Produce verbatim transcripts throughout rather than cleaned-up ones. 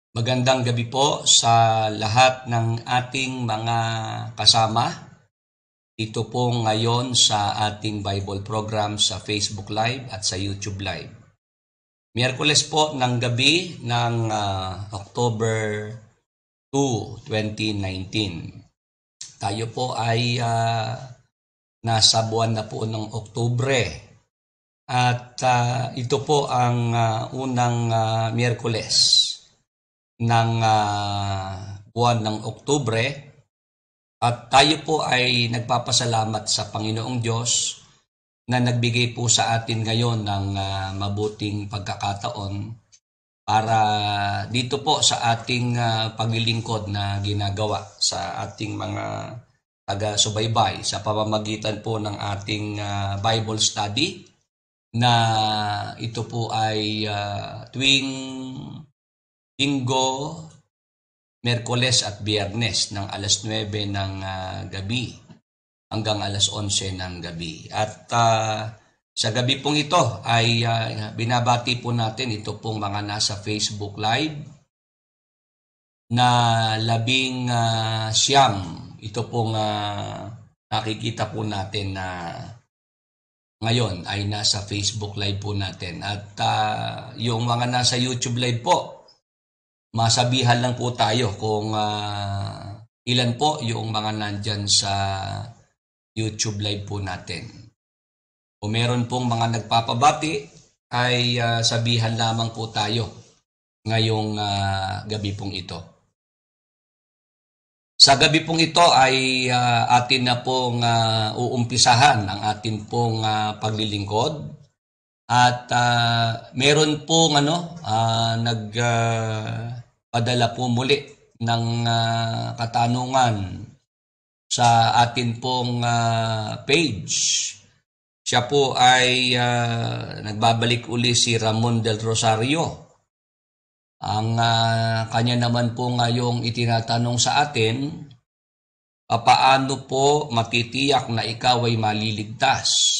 Magandang gabi po sa lahat ng ating mga kasama. Ito po ngayon sa ating Bible program sa Facebook Live at sa YouTube Live. Miyerkules po ng gabi ng uh, October two, twenty nineteen. Tayo po ay uh, nasa buwan na po ng Oktubre. At uh, ito po ang uh, unang uh, Miyerkules ng uh, buwan ng Oktubre, at tayo po ay nagpapasalamat sa Panginoong Diyos na nagbigay po sa atin ngayon ng uh, mabuting pagkakataon para dito po sa ating uh, paglilingkod na ginagawa sa ating mga taga-subaybay sa pamamagitan po ng ating uh, Bible study na ito po ay uh, tuwing Linggo, Miyerkules at Biyernes ng alas nuwebe ng uh, gabi hanggang alas onse ng gabi. At uh, sa gabi pong ito ay uh, binabati po natin ito pong mga nasa Facebook Live na labing uh, siyam. Ito pong uh, nakikita po natin na ngayon ay nasa Facebook Live po natin. At uh, yung mga nasa YouTube Live po, masabihan lang po tayo kung uh, ilan po yung mga nandyan sa YouTube Live po natin. Kung meron pong mga nagpapabati, ay uh, sabihan lamang po tayo ngayong uh, gabi pong ito. Sa gabi pong ito ay uh, atin na pong uh, uumpisahan ang atin pong uh, paglilingkod. At uh, meron pong ano, uh, nagpadala uh, po muli ng uh, katanungan sa atin pong uh, page. Siya po ay uh, nagbabalik uli si Ramon del Rosario. Ang uh, kanya naman po ngayong itinatanong sa atin, paano po matitiyak na ikaw ay maliligtas?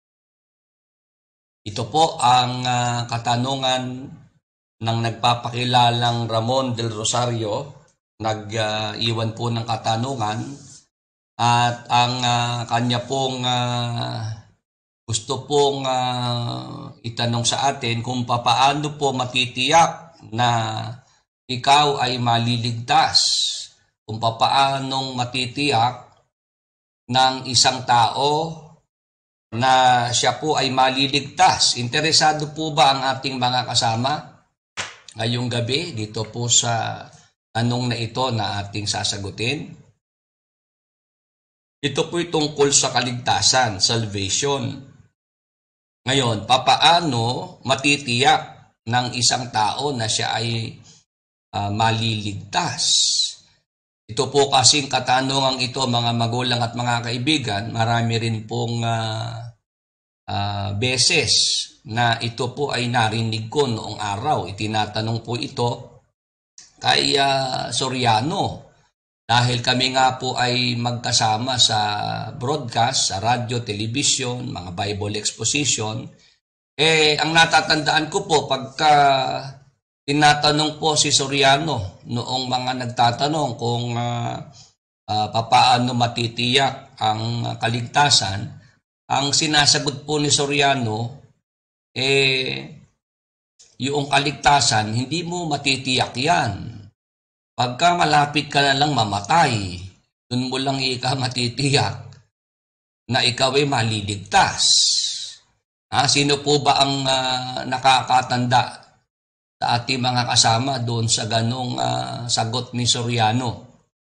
Ito po ang uh, katanungan ng nagpapakilalang Ramon del Rosario. Nag-iwan uh, po ng katanungan at ang uh, kanya pong uh, gusto pong uh, itanong sa atin kung papaano po matitiyak na ikaw ay maliligtas. Kung papaanong matitiyak ng isang tao na siya po ay maliligtas. Interesado po ba ang ating mga kasama ngayong gabi dito po sa tanong na ito na ating sasagutin? Ito po tungkol sa kaligtasan, salvation. Ngayon, papaano matitiyak ng isang tao na siya ay uh, maliligtas? Ito po kasing katanungang ito, mga magulang at mga kaibigan, marami rin pong uh, uh, beses na ito po ay narinig ko noong araw. Itinatanong po ito kay uh, Soriano. Dahil kami nga po ay magkasama sa broadcast, sa radio, television, mga Bible exposition. Eh, ang natatandaan ko po pagka tinatanong po si Soriano noong mga nagtatanong kung uh, uh, papaano matitiyak ang kaligtasan, ang sinasagot po ni Soriano, eh, yung kaligtasan, hindi mo matitiyak yan. Pagka malapit ka na lang mamatay, dun mo lang ika matitiyak na ikaw ay maliligtas. Ha? Sino po ba ang uh, nakakatanda sa ating mga kasama doon sa ganong uh, sagot ni Soriano?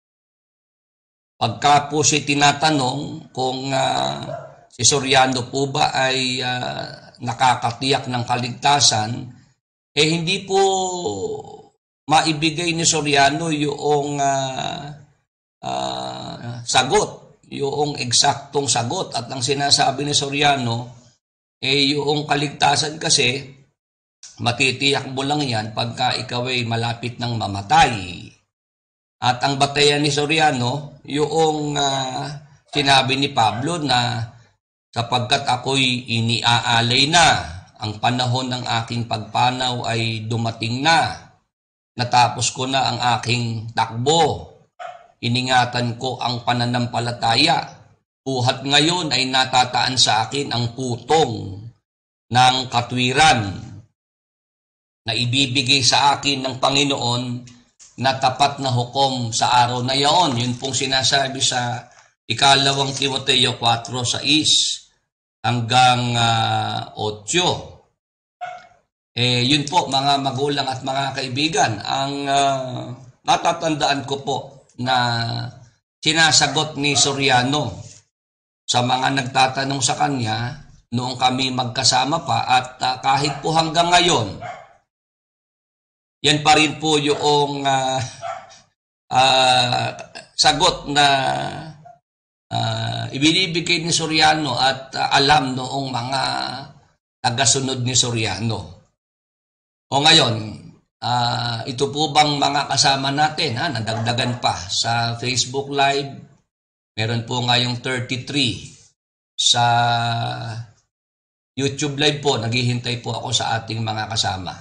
Pagka po siya tinatanong kung uh, si Soriano po ba ay uh, nakakatiyak ng kaligtasan, eh hindi po maibigay ni Soriano yung uh, uh, sagot, yung eksaktong sagot. At ang sinasabi ni Soriano, eh yung kaligtasan kasi, matitiyak mo lang yan pagka ikaw ay malapit ng mamatay. At ang batayan ni Soriano, yung uh, sinabi ni Pablo na sapagkat ako'y iniaalay na, ang panahon ng aking pagpanaw ay dumating na. Natapos ko na ang aking takbo. Iningatan ko ang pananampalataya. Buhat ngayon ay natataan sa akin ang putong ng katwiran na ibibigay sa akin ng Panginoon na tapat na hukom sa araw na iyon. Yun pong sinasabi sa ikalawang Timoteo four six hanggang uh, eight. Eh, yun po mga magulang at mga kaibigan, ang uh, natatandaan ko po na sinasagot ni Soriano sa mga nagtatanong sa kanya noong kami magkasama pa at uh, kahit po hanggang ngayon, yan pa rin po yung uh, uh, sagot na uh, ibinibigay ni Soriano at uh, alam noong mga tagasunod ni Soriano. O ngayon, uh, ito po bang mga kasama natin, ha, nadagdagan pa sa Facebook Live, meron po ngayong thirty-three. Sa YouTube Live po, naghihintay po ako sa ating mga kasama.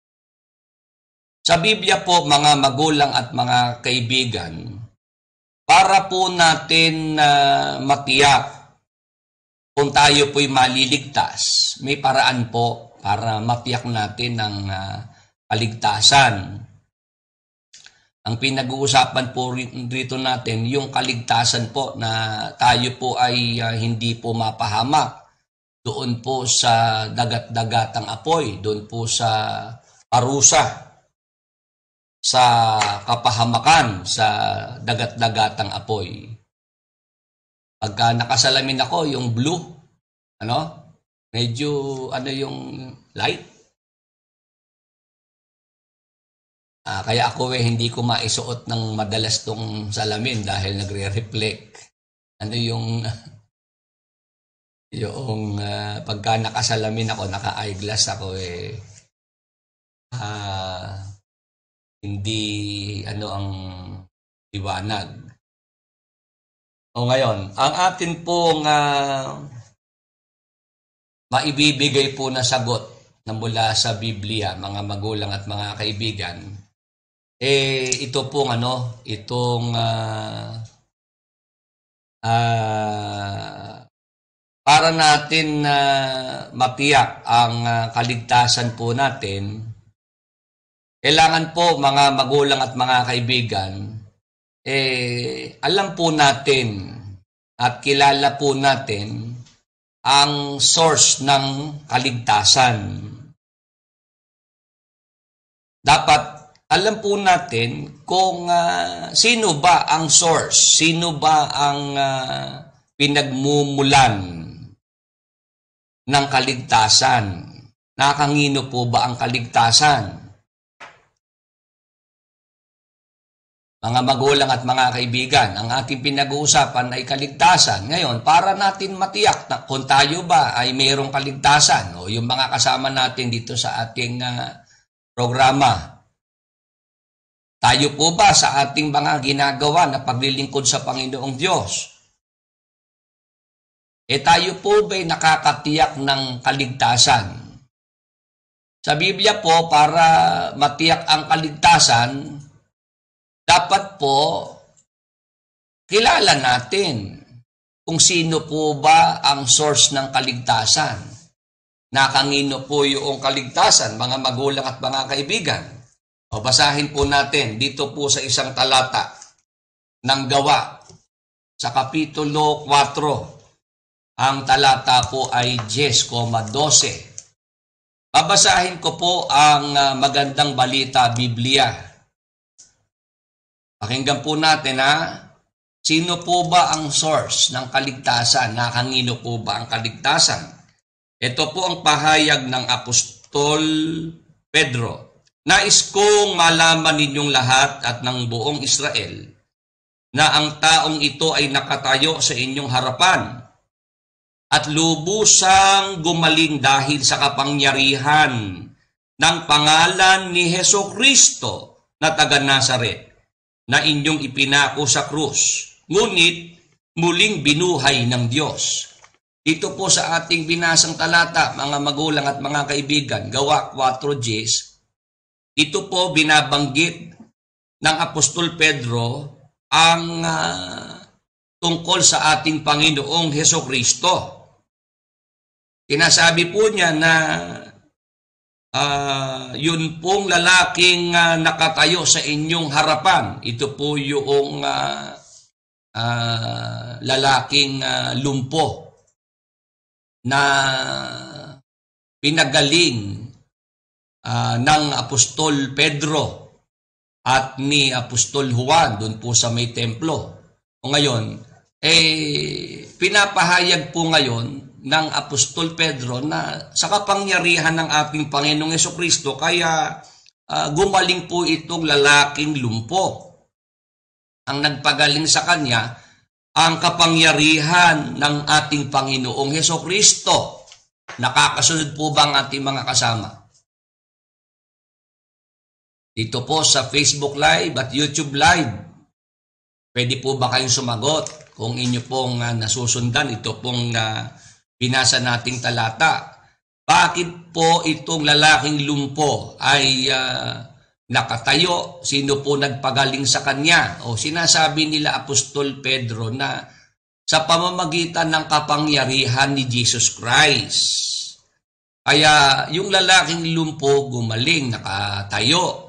Sa Biblia po, mga magulang at mga kaibigan, para po natin uh, matiyak kung tayo po'y maliligtas, may paraan po para matiyak natin ang uh, kaligtasan. Ang pinag-uusapan po rito natin, yung kaligtasan po na tayo po ay uh, hindi po mapahamak doon po sa dagat-dagatang apoy, doon po sa parusa, sa kapahamakan, sa dagat-dagatang apoy. Pagka nakasalamin ako, yung blue, ano? Medyo, ano yung light? Ah, kaya ako eh, hindi ko maisuot ng madalas tong salamin dahil nagre-reflect. Ano yung, yung uh, pagka nakasalamin ako, naka-eyeglass ako eh, ah, hindi, ano ang liwanag. O ngayon, ang atin pong uh, maibibigay po na sagot na mula sa Biblia, mga magulang at mga kaibigan, eh ito pong ano, itong uh, uh, para natin na uh, matiyak ang uh, kaligtasan po natin, kailangan po mga magulang at mga kaibigan, eh alam po natin at kilala po natin ang source ng kaligtasan. Dapat alam po natin kung uh, sino ba ang source, sino ba ang uh, pinagmumulan ng kaligtasan. Nakangino po ba ang kaligtasan? Mga magulang at mga kaibigan, ang ating pinag-uusapan ay kaligtasan. Ngayon, para natin matiyak na kung tayo ba ay mayroong kaligtasan o yung mga kasama natin dito sa ating uh, programa, tayo po ba sa ating mga ginagawa na paglilingkod sa Panginoong Diyos, eh tayo po ba'y nakakatiyak ng kaligtasan? Sa Biblia po, para matiyak ang kaligtasan, dapat po kilala natin kung sino po ba ang source ng kaligtasan. Nakangino po yung kaligtasan, mga magulang at mga kaibigan. O basahin po natin dito po sa isang talata ng Gawa sa Kapitulo four. Ang talata po ay ten twelve. Babasahin ko po ang uh, magandang balita Biblia. Pakinggan po natin ha, sino po ba ang source ng kaligtasan? Nakangino po ba ang kaligtasan? Ito po ang pahayag ng Apostol Pedro. Nais kong malaman ninyong lahat at ng buong Israel na ang taong ito ay nakatayo sa inyong harapan at lubusang gumaling dahil sa kapangyarihan ng pangalan ni Hesukristo na taga Nazaret, na inyong ipinako sa krus, ngunit muling binuhay ng Diyos. Dito po sa ating binasang talata, mga magulang at mga kaibigan, Gawa four ten, ito po binabanggit ng Apostol Pedro ang uh, tungkol sa ating Panginoong Hesukristo. Sinasabi po niya na uh, yun pong lalaking uh, nakatayo sa inyong harapan. Ito po yung uh, uh, lalaking uh, lumpo na pinagaling uh, ng Apostol Pedro at ni Apostol Juan doon po sa may templo. O ngayon, eh, pinapahayag po ngayon ng Apostol Pedro na sa kapangyarihan ng ating Panginoong Hesukristo, kaya uh, gumaling po itong lalaking lumpo. Ang nagpagaling sa kanya, ang kapangyarihan ng ating Panginoong Hesukristo. Nakakasunod po ba ang ating mga kasama? Dito po sa Facebook Live at YouTube Live, pwede po ba kayong sumagot kung inyo pong uh, nasusundan ito pong uh, binasa nating talata? Bakit po itong lalaking lumpo ay uh, nakatayo? Sino po nagpagaling sa kanya? O sinasabi nila Apostol Pedro na sa pamamagitan ng kapangyarihan ni Jesus Christ. Kaya yung lalaking lumpo gumaling, nakatayo.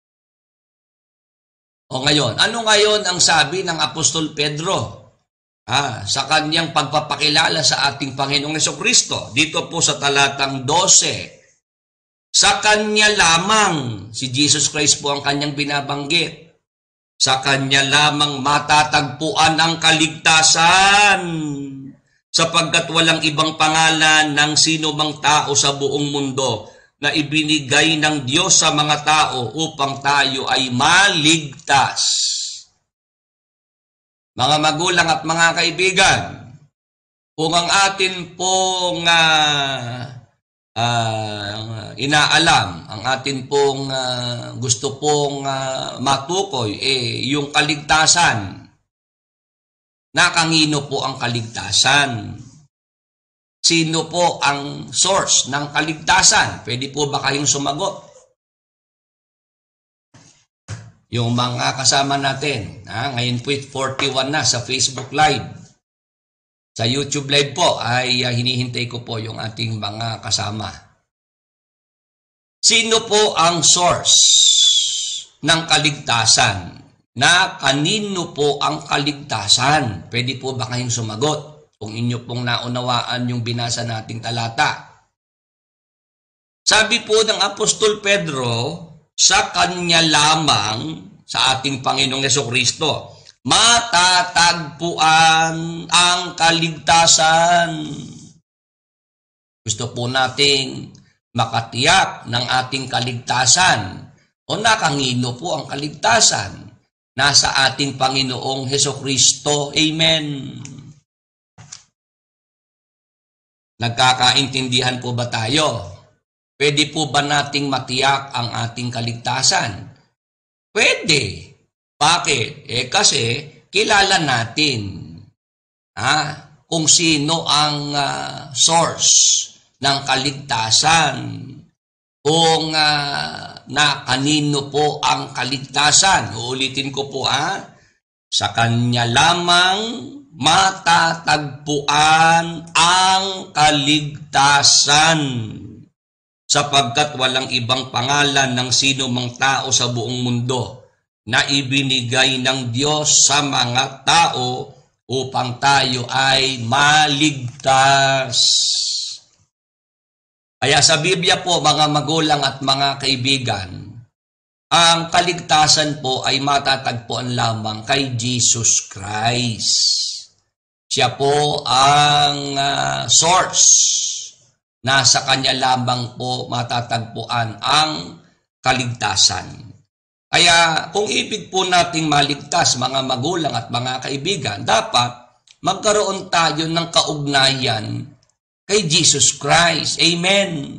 O ngayon, ano ngayon ang sabi ng Apostol Pedro ah, sa kanyang pagpapakilala sa ating Panginoong Hesukristo? Dito po sa talatang dose, sa kanya lamang, si Jesus Christ po ang kanyang binabanggit, sa kanya lamang matatagpuan ang kaligtasan, sapagkat walang ibang pangalan ng sino mang tao sa buong mundo na ibinigay ng Diyos sa mga tao upang tayo ay maligtas. Mga magulang at mga kaibigan, kung ang atin pong uh, uh, inaalam, ang atin pong uh, gusto pong uh, matukoy, eh, yung kaligtasan, nakangino po ang kaligtasan? Sino po ang source ng kaligtasan? Pwede po ba kayong sumagot? Yung mga kasama natin, ha? Ngayon po forty-one na sa Facebook Live. Sa YouTube Live po ay uh, hinihintay ko po yung ating mga kasama. Sino po ang source ng kaligtasan? Na kanino po ang kaligtasan? Pwede po ba kayong sumagot? Kung inyo pong naunawaan yung binasa nating talata. Sabi po ng Apostol Pedro, sa kanya lamang, sa ating Panginoong Hesukristo, matatagpuan ang kaligtasan. Gusto po nating makatiyak ng ating kaligtasan. O nakangino po ang kaligtasan? Nasa ating Panginoong Hesukristo. Amen. Nagkakaintindihan po ba tayo? Pwede po ba nating matiyak ang ating kaligtasan? Pwede. Bakit? Eh kasi kilala natin ha, kung sino ang uh, source ng kaligtasan. Kung uh, na kanino po ang kaligtasan. Uulitin ko po ha. Sa kanya lamang matatagpuan ang kaligtasan, sapagkat walang ibang pangalan ng sino mang tao sa buong mundo na ibinigay ng Diyos sa mga tao upang tayo ay maligtas. Kaya sa Biblia po, mga magulang at mga kaibigan, ang kaligtasan po ay matatagpuan lamang kay Jesus Christ. Siya po ang uh, source. Nasa kanya lamang po matatagpuan ang kaligtasan. Kaya kung ibig po nating maligtas, mga magulang at mga kaibigan, dapat magkaroon tayo ng kaugnayan kay Jesus Christ. Amen.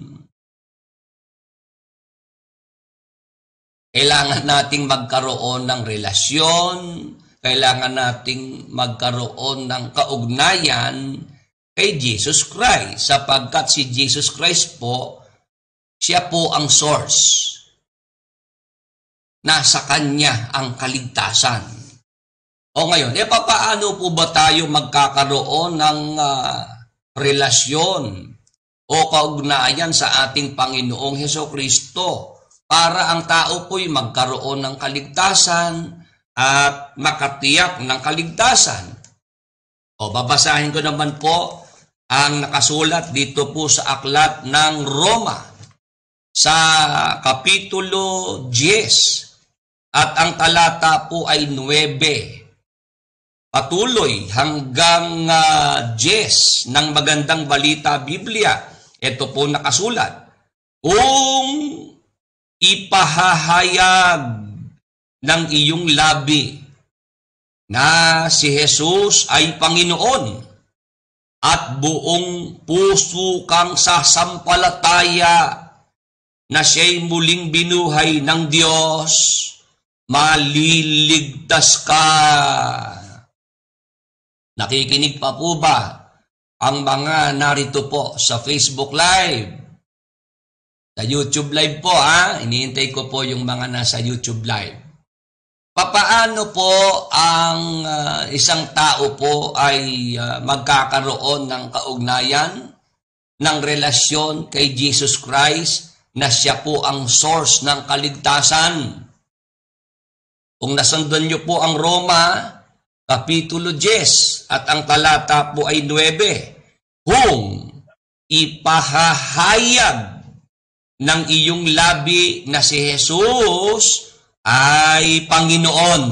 Kailangan nating magkaroon ng relasyon, kailangan nating magkaroon ng kaugnayan kay Jesus Christ, sapagkat si Jesus Christ po, siya po ang source. nasa Kanya ang kaligtasan. O ngayon, e papaano po ba tayo magkakaroon ng uh, relasyon o kaugnayan sa ating Panginoong Hesukristo para ang tao po'y magkaroon ng kaligtasan at makatiyak ng kaligtasan? O babasahin ko naman po ang nakasulat dito po sa aklat ng Roma sa Kapitulo ten at ang talata po ay nine. Patuloy hanggang uh, Jes ng Magandang Balita Biblia. Ito po nakasulat. Kung ipahahayag ng iyong labi na si Jesus ay Panginoon at buong puso kang sasampalataya na siya'y muling binuhay ng Diyos, maliligtas ka. Nakikinig pa po ba ang mga narito po sa Facebook Live? Sa YouTube Live po ha, iniintay ko po yung mga nasa YouTube Live. Papaano po ang uh, isang tao po ay uh, magkakaroon ng kaugnayan, ng relasyon kay Jesus Christ na siya po ang source ng kaligtasan? Kung nasundan niyo po ang Roma, Kapitulo ten at ang talata po ay nine, kung ipahahayag ng iyong labi na si Jesus ay Panginoon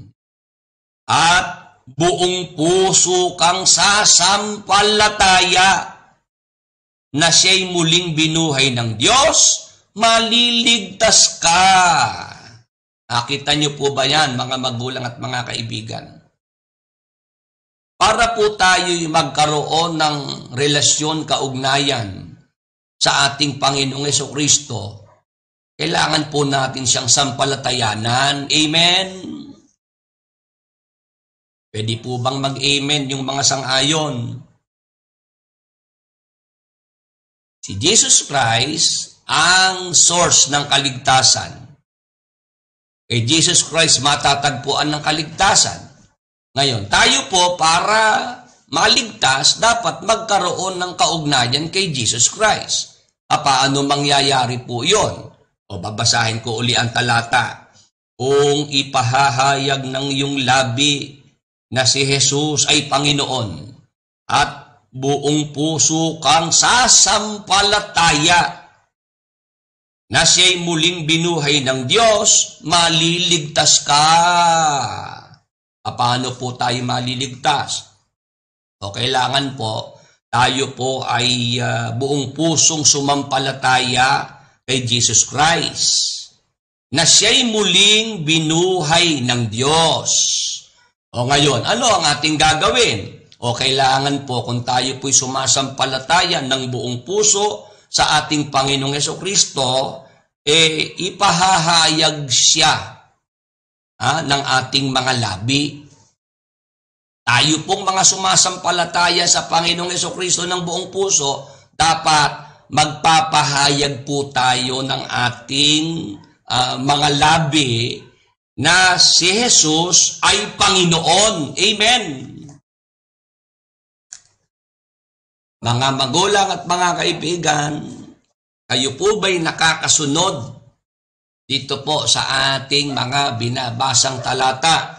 at buong puso kang sasampalataya na siya'y muling binuhay ng Diyos, maliligtas ka. Nakita niyo po ba yan, mga magulang at mga kaibigan? Para po tayo'y magkaroon ng relasyon, kaugnayan sa ating Panginoong Hesukristo, kailangan po natin siyang sampalatayanan. Amen? Pwede po bang mag-amen yung mga sang-ayon? Si Jesus Christ ang source ng kaligtasan. Kay Jesus Christ matatagpuan ng kaligtasan. Ngayon, tayo po para maligtas, dapat magkaroon ng kaugnayan kay Jesus Christ. Paano mangyayari po yon? O babasahin ko uli ang talata. Kung ipahahayag ng iyong labi na si Jesus ay Panginoon at buong puso kang sasampalataya na siya'y muling binuhay ng Diyos, maliligtas ka. Paano po tayo maliligtas? O kailangan po, tayo po ay uh, buong pusong sumampalataya kay Jesus Christ na siya'y muling binuhay ng Diyos. O ngayon, ano ang ating gagawin? O kailangan po kung tayo po'y sumasampalataya ng buong puso sa ating Panginoong Hesukristo, eh ipahahayag siya ha, ng ating mga labi. Tayo pong mga sumasampalataya sa Panginoong Hesukristo ng buong puso, dapat magpapahayag po tayo ng ating uh, mga labi na si Jesus ay Panginoon. Amen. Mga magulang at mga kaibigan, kayo po ba'y nakakasunod dito po sa ating mga binabasang talata?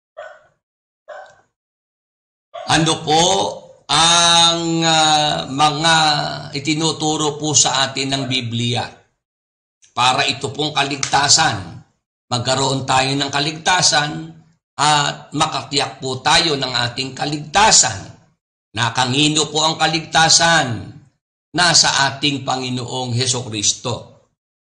Ano po ang uh, mga itinuturo po sa atin ng Biblia para ito pong kaligtasan? Magkaroon tayo ng kaligtasan at makatiyak po tayo ng ating kaligtasan. Na kanino po ang kaligtasan? Nasa ating Panginoong Hesukristo.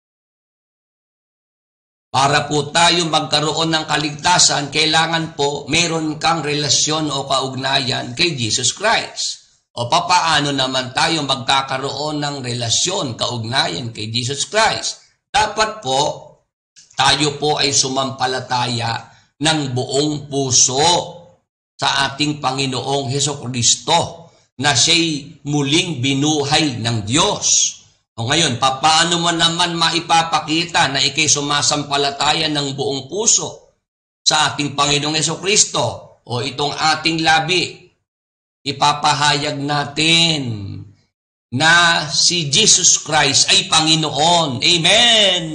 Para po tayo magkaroon ng kaligtasan, kailangan po meron kang relasyon o kaugnayan kay Jesus Christ. O papaano naman tayo magkakaroon ng relasyon, kaugnayan kay Jesus Christ? Dapat po, tayo po ay sumampalataya ng buong puso sa ating Panginoong Hesukristo na siya'y muling binuhay ng Diyos. O ngayon, paano mo naman maipapakita na ikay sumasampalataya ng buong puso sa ating Panginoong Hesukristo o itong ating labi? Ipapahayag natin na si Jesus Christ ay Panginoon. Amen!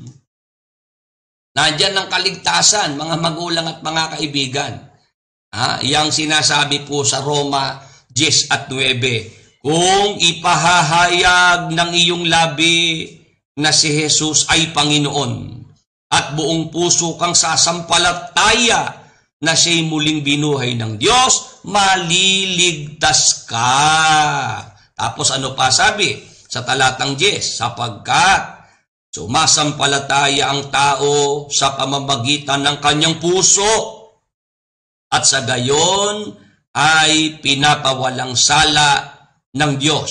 Nandiyan ang kaligtasan, mga magulang at mga kaibigan. Ha? Yang sinasabi po sa Roma ten at nine. Kung ipahahayag ng iyong labi na si Jesus ay Panginoon at buong puso kang sasampalataya na siya'y muling binuhay ng Diyos, maliligtas ka. Tapos ano pa sabi sa talatang ten? Sapagkat sumasampalataya ang tao sa pamamagitan ng kanyang puso at sa gayon ay pinapawalang sala ng Diyos.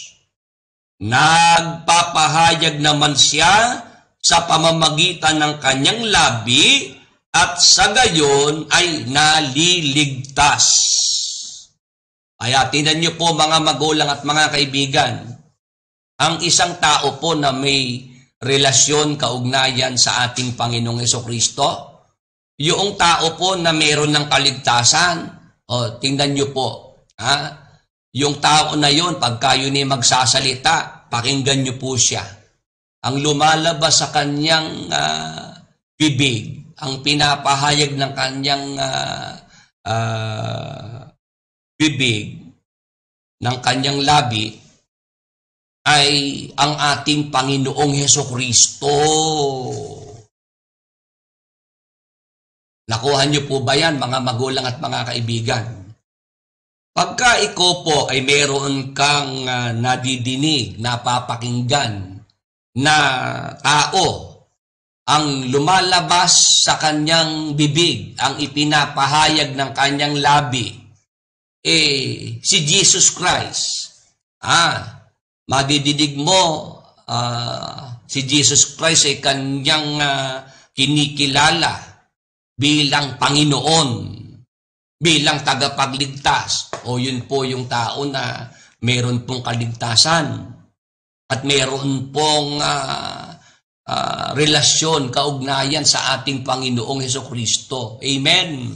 Nagpapahayag naman siya sa pamamagitan ng kanyang labi at sa gayon ay naliligtas. Kaya tingnan niyo po mga magulang at mga kaibigan, ang isang tao po na may relasyon, kaugnayan sa ating Panginoong Hesukristo, yung tao po na mayroon ng kaligtasan, o tingnan niyo po, ha? Yung tao na yon, pagka yun ay magsasalita, pakinggan niyo po siya. Ang lumalabas sa kanyang uh, bibig, ang pinapahayag ng kanyang uh, uh, bibig, ng kanyang labi, ay ang ating Panginoong Hesukristo. Nakuha niyo po ba yan, mga magulang at mga kaibigan? Pagka ikaw po ay meron kang uh, nadidinig, napapakinggan na tao, ang lumalabas sa kanyang bibig, ang ipinapahayag ng kanyang labi, eh, si Jesus Christ. Ah, madididig mo, uh, si Jesus Christ ay kanyang uh, kinikilala bilang Panginoon, bilang tagapagligtas. O yun po yung tao na meron pong kaligtasan at meron pong uh, uh, relasyon, kaugnayan sa ating Panginoong Hesukristo. Amen.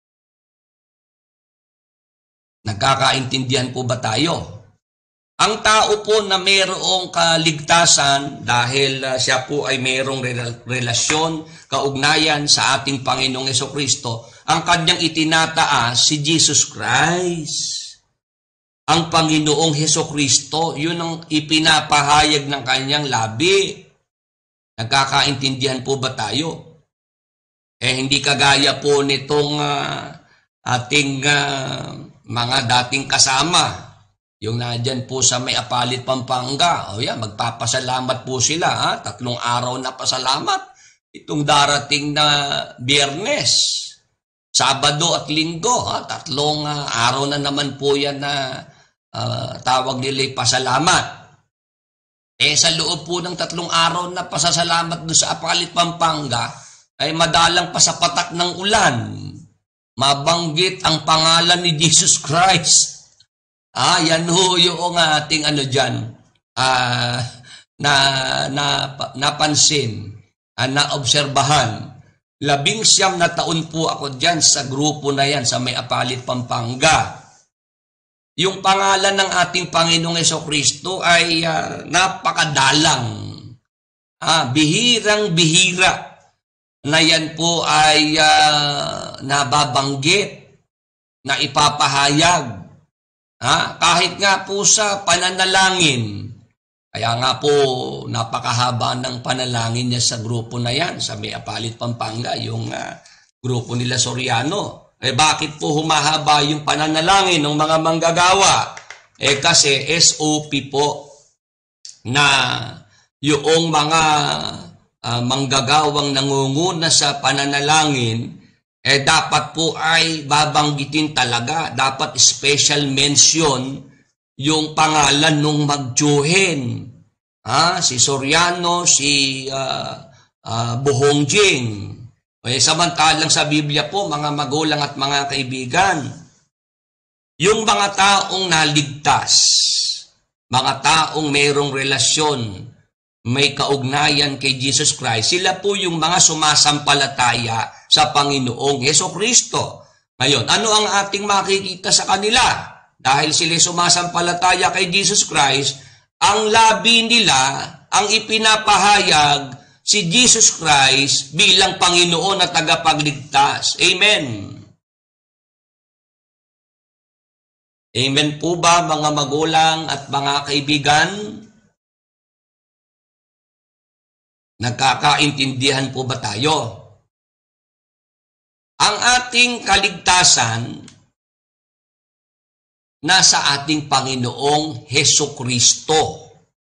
Nagkakaintindihan po ba tayo? Ang tao po na mayroong kaligtasan dahil uh, siya po ay mayroong relasyon, kaugnayan sa ating Panginoong Hesukristo, ang kanyang itinataas si Jesus Christ. Ang Panginoong Hesukristo, yun ang ipinapahayag ng kanyang labi. Nagkakaintindihan po ba tayo? Eh hindi kagaya po nitong uh, ating uh, mga dating kasama. Yung nadyan po sa May Apalit, Pampanga, o yan, magpapasalamat po sila, ha? Tatlong araw na pasalamat. Itong darating na Biyernes, Sabado at Linggo, ha? Tatlong uh, araw na naman po yan na uh, tawag nila'y pasalamat. Eh sa loob po ng tatlong araw na pasasalamat doon sa Apalit, Pampanga, ay madalang pa sa patak ng ulan. Mabanggit ang pangalan ni Jesus Christ. Ah, yan ho yung ating ano dyan, ah, na, na, napansin, ah, naobserbahan. Labing siyam na taon po ako dyan sa grupo na yan sa May Apalit, Pampanga. Yung pangalan ng ating Panginoong Hesukristo ay ah, napakadalang. Ah, bihirang-bihira na yan po ay ah, nababanggit, na ipapahayag. Ha? Kahit nga po sa pananalangin. Kaya nga po napakahaba ng panalangin niya sa grupo na yan, sa May Apalit, Pampanga, yung uh, grupo nila Soriano. Eh bakit po humahaba yung pananalangin ng mga manggagawa? Eh kasi S O P po na yung mga uh, manggagawang nangunguna sa pananalangin, eh dapat po ay babanggitin talaga, dapat special mention yung pangalan nung magjuhin. Ha? Si Soriano, si uh, uh, Buhongjing. Eh, samantalang sa Biblia po, mga magulang at mga kaibigan, yung mga taong naligtas, mga taong mayroong relasyon, may kaugnayan kay Jesus Christ, sila po yung mga sumasampalataya sa Panginoong Hesukristo. Ngayon, ano ang ating makikita sa kanila? Dahil sila sumasampalataya kay Jesus Christ, ang labi nila, ang ipinapahayag si Jesus Christ bilang Panginoon at tagapagligtas. Amen. Amen po ba mga magulang at mga kaibigan? Nagkakaintindihan po ba tayo? Ang ating kaligtasan nasa ating Panginoong Hesukristo.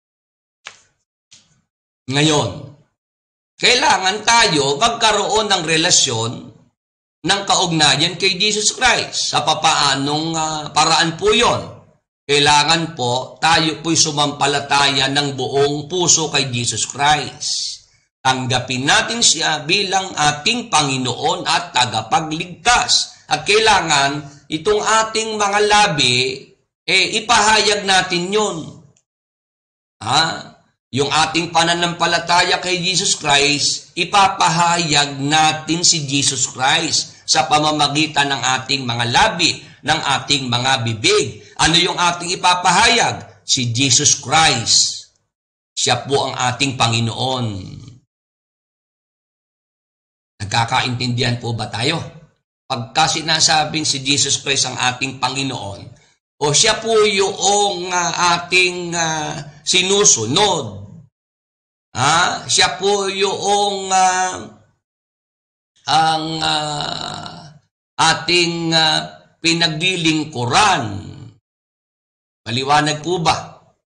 Ngayon, kailangan tayo magkaroon ng relasyon ng kaugnayan kay Jesus Christ. Sa papaanong uh, paraan po yon? Kailangan po tayo po'y sumampalataya ng buong puso kay Jesus Christ. Tanggapin natin siya bilang ating Panginoon at tagapagligtas. At kailangan itong ating mga labi, eh ipahayag natin yun. Ha? Yung ating pananampalataya kay Jesus Christ, ipapahayag natin si Jesus Christ sa pamamagitan ng ating mga labi, ng ating mga bibig. Ano yung ating ipapahayag? Si Jesus Christ. Siya po ang ating Panginoon. Nagkakaintindihan po ba tayo? Pagka sinasabing si Jesus Christ ang ating Panginoon, o siya po yung uh, ating uh, sinusunod, ah, siya po yung uh, ang uh, ating uh, pinaglilingkuran. Maliwanag po ba?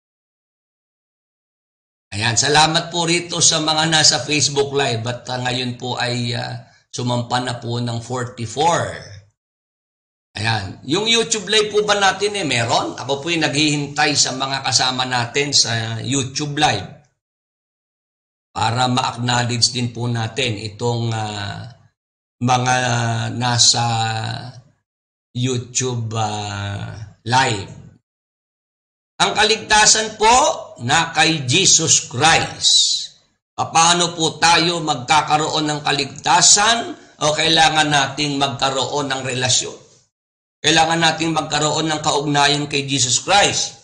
Ayan, salamat po rito sa mga nasa Facebook Live at uh, ngayon po ay uh, sumampa na po ng forty-four. Ayan, yung YouTube Live po ba natin eh meron? Ako po yung naghihintay sa mga kasama natin sa YouTube Live para ma-acknowledge din po natin itong uh, mga nasa YouTube uh, Live. Ang kaligtasan po na kay Jesus Christ. Paano po tayo magkakaroon ng kaligtasan o kailangan nating magkaroon ng relasyon? Kailangan nating magkaroon ng kaugnayan kay Jesus Christ.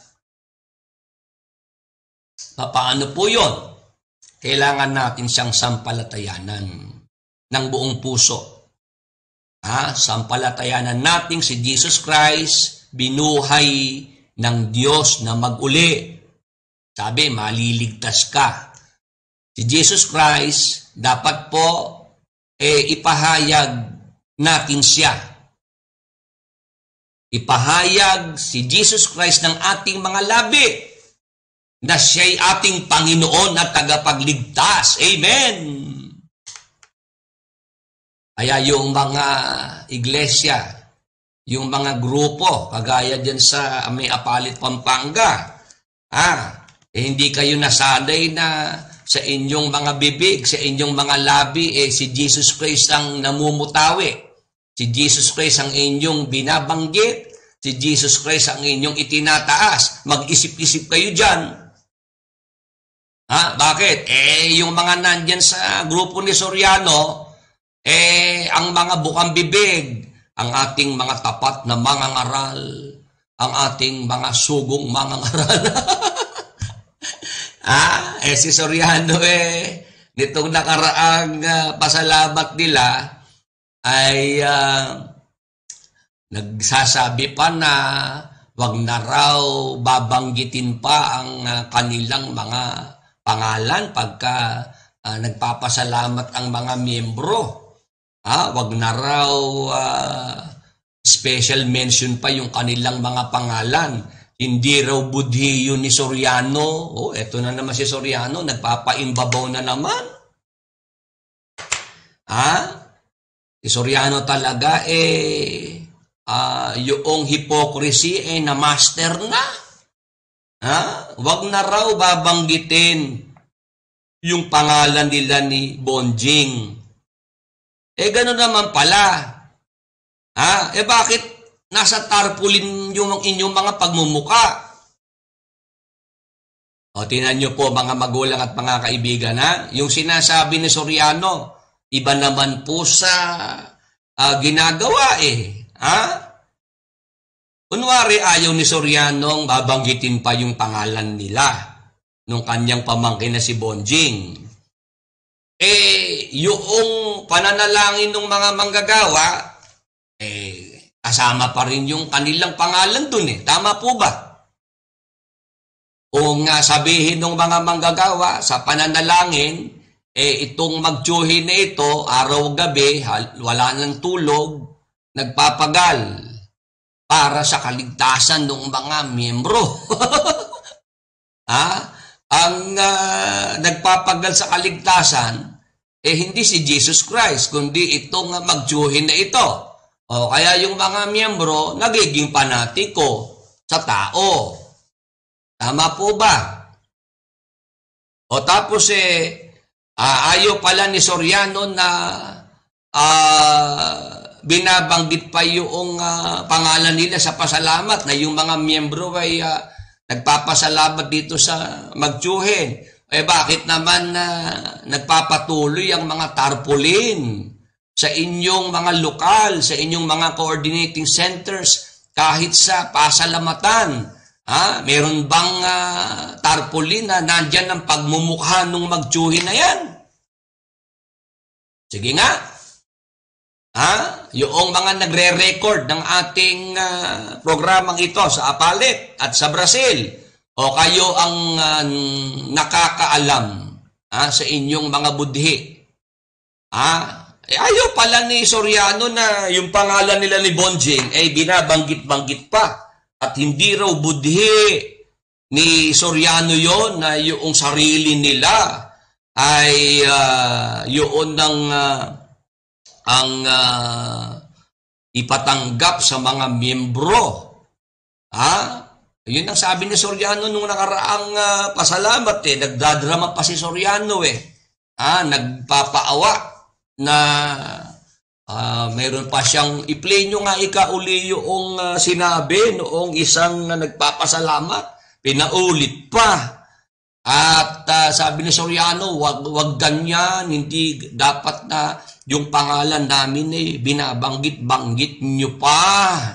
Paano po yun? Kailangan natin siyang sampalatayanan ng buong puso. Ha? Sampalatayanan natin si Jesus Christ, binuhay ng Diyos na mag-uli. Sabi, maliligtas ka. Si Jesus Christ, dapat po eh, ipahayag natin siya. Ipahayag si Jesus Christ ng ating mga labi na siya'y ating Panginoon at tagapagligtas. Amen! Kaya yung mga iglesia, yung mga grupo, kagaya dyan sa May Apalit, Pampanga, ah, eh, hindi kayo nasanay na sa inyong mga bibig, sa inyong mga labi, eh, si Jesus Christ ang namumutawi. Si Jesus Christ ang inyong binabanggit. Si Jesus Christ ang inyong itinataas. Mag-isip-isip kayo dyan. Ha? Bakit? Eh, yung mga nandyan sa grupo ni Soriano, eh, ang mga bukang bibig, ang ating mga tapat na mangangaral, ang ating mga sugong mangangaral. ah, eh si Soriano eh, nitong nakaraang uh, pasalamat nila, ay uh, nagsasabi pa na wag na raw babanggitin pa ang uh, kanilang mga pangalan pagka uh, nagpapasalamat ang mga miyembro. Ah, wag na raw uh, special mention pa yung kanilang mga pangalan. Hindi raw budhiyo ni Soriano. Oh, eto na naman si Soriano, nagpapaimbabaw na naman. Ah, si Soriano talaga eh uh, yung hypocrisy eh na master na. Ah, wag na raw babanggitin yung pangalan nila ni Bonjing. Eh, gano'n naman pala. Ha? Eh, bakit nasa tarpaulin yung inyong mga pagmumuka? O, tingnan nyo po mga magulang at mga kaibigan, ha? Yung sinasabi ni Soriano, iba naman po sa uh, ginagawa eh. Ha? Kunwari ayaw ni Soriano babanggitin pa yung pangalan nila nung kanyang pamangkin na si Bonjing. Eh, yung pananalangin ng mga manggagawa, eh, kasama pa rin yung kanilang pangalan dun eh. Tama po ba? Kung uh, sabihin ng mga manggagawa sa pananalangin, eh itong magtsuhin na ito, araw-gabi, wala ng tulog, nagpapagal para sa kaligtasan ng mga miyembro. Ha? Ang uh, nagpapagal sa kaligtasan, eh hindi si Jesus Christ, kundi itong uh, magtsuhin na ito. O kaya yung mga miyembro, nagiging panatiko sa tao. Tama po ba? O tapos eh, uh, ayaw pala ni Soriano na uh, binabanggit pa yung uh, pangalan nila sa pasalamat na yung mga miyembro ay uh, nagpapasalamat dito sa magtsuhin. Eh bakit naman uh, nagpapatuloy ang mga tarpaulin sa inyong mga lokal, sa inyong mga coordinating centers kahit sa pasalamatan? Ha? Meron bang uh, tarpaulin na nandyan ang pagmumukha nung magtsuhin na yan? Sige nga. Ha? Yung mga nagre-record ng ating uh, programang ito sa Apalit at sa Brazil, o kayo ang uh, nakakaalam ha, sa inyong mga budhi. Ha? Eh, ayaw pala ni Soriano na yung pangalan nila ni Bonjing ay eh, binabanggit-banggit pa. At hindi raw budhi ni Soriano yon na yung sarili nila ay uh, yun ng uh, ang uh, ipatanggap sa mga miyembro. Ha? Yun ang sabi ni Soriano nung nakaraang uh, pasalamat eh. Nagdadrama pa si Soriano eh. Ha? Nagpapaawa na Uh, mayroon pa siyang i-play nyo nga ikauli yung uh, sinabi noong isang uh, nagpapasalamat. Pinaulit pa. At uh, sabi ni Soriano, wag, wag ganyan, hindi dapat na yung pangalan namin eh, binabanggit-banggit nyo pa.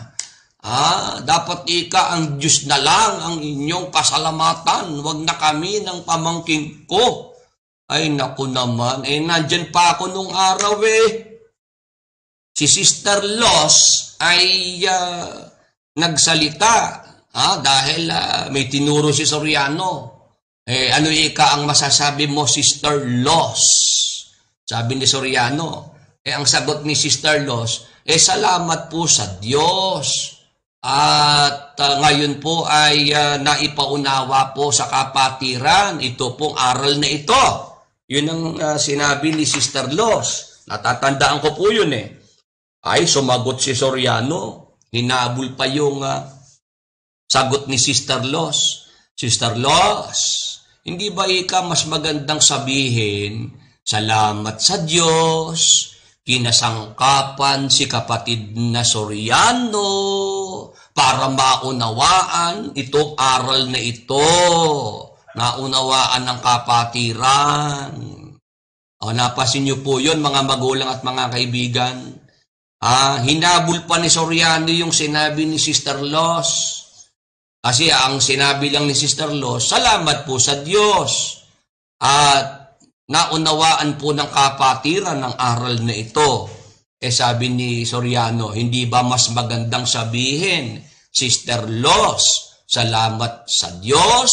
Ah, dapat ika ang Diyos na lang ang inyong pasalamatan. Wag na kami ng pamangkin ko. Ay naku naman, eh nandyan pa ako nung araw eh. Si Sister Los ay uh, nagsalita ha, dahil uh, may tinuro si Soriano. Eh, ano ika ang masasabi mo, Sister Los? Sabi ni Soriano. Eh, ang sagot ni Sister Los, eh, salamat po sa Diyos. At uh, ngayon po ay uh, naipaunawa po sa kapatiran. Ito pong aral na ito. Yun ang uh, sinabi ni Sister Los. Natatandaan ko po yun eh. Ay, sumagot si Soriano. Hinabol pa yung uh, sagot ni Sister Los. Sister Los, hindi ba ika mas magandang sabihin, salamat sa Diyos, kinasangkapan si kapatid na Soriano para maunawaan itong aral na ito, naunawaan ng kapatiran. O, napasin niyo po yun mga magulang at mga kaibigan. Ah, hinabol pa ni Soriano yung sinabi ni Sister Los. Kasi ang sinabi lang ni Sister Los, salamat po sa Diyos. At naunawaan po ng kapatiran ng aral na ito. Eh sabi ni Soriano, hindi ba mas magandang sabihin, Sister Los, salamat sa Diyos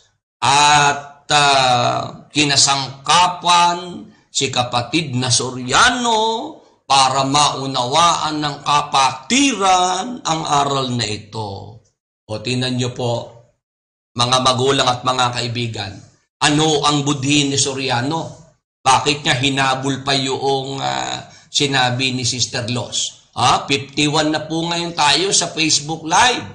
at uh, kinasangkapan si kapatid na Soriano para maunawaan ng kapatiran ang aral na ito. O tingnan niyo po, mga magulang at mga kaibigan, ano ang budhi ni Soriano? Bakit niya hinabol pa yung uh, sinabi ni Sister Los? Ah, fifty-one na po ngayon tayo sa Facebook Live.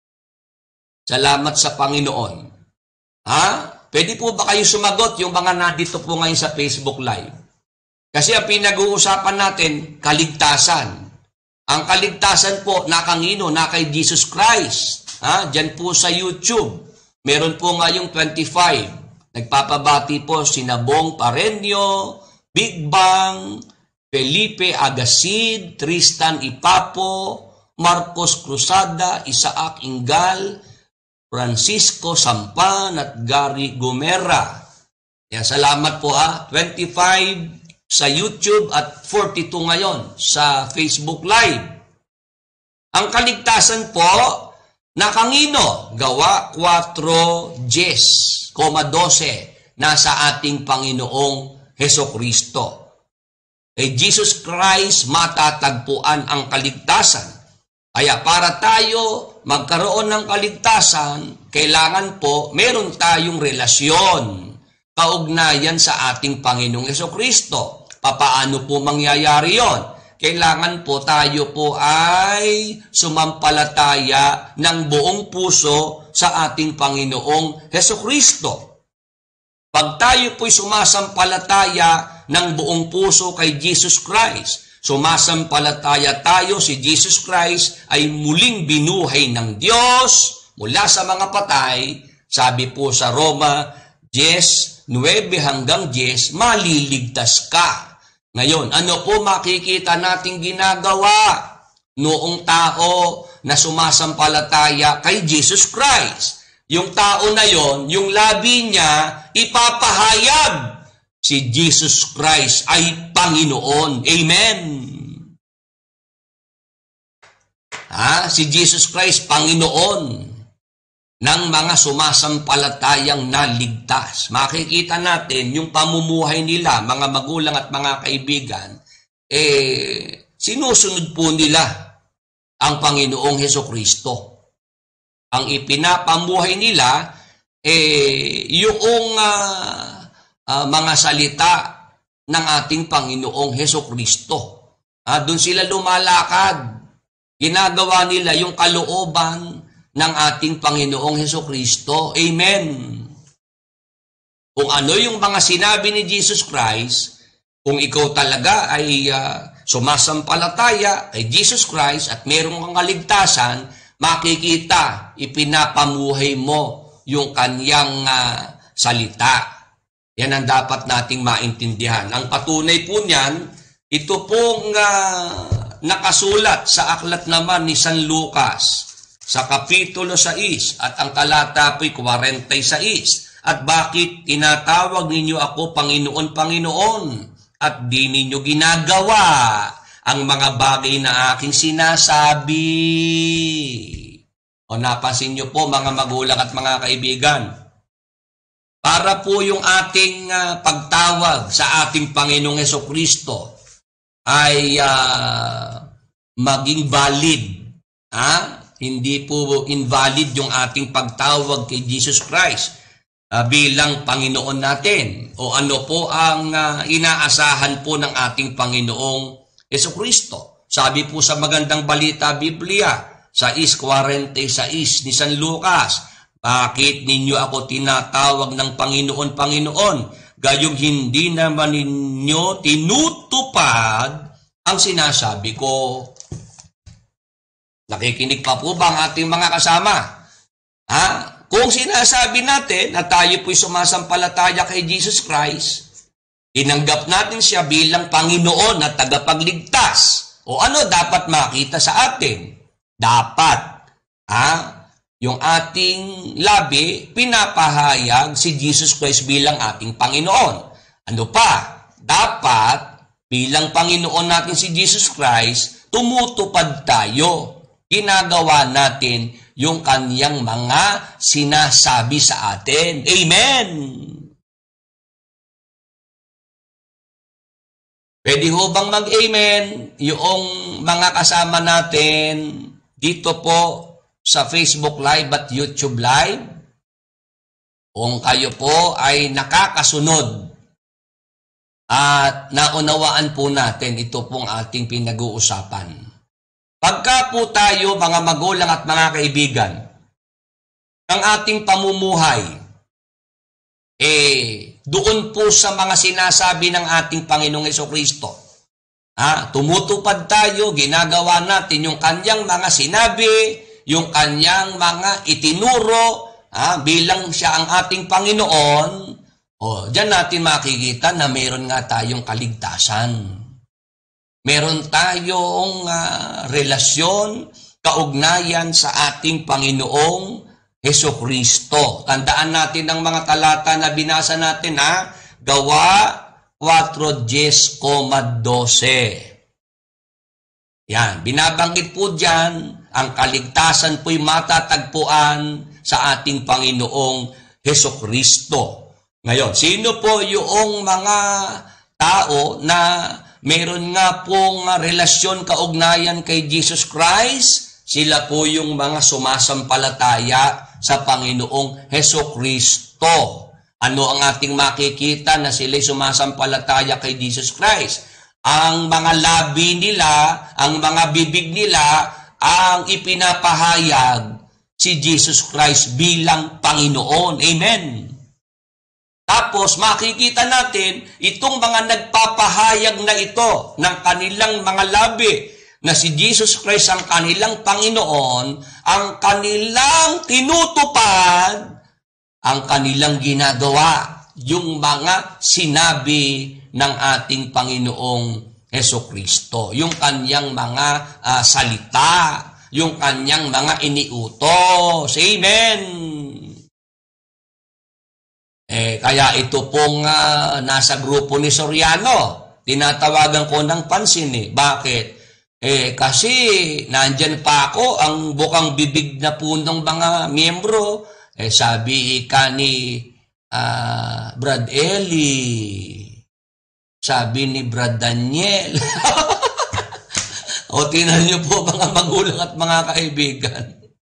Salamat sa Panginoon. Ha? Pwede po ba kayo sumagot yung mga nandito po ngayon sa Facebook Live? Kasi ang pinag-uusapan natin, kaligtasan. Ang kaligtasan po, nakangino, na kay Jesus Christ. Ha? Diyan po sa YouTube. Meron po ngayong twenty-five. Nagpapabati po sina Bong Parenio, Big Bang, Felipe Agasid, Tristan Ipapo, Marcos Cruzada, Isaac Ingal, Francisco Sampan at Gary Gomera. Yan, salamat po ha. twenty-five sa YouTube at forty-two ngayon sa Facebook Live. Ang kaligtasan po, nakangino, gawa four Jes, twelve, nasa ating Panginoong Hesukristo. Kay Jesus Christ matatagpuan ang kaligtasan. Kaya para tayo magkaroon ng kaligtasan, kailangan po meron tayong relasyon, kaugnayan sa ating Panginoong Hesukristo. Papaano po mangyayari yon? Kailangan po tayo po ay sumampalataya ng buong puso sa ating Panginoong Hesukristo. Pag tayo po'y sumasampalataya ng buong puso kay Jesus Christ, sumasampalataya tayo si Jesus Christ ay muling binuhay ng Diyos mula sa mga patay, sabi po sa Roma nine hanggang ten, maliligtas ka. Ngayon, ano po makikita nating ginagawa noong tao na sumasampalataya kay Jesus Christ? Yung tao na yon, yung labi niya, ipapahayag si Jesus Christ ay Panginoon. Amen. Ha? Si Jesus Christ, Panginoon ng mga sumasampalatayang naligtas. Makikita natin yung pamumuhay nila, mga magulang at mga kaibigan, eh, sinusunod po nila ang Panginoong Hesukristo. Ang ipinapamuhay nila, eh, yung uh, uh, mga salita ng ating Panginoong Hesukristo. Ah, doon sila lumalakad. Ginagawa nila yung kalooban ng ating Panginoong Hesukristo. Amen. Kung ano yung mga sinabi ni Jesus Christ, kung ikaw talaga ay uh, sumasampalataya kay Jesus Christ at mayroong kang kaligtasan, makikita, ipinapamuhay mo yung kanyang uh, salita. Yan ang dapat nating maintindihan. Ang patunay po niyan, ito pong uh, nakasulat sa aklat naman ni San Lucas, sa Kapitulo six at ang talata po'y forty-six. At bakit tinatawag ninyo ako Panginoon, Panginoon at di ninyo ginagawa ang mga bagay na aking sinasabi? O napansin nyo po mga magulang at mga kaibigan, para po yung ating uh, pagtawag sa ating Panginoong Hesukristo ay uh, maging valid. Ha? Hindi po invalid yung ating pagtawag kay Jesus Christ uh, bilang Panginoon natin. O ano po ang uh, inaasahan po ng ating Panginoong Hesukristo. Sabi po sa magandang balita Biblia, sa six forty-six ni San Lucas, bakit ninyo ako tinatawag ng Panginoon, Panginoon? Gayong hindi naman ninyo tinutupad ang sinasabi ko. Nakikinig pa po ba ang ating mga kasama? Ha? Kung sinasabi natin na tayo po'y sumasampalataya kay Jesus Christ, inanggap natin siya bilang Panginoon at tagapagligtas. O ano dapat makita sa atin? Dapat, ha? Yung ating labi, pinapahayag si Jesus Christ bilang ating Panginoon. Ano pa? Dapat, bilang Panginoon natin si Jesus Christ, tumutupad tayo. Ginagawa natin yung kanyang mga sinasabi sa atin. Amen! Pwede ho bang mag-amen yung mga kasama natin dito po sa Facebook Live at YouTube Live? Kung kayo po ay nakakasunod at naunawaan po natin ito pong ating pinag-uusapan. Pagka po tayo, mga magulang at mga kaibigan, ang ating pamumuhay, eh, doon po sa mga sinasabi ng ating Panginoong Hesukristo. Ha? Tumutupad tayo, ginagawa natin yung kanyang mga sinabi, yung kanyang mga itinuro, ah, bilang siya ang ating Panginoon, oh, diyan natin makikita na meron nga tayong kaligtasan. Meron tayong uh, relasyon, kaugnayan sa ating Panginoong Hesukristo. Tandaan natin ang mga talata na binasa natin, ha? Gawa four ten twelve. Yan, binabanggit po dyan, ang kaligtasan po'y matatagpuan sa ating Panginoong Hesukristo. Ngayon, sino po yung mga tao na meron nga pong relasyon, kaugnayan kay Jesus Christ? Sila po yung mga sumasampalataya sa Panginoong Hesukristo. Ano ang ating makikita na sila'y sumasampalataya kay Jesus Christ? Ang mga labi nila, ang mga bibig nila, ang ipinapahayag si Jesus Christ bilang Panginoon. Amen. Tapos makikita natin itong mga nagpapahayag na ito ng kanilang mga labi na si Jesus Christ ang kanilang Panginoon, ang kanilang tinutupad, ang kanilang ginagawa, yung mga sinabi ng ating Panginoong Hesukristo, yung kanyang mga uh, salita, yung kanyang mga iniutos. Amen! Eh, kaya ito pong uh, nasa grupo ni Soriano, tinatawagan ko ng pansin eh. Bakit? Eh, kasi nandyan pa ako, ang bukang bibig na po ng mga miyembro, eh, sabi ika ni uh, Brad Eli, sabi ni Brad Daniel. O, tinan niyo po mga magulang at mga kaibigan.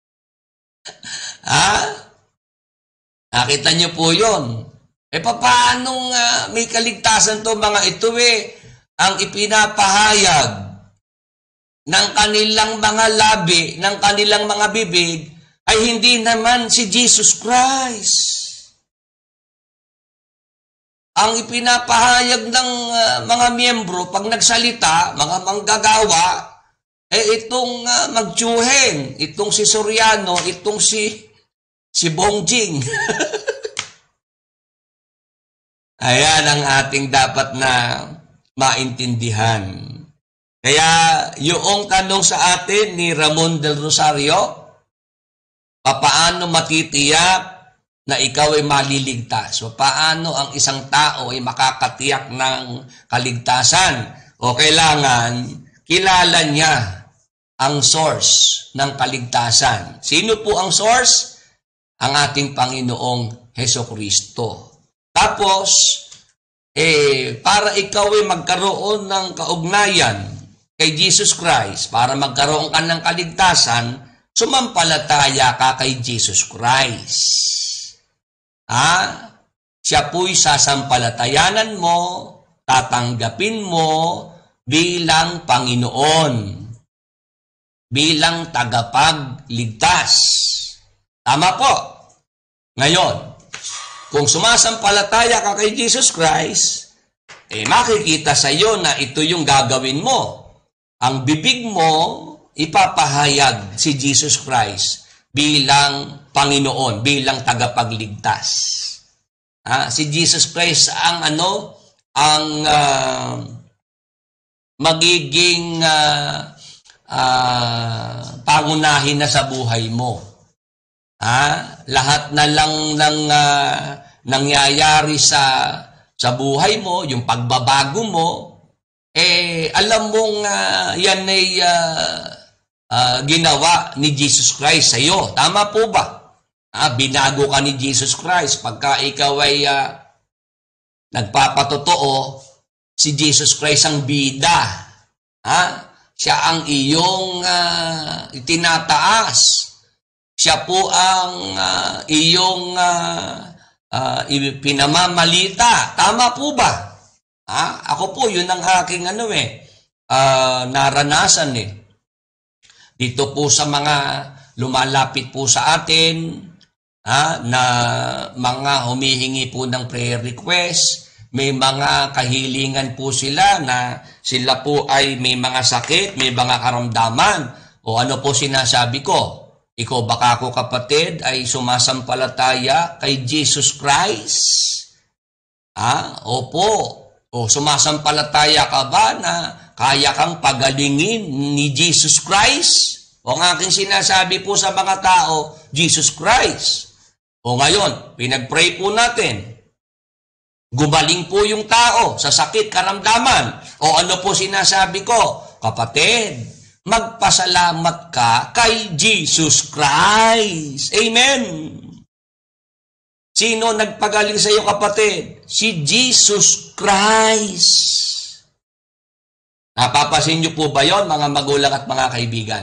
Ha? Nakita niyo po yun. E paano nga may kaligtasan to mga ito eh? Ang ipinapahayag ng kanilang mga labi, ng kanilang mga bibig, ay hindi naman si Jesus Christ. Ang ipinapahayag ng uh, mga miyembro, pag nagsalita, mga manggagawa, eh itong uh, magtsuhen, itong si Soriano, itong si Si Bongjing. Ayan ang ating dapat na maintindihan. Kaya yung tanong sa atin ni Ramon del Rosario, paano matitiyak na ikaw ay maliligtas? O paano ang isang tao ay makakatiyak ng kaligtasan? O kailangan kilala niya ang source ng kaligtasan. Sino po ang source? Ang ating Panginoong Hesukristo. Tapos, eh, para ikaw ay magkaroon ng kaugnayan kay Jesus Christ, para magkaroon ka ng kaligtasan, sumampalataya ka kay Jesus Christ. Ha? Siya po'y sasampalatayanan mo, tatanggapin mo bilang Panginoon, bilang tagapagligtas. Tama po. Ngayon, kung sumasampalataya ka kay Jesus Christ, eh makikita sa iyo na ito yung gagawin mo. Ang bibig mo, ipapahayag si Jesus Christ bilang Panginoon, bilang tagapagligtas. Ah, si Jesus Christ ang ano, ang uh, magiging uh, uh, pangunahin na sa buhay mo. Ah, lahat na lang ng uh, nangyayari sa sa buhay mo, yung pagbabago mo, eh alam mong uh, yan ay uh, uh, ginawa ni Jesus Christ sa iyo. Tama po ba? Ah, binago ka ni Jesus Christ pagka ikaw ay uh, nagpapatotoo, si Jesus Christ ang bida. Ah, siya ang iyong uh, itinataas. Siya po ang uh, iyong uh, uh, pinamamalita. Tama po ba? Ha? Ako po, yun ang aking ano eh, uh, naranasan eh. Dito po sa mga lumalapit po sa atin, ha, na mga humihingi po ng prayer request, may mga kahilingan po sila na sila po ay may mga sakit, may mga karamdaman. O ano po sinasabi ko? Ikaw baka ako kapatid ay sumasampalataya kay Jesus Christ? Ah, opo. O sumasampalataya ka ba na kaya kang pagalingin ni Jesus Christ? O ang aking sinasabi po sa mga tao, Jesus Christ. O ngayon, pinag-pray po natin. Gumaling po yung tao sa sakit, karamdaman. O ano po sinasabi ko? Kapatid, magpasalamat ka kay Jesus Christ. Amen. Sino nagpagaling sa iyo, kapatid? Si Jesus Christ. Napapasin niyo po ba yon, mga magulang at mga kaibigan?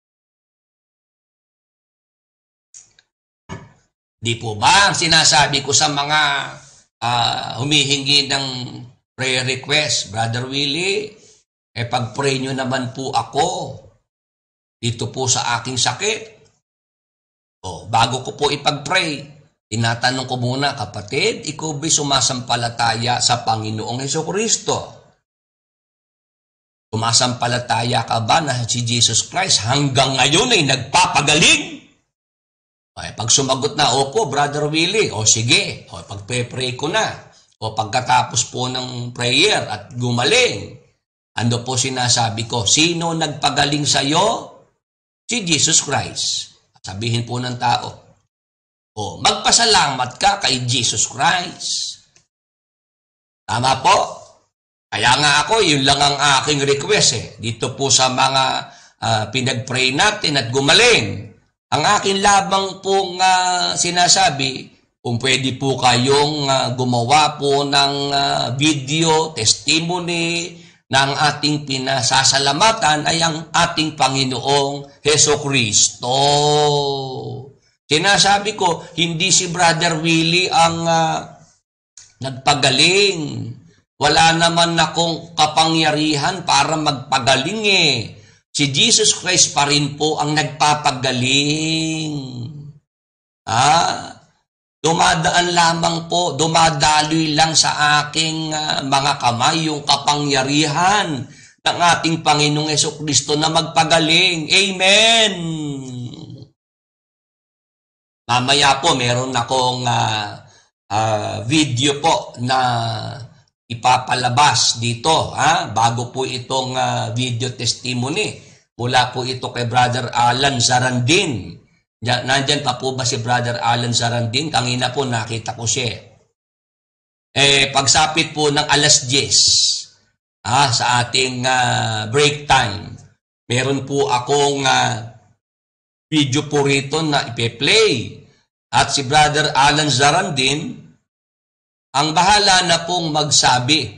Di po ba sinasabi ko sa mga uh, humihingi ng prayer request, Brother Willie, eh pag-pray nyo naman po ako dito po sa aking sakit. O, bago ko po ipag-pray, tinatanong ko muna, kapatid, ikaw ba'y sumasampalataya sa Panginoong Hesukristo? Sumasampalataya ka ba na si Jesus Christ hanggang ngayon ay nagpapagaling? Ay, pag sumagot na, opo, Brother Willie, o sige, o pag-pray ko na, o pagkatapos po ng prayer at gumaling, ano po sinasabi ko? Sino nagpagaling sa iyo? Si Jesus Christ. Sabihin po ng tao, o magpasalamat ka kay Jesus Christ. Tama po? Kaya nga ako, yun lang ang aking request eh. Dito po sa mga uh, pinag-pray natin at gumaling. Ang akin labang pong uh, sinasabi, kung pwede po kayong uh, gumawa po ng uh, video, testimony, na ang ating pinasasalamatan ay ang ating Panginoong Hesukristo. Sinasabi ko, hindi si Brother Willie ang uh, nagpagaling. Wala naman akong kapangyarihan para magpagaling eh. Si Jesus Christ pa rin po ang nagpapagaling. Ah, dumadaan lamang po, dumadaloy lang sa aking uh, mga kamay yung kapangyarihan ng ating Panginoong Hesukristo na magpagaling. Amen! Mamaya po, meron akong uh, uh, video po na ipapalabas dito, ha? Bago po itong uh, video testimony. Mula po ito kay Brother Alan Zarandin. Nandyan pa po ba si Brother Alan Zarandin? Kanina po nakita ko siya. Eh, pagsapit po ng alas diyes, ah, sa ating uh, break time, meron po akong uh, video po rito na ipe-play. At si Brother Alan Zarandin, ang bahala na pong magsabi,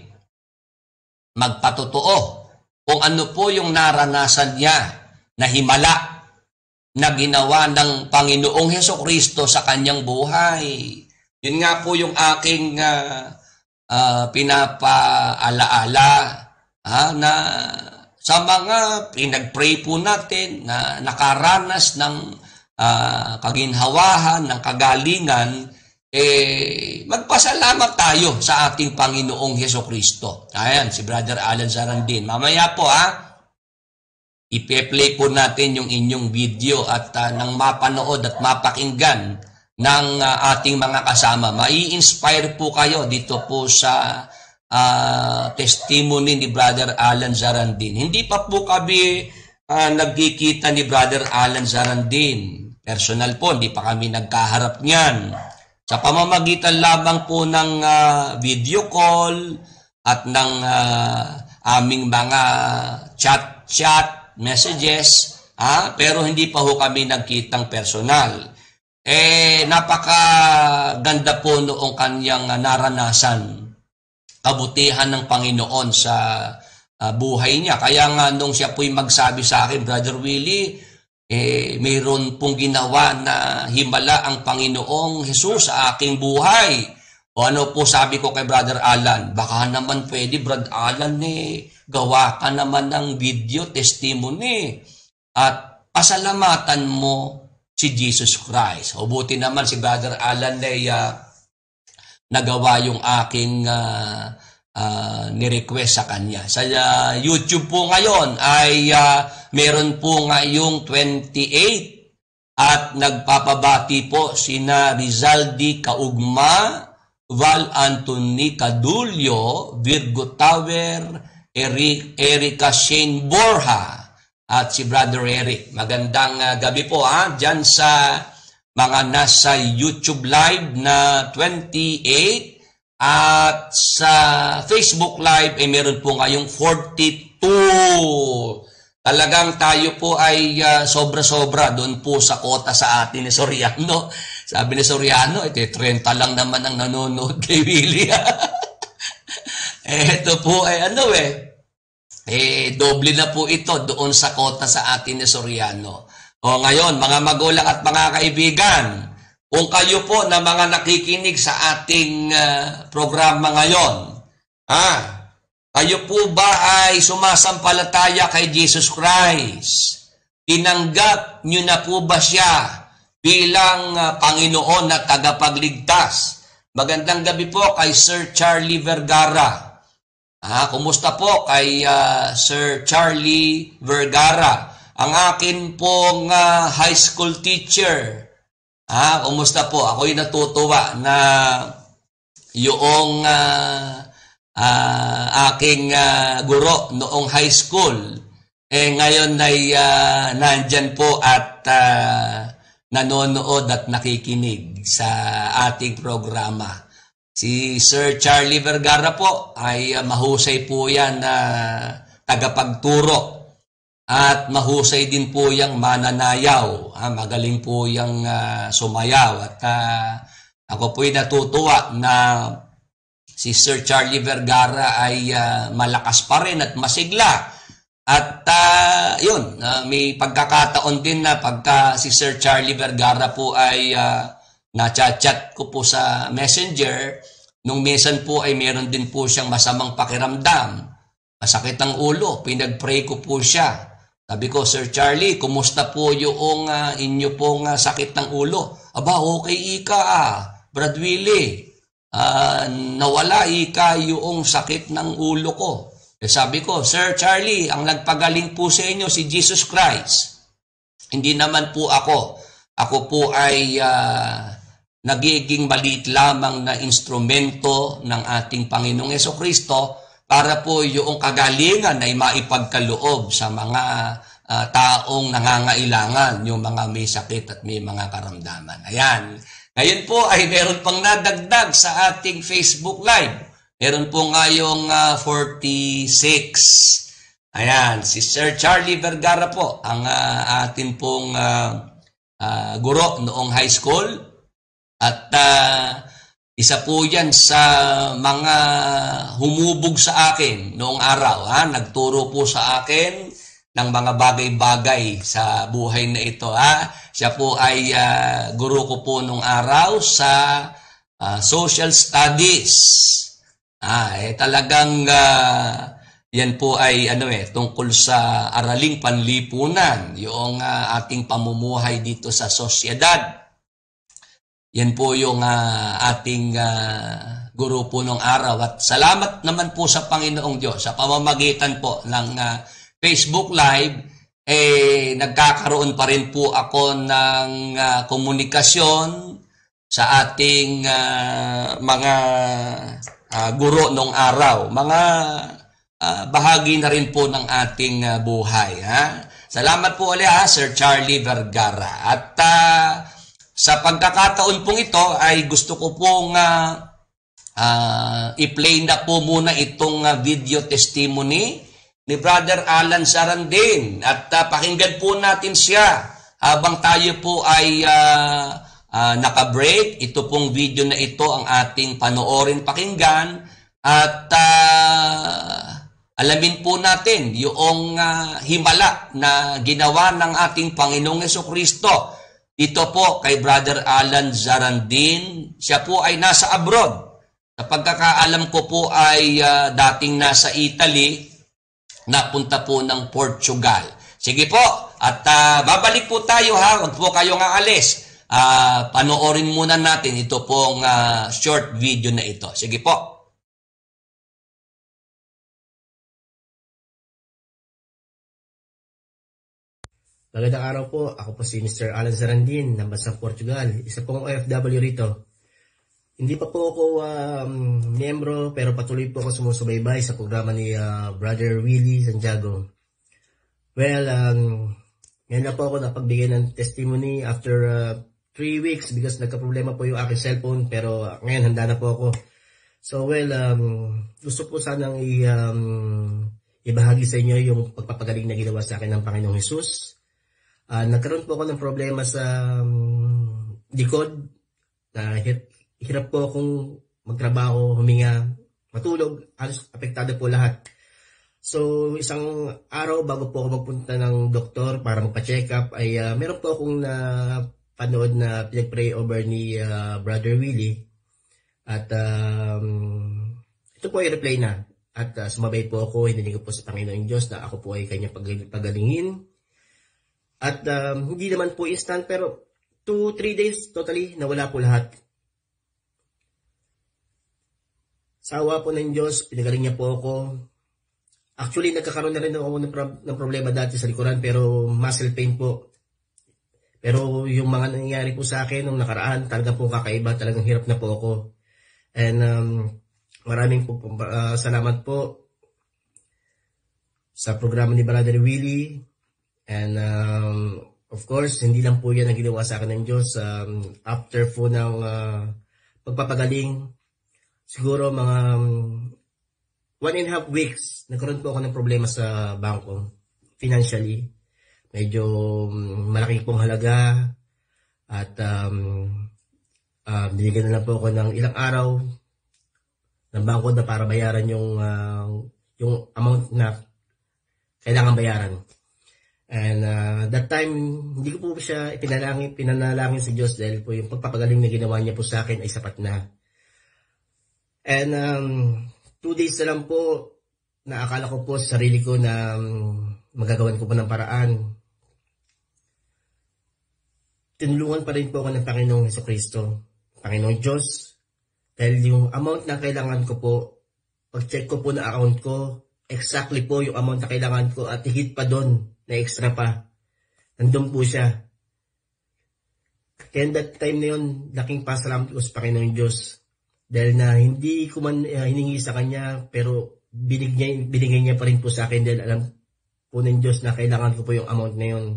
magpatotoo, kung ano po yung naranasan niya na himala na ginawa ng Panginoong Hesukristo sa kanyang buhay. Yun nga po yung aking uh, uh, pinapaalaala uh, na sa mga pinag-pray po natin na nakaranas ng uh, kaginhawahan, ng kagalingan, eh, magpasalamat tayo sa ating Panginoong Hesukristo. Ayan, si Brother Alan Zarandin. Mamaya po ha, ipe-play po natin yung inyong video at uh, nang mapanood at mapakinggan ng uh, ating mga kasama. Mai-inspire po kayo dito po sa uh, testimony ni Brother Alan Zarandin. Hindi pa po kami uh, nagkikita ni Brother Alan Zarandin. Personal po, hindi pa kami nagkaharap niyan. Sa pamamagitan lamang po ng uh, video call at ng uh, aming mga chat-chat messages, ah, pero hindi pa ho kami nagkitang personal. Eh, napakaganda po noong kanyang naranasan, kabutihan ng Panginoon sa uh, buhay niya. Kaya nga nung siya po'y magsabi sa akin, Brother Willie, eh, mayroon pong ginawa na himala ang Panginoong Jesus sa aking buhay. O ano po sabi ko kay Brother Alan, baka naman pwede, Brother Alan, eh, gawa ka naman ng video testimony at pasalamatan mo si Jesus Christ. O buti naman si Brother Alan ay uh, nagawa yung aking uh, uh, nirequest sa kanya. Sa uh, YouTube po ngayon ay uh, meron po ngayong twenty-eight At nagpapabati po sina Rizaldi Kaugma, Val Anthony Cadulio, Virgo Tower, Eric, Erica Shane Borja, at si Brother Eric. Magandang uh, gabi po ha, dyan sa mga nasa YouTube Live na twenty-eight at sa Facebook Live ay eh, meron po ngayong forty-two. Talagang tayo po ay uh, sobra-sobra doon po sa kota sa atin ni Soriano. Sabi ni Soriano, ito thirty lang naman ang nanonood kay Willie. Eh, ito po ay ano eh, eh, doble na po ito doon sa kota sa atin ni Soriano. O ngayon, mga magulang at mga kaibigan, kung kayo po na mga nakikinig sa ating uh, programa ngayon, ah, kayo po ba ay sumasampalataya kay Jesus Christ? Tinanggap nyo na po ba siya bilang uh, Panginoon at tagapagligtas? Magandang gabi po kay Sir Charlie Vergara. Ah, kumusta po kay uh, Sir Charlie Vergara? Ang akin pong uh, high school teacher. Ah, kumusta po? Ako'y natutuwa na yung uh, uh, aking uh, guro noong high school. Eh ngayon ay uh, nandyan po at uh, nanonood at nakikinig sa ating programa. Si Sir Charlie Vergara po ay uh, mahusay po yan na uh, tagapagturo. At mahusay din po yung mananayaw. Ha? Magaling po yung uh, sumayaw. At uh, ako po'y natutuwa na si Sir Charlie Vergara ay uh, malakas pa rin at masigla. At uh, yun, uh, may pagkakataon din na pagka si Sir Charlie Vergara po ay uh, na-chat-chat ko po sa Messenger, nung minsan po ay meron din po siyang masamang pakiramdam. Masakit ang ulo, pinag-pray ko po siya. Sabi ko, Sir Charlie, kumusta po yung uh, inyo pong uh, sakit ng ulo? Aba, okay ika ah, Brad Willie. Uh, nawala ika yung sakit ng ulo ko. Eh, sabi ko, Sir Charlie, ang nagpagaling po sa inyo si Jesus Christ. Hindi naman po ako. Ako po ay uh, nagiging maliit lamang na instrumento ng ating Panginoong Jesucristo para po yung kagalingan ay maipagkaloob sa mga uh, taong nangangailangan, yung mga may sakit at may mga karamdaman. Ayan. Ngayon po ay meron pang nadagdag sa ating Facebook Live. Meron po ngayong uh, forty-six. Ayan, si Sir Charlie Vergara po, ang uh, atin pong uh, uh, guro noong high school. At uh, isa po yan sa mga humubog sa akin noong araw. Ha? Nagturo po sa akin ng mga bagay-bagay sa buhay na ito. Ha? Siya po ay uh, guro ko po noong araw sa uh, social studies. Ah, eh, talagang uh, yan po ay ano eh, tungkol sa araling panlipunan, yung uh, ating pamumuhay dito sa sosyedad. Yan po yung uh, ating uh, guro po nung araw. At salamat naman po sa Panginoong Diyos. Sa pamamagitan po ng uh, Facebook Live, eh, nagkakaroon pa rin po ako ng uh, komunikasyon sa ating uh, mga uh, guro nung araw. Mga uh, bahagi na rin po ng ating uh, buhay. Ha? Salamat po ulit ha, Sir Charlie Vergara. At uh, sa pagkakataon pong ito ay gusto ko pong uh, uh, i-play na po muna itong uh, video testimony ni Brother Alan Sarandin. At uh, pakinggan po natin siya habang tayo po ay uh, uh, naka-break. Ito pong video na ito ang ating panoorin, pakinggan. At uh, alamin po natin yung uh, himala na ginawa ng ating Panginoong Jesucristo. Ito po kay Brother Alan Sarandin. Siya po ay nasa abroad. Sa pagkakaalam ko po ay uh, dating nasa Italy, napunta po ng Portugal. Sige po, at uh, babalik po tayo ha. Huwag po kayong aalis. Uh, panoorin muna natin ito pong uh, short video na ito. Sige po. Magandang araw po. Ako po si Mister Alan Sarandin ng bansang Portugal. Isa pong O F W rito. Hindi pa po ako um, miyembro pero patuloy po ako sumusubaybay sa programa ni uh, Brother Willie Santiago. Well, um, ngayon na po ako napagbigay ng testimony after uh, three weeks because nagka-problema po yung aking cellphone pero ngayon handa na po ako. So well, um, gusto po sanang i, um, ibahagi sa inyo yung pagpapagaling na ginawa sa akin ng Panginoong Hesus. Uh, nagkaroon po ako ng problema sa um, likod. Uh, hit, hirap po akong magtrabaho, huminga, matulog, halos apektado po lahat. So isang araw bago po ako magpunta ng doktor para magpa-check up ay uh, meron po akong napanood na pinag-pray over ni uh, Brother Willie. At um, ito po ay replay na. At uh, sumabay po ako, hiniling ko po sa Panginoong Diyos na ako po ay kanyang pagalingin. At um, hindi naman po instant pero two to three days totally nawala po lahat. Sa awa po ng Diyos, pinagaling niya po ako. Actually, nagkakaroon na rin ako ng, pro- ng problema dati sa likuran pero muscle pain po. Pero yung mga nangyayari po sa akin nung nakaraan, talaga po kakaiba, talagang hirap na po ako. And um, maraming po, uh, salamat po sa programa ni Brother Willie. And um, of course, hindi lang po yan ang ginawa sa akin ng Diyos. Um, after po ng uh, pagpapagaling, siguro mga um, one and a half weeks, nagkaroon po ako ng problema sa bangko, financially. Medyo um, malaki pong halaga at um, uh, binigyan na lang po ako ng ilang araw ng bangko na para bayaran yung, uh, yung amount na kailangan bayaran. And uh, that time, hindi ko po siya ipinalangin, pinanalangin sa Diyos dahil po yung pagpapagaling na ginawa niya po sa akin ay sapat na. And um, two days na lang po, naakala ko po sa sarili ko na um, magagawan ko po ng paraan. Tinulungan pa rin po ako ng Panginoong Hesukristo, Panginoong Diyos, dahil yung amount na kailangan ko po, pag-check ko po na account ko, exactly po yung amount na kailangan ko at higit pa doon, na extra pa. Nandun po siya. Kaya that time na yun, laking pasalamat ko sa Panginoong Diyos. Dahil na hindi ko man uh, hiningi sa Kanya, pero binigay, binigay niya pa rin po sa akin dahil alam po ng Diyos na kailangan ko po yung amount na yun.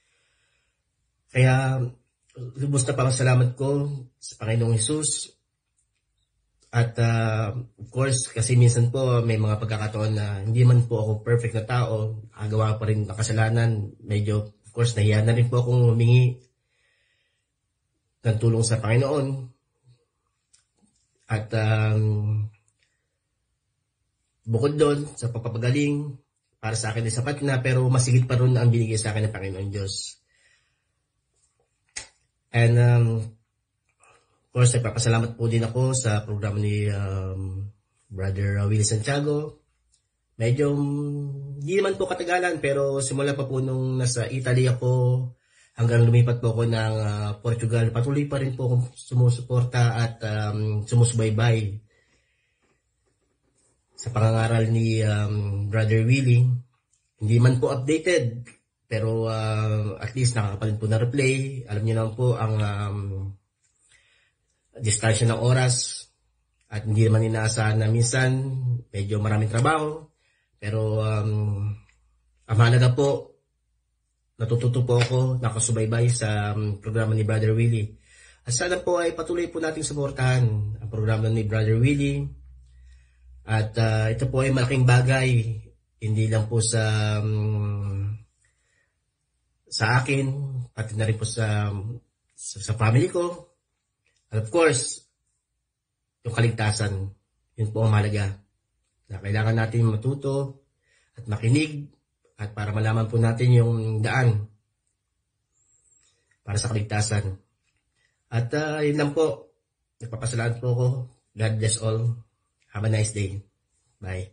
Kaya, lubos na pasalamat ko sa Panginoong Hesus. At uh, of course, kasi minsan po may mga pagkakataon na hindi man po ako perfect na tao, agawa pa rin ng kasalanan. Medyo, of course, nahiya na rin po akong humingi ng tulong sa Panginoon. At um, bukod doon, sa pagpapagaling, para sa akin ay sapat na, pero masigit pa rin ang binigay sa akin ng Panginoon Diyos. And um, of course, nagpapasalamat po din ako sa programa ni um, Brother Willie Santiago. Medyo, hindi naman po katagalan, pero simula pa po nung nasa Italy ako, hanggang lumipat po ako ng uh, Portugal, patuloy pa rin po akong sumusuporta at um, sumusubaybay sa pangangaral ni um, Brother Willie. Hindi man po updated, pero uh, at least nakakapalit po na replay. Alam niyo naman po ang um, distansya ng oras at hindi naman inaasahan na minsan medyo maraming trabaho pero um, ang mahalaga po natututo po ako nakasubaybay sa um, programa ni Brother Willie at sana po ay patuloy po nating suportahan ang programa ni Brother Willie at uh, ito po ay malaking bagay hindi lang po sa um, sa akin pati na rin po sa sa, sa family ko. At of course, yung kaligtasan, yun po ang mahalaga. Na kailangan natin matuto at makinig at para malaman po natin yung daan para sa kaligtasan. At uh, yun lang po. Nagpapasalamat po ako. God bless all. Have a nice day. Bye.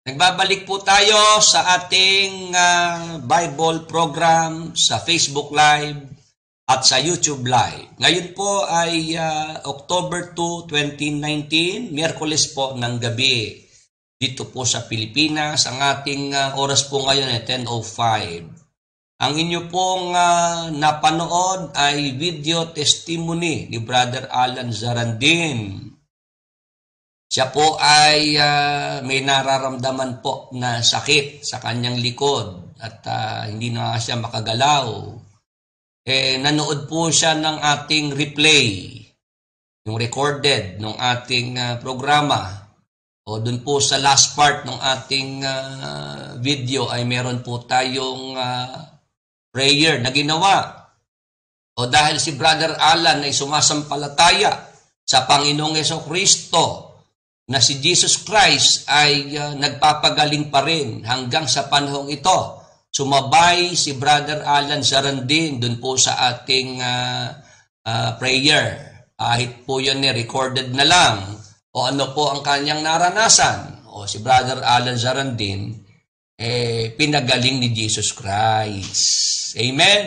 Nagbabalik po tayo sa ating uh, Bible program sa Facebook Live at sa YouTube Live. Ngayon po ay uh, October second, twenty nineteen, Miyerkules po ng gabi. Dito po sa Pilipinas, ang ating uh, oras po ngayon ay ten oh five. Ang inyo pong uh, napanood ay video testimony ni Brother Alan Zarandin. Siya po ay uh, may nararamdaman po na sakit sa kanyang likod at uh, hindi na siya makagalaw. Eh, nanood po siya ng ating replay, yung recorded ng ating uh, programa. O dun po sa last part ng ating uh, video ay meron po tayong uh, prayer na ginawa. O dahil si Brother Alan ay sumasampalataya sa Panginoong Jesucristo, na si Jesus Christ ay uh, nagpapagaling pa rin hanggang sa panahong ito. Sumabay si Brother Alan Zarandin dun po sa ating uh, uh, prayer. Kahit po yun eh, recorded na lang. O ano po ang kanyang naranasan. O si Brother Alan Zarandin, eh, pinagaling ni Jesus Christ. Amen.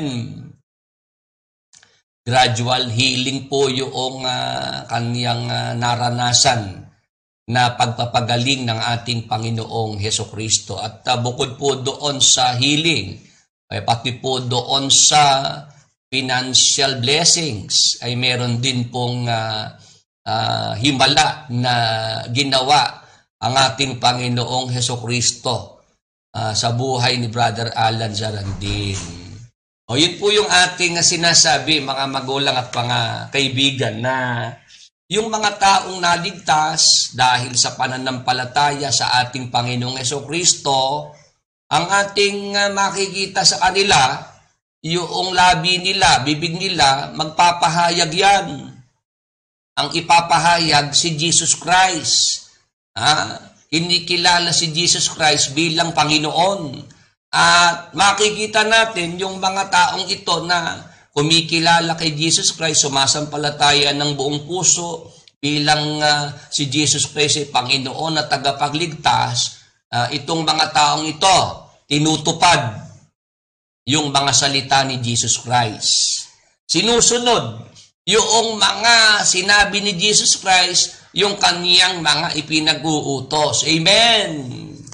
Gradual healing po yung uh, kanyang uh, naranasan na pagpapagaling ng ating Panginoong Hesukristo. At uh, bukod po doon sa healing, ay pati po doon sa financial blessings, ay meron din pong uh, uh, himala na ginawa ang ating Panginoong Hesukristo uh, sa buhay ni Brother Alan Zarandin. O yun po yung ating sinasabi, mga magulang at mga kaibigan, na yung mga taong naligtas dahil sa pananampalataya sa ating Panginoong Jesucristo, ang ating uh, makikita sa kanila, yung labi nila, bibig nila, magpapahayag yan. Ang ipapahayag si Jesus Christ. Ha? Inikilala si Jesus Christ bilang Panginoon. At makikita natin yung mga taong ito na kumikilala kay Jesus Christ, sumasampalataya ng buong puso bilang uh, si Jesus Christ ay Panginoon at tagapagligtas. Uh, itong mga taong ito, tinutupad yung mga salita ni Jesus Christ. Sinusunod yung mga sinabi ni Jesus Christ, yung kaniyang mga ipinag-uutos. Amen!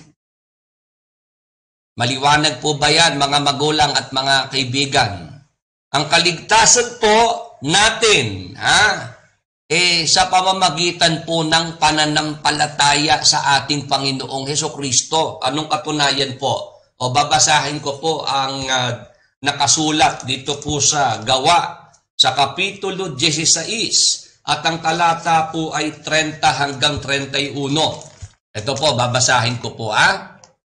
Maliwanag po ba yan, mga magulang at mga kaibigan? Ang kaligtasan po natin, ha, eh, sa pamamagitan po ng pananampalataya sa ating Panginoong Hesukristo. Anong katunayan po? O babasahin ko po ang uh, nakasulat dito po sa Gawa, sa Kapitulo sixteen, at ang talata po ay thirty hanggang thirty-one. Ito po, babasahin ko po, ha.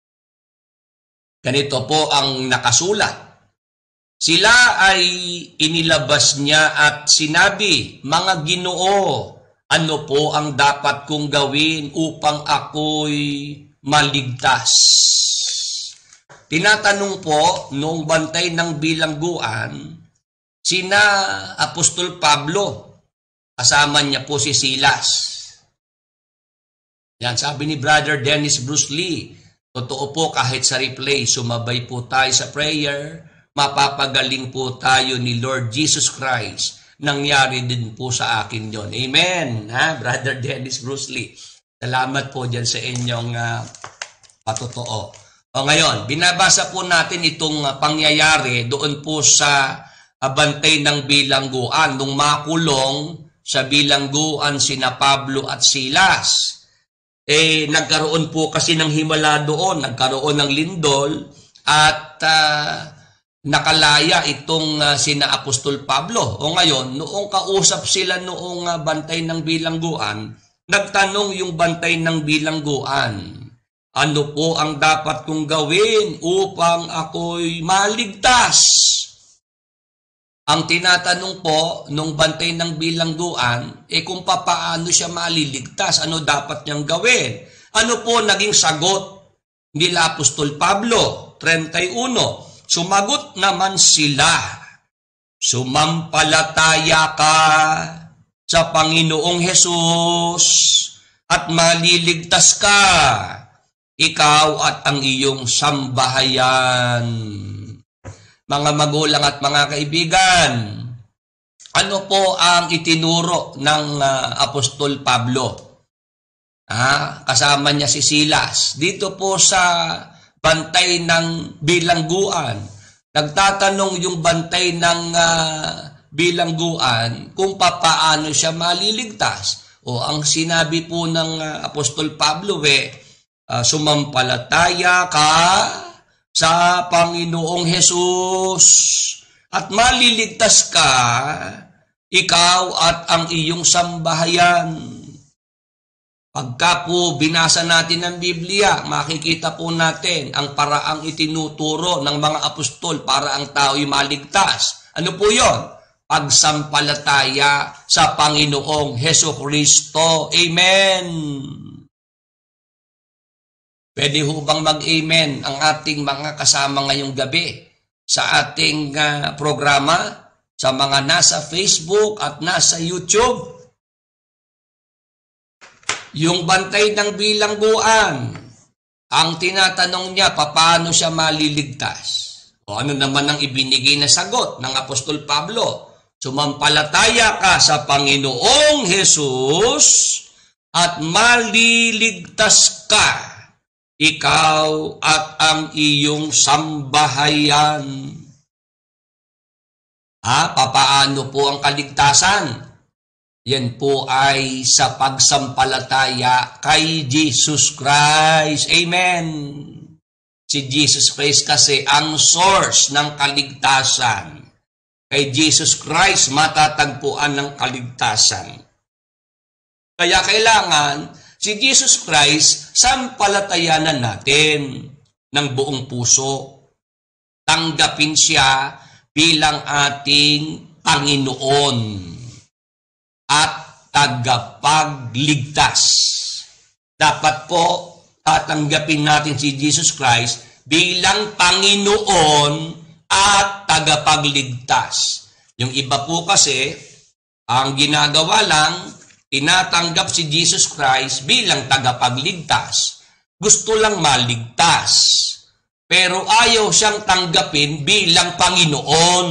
Ganito po ang nakasulat. Sila ay inilabas niya at sinabi, mga Ginoo, ano po ang dapat kong gawin upang ako'y maligtas? Tinatanong po nung bantay ng bilangguan, sina Apostol Pablo, kasama niya po si Silas. Yan, sabi ni Brother Dennis Bruce Lee, totoo po kahit sa replay, sumabay po tayo sa prayer, mapapagaling po tayo ni Lord Jesus Christ. Nangyari din po sa akin yon. Amen. Ha, Brother Dennis Bruce Lee. Salamat po dyan sa inyong uh, patotoo. O ngayon, binabasa po natin itong uh, pangyayari doon po sa uh, bantay ng bilangguan. Nung makulong sa bilangguan sina Pablo at Silas, eh nagkaroon po kasi ng himala doon, nagkaroon ng lindol at uh, nakalaya itong uh, sina Apostol Pablo. O ngayon, noong kausap sila noong uh, bantay ng bilangguan, nagtanong yung bantay ng bilangguan, ano po ang dapat kong gawin upang ako'y maligtas? Ang tinatanong po nung bantay ng bilangguan, eh kung papaano siya maliligtas, ano dapat niyang gawin? Ano po naging sagot nila Apostol Pablo? thirty-one. Sumagot naman sila, sumampalataya ka sa Panginoong Hesus at maliligtas ka, ikaw at ang iyong sambahayan. Mga magulang at mga kaibigan, ano po ang itinuro ng uh, Apostol Pablo? Ah, kasama niya si Silas. Dito po sa bantay ng bilangguan, nagtatanong yung bantay ng uh, bilangguan kung papaano siya maliligtas. O ang sinabi po ng uh, Apostol Pablo, eh, uh, sumampalataya ka sa Panginoong Hesus at maliligtas ka, ikaw at ang iyong sambahayan. Pagka po binasa natin ng Biblia, makikita po natin ang paraang itinuturo ng mga apostol para ang tao'y maligtas. Ano po yon? Pagsampalataya sa Panginoong Hesukristo. Amen! Pwede ho bang mag-amen ang ating mga kasama ngayong gabi sa ating uh, programa, sa mga nasa Facebook at nasa YouTube? Yung bantay ng bilangguan, ang tinatanong niya, paano siya maliligtas? O ano naman ang ibinigay na sagot ng Apostol Pablo? Sumampalataya ka sa Panginoong Hesus at maliligtas ka, ikaw at ang iyong sambahayan. Ah, papaano po ang kaligtasan? Yan po ay sa pagsampalataya kay Jesus Christ. Amen! Si Jesus Christ kasi ang source ng kaligtasan. Kay Jesus Christ matatagpuan ng kaligtasan. Kaya kailangan si Jesus Christ sampalatayanan natin ng buong puso. Tanggapin siya bilang ating Panginoon at tagapagligtas. Dapat po tatanggapin natin si Jesus Christ bilang Panginoon at tagapagligtas. Yung iba po kasi, ang ginagawa lang, tinatanggap si Jesus Christ bilang tagapagligtas. Gusto lang maligtas. Pero ayaw siyang tanggapin bilang Panginoon.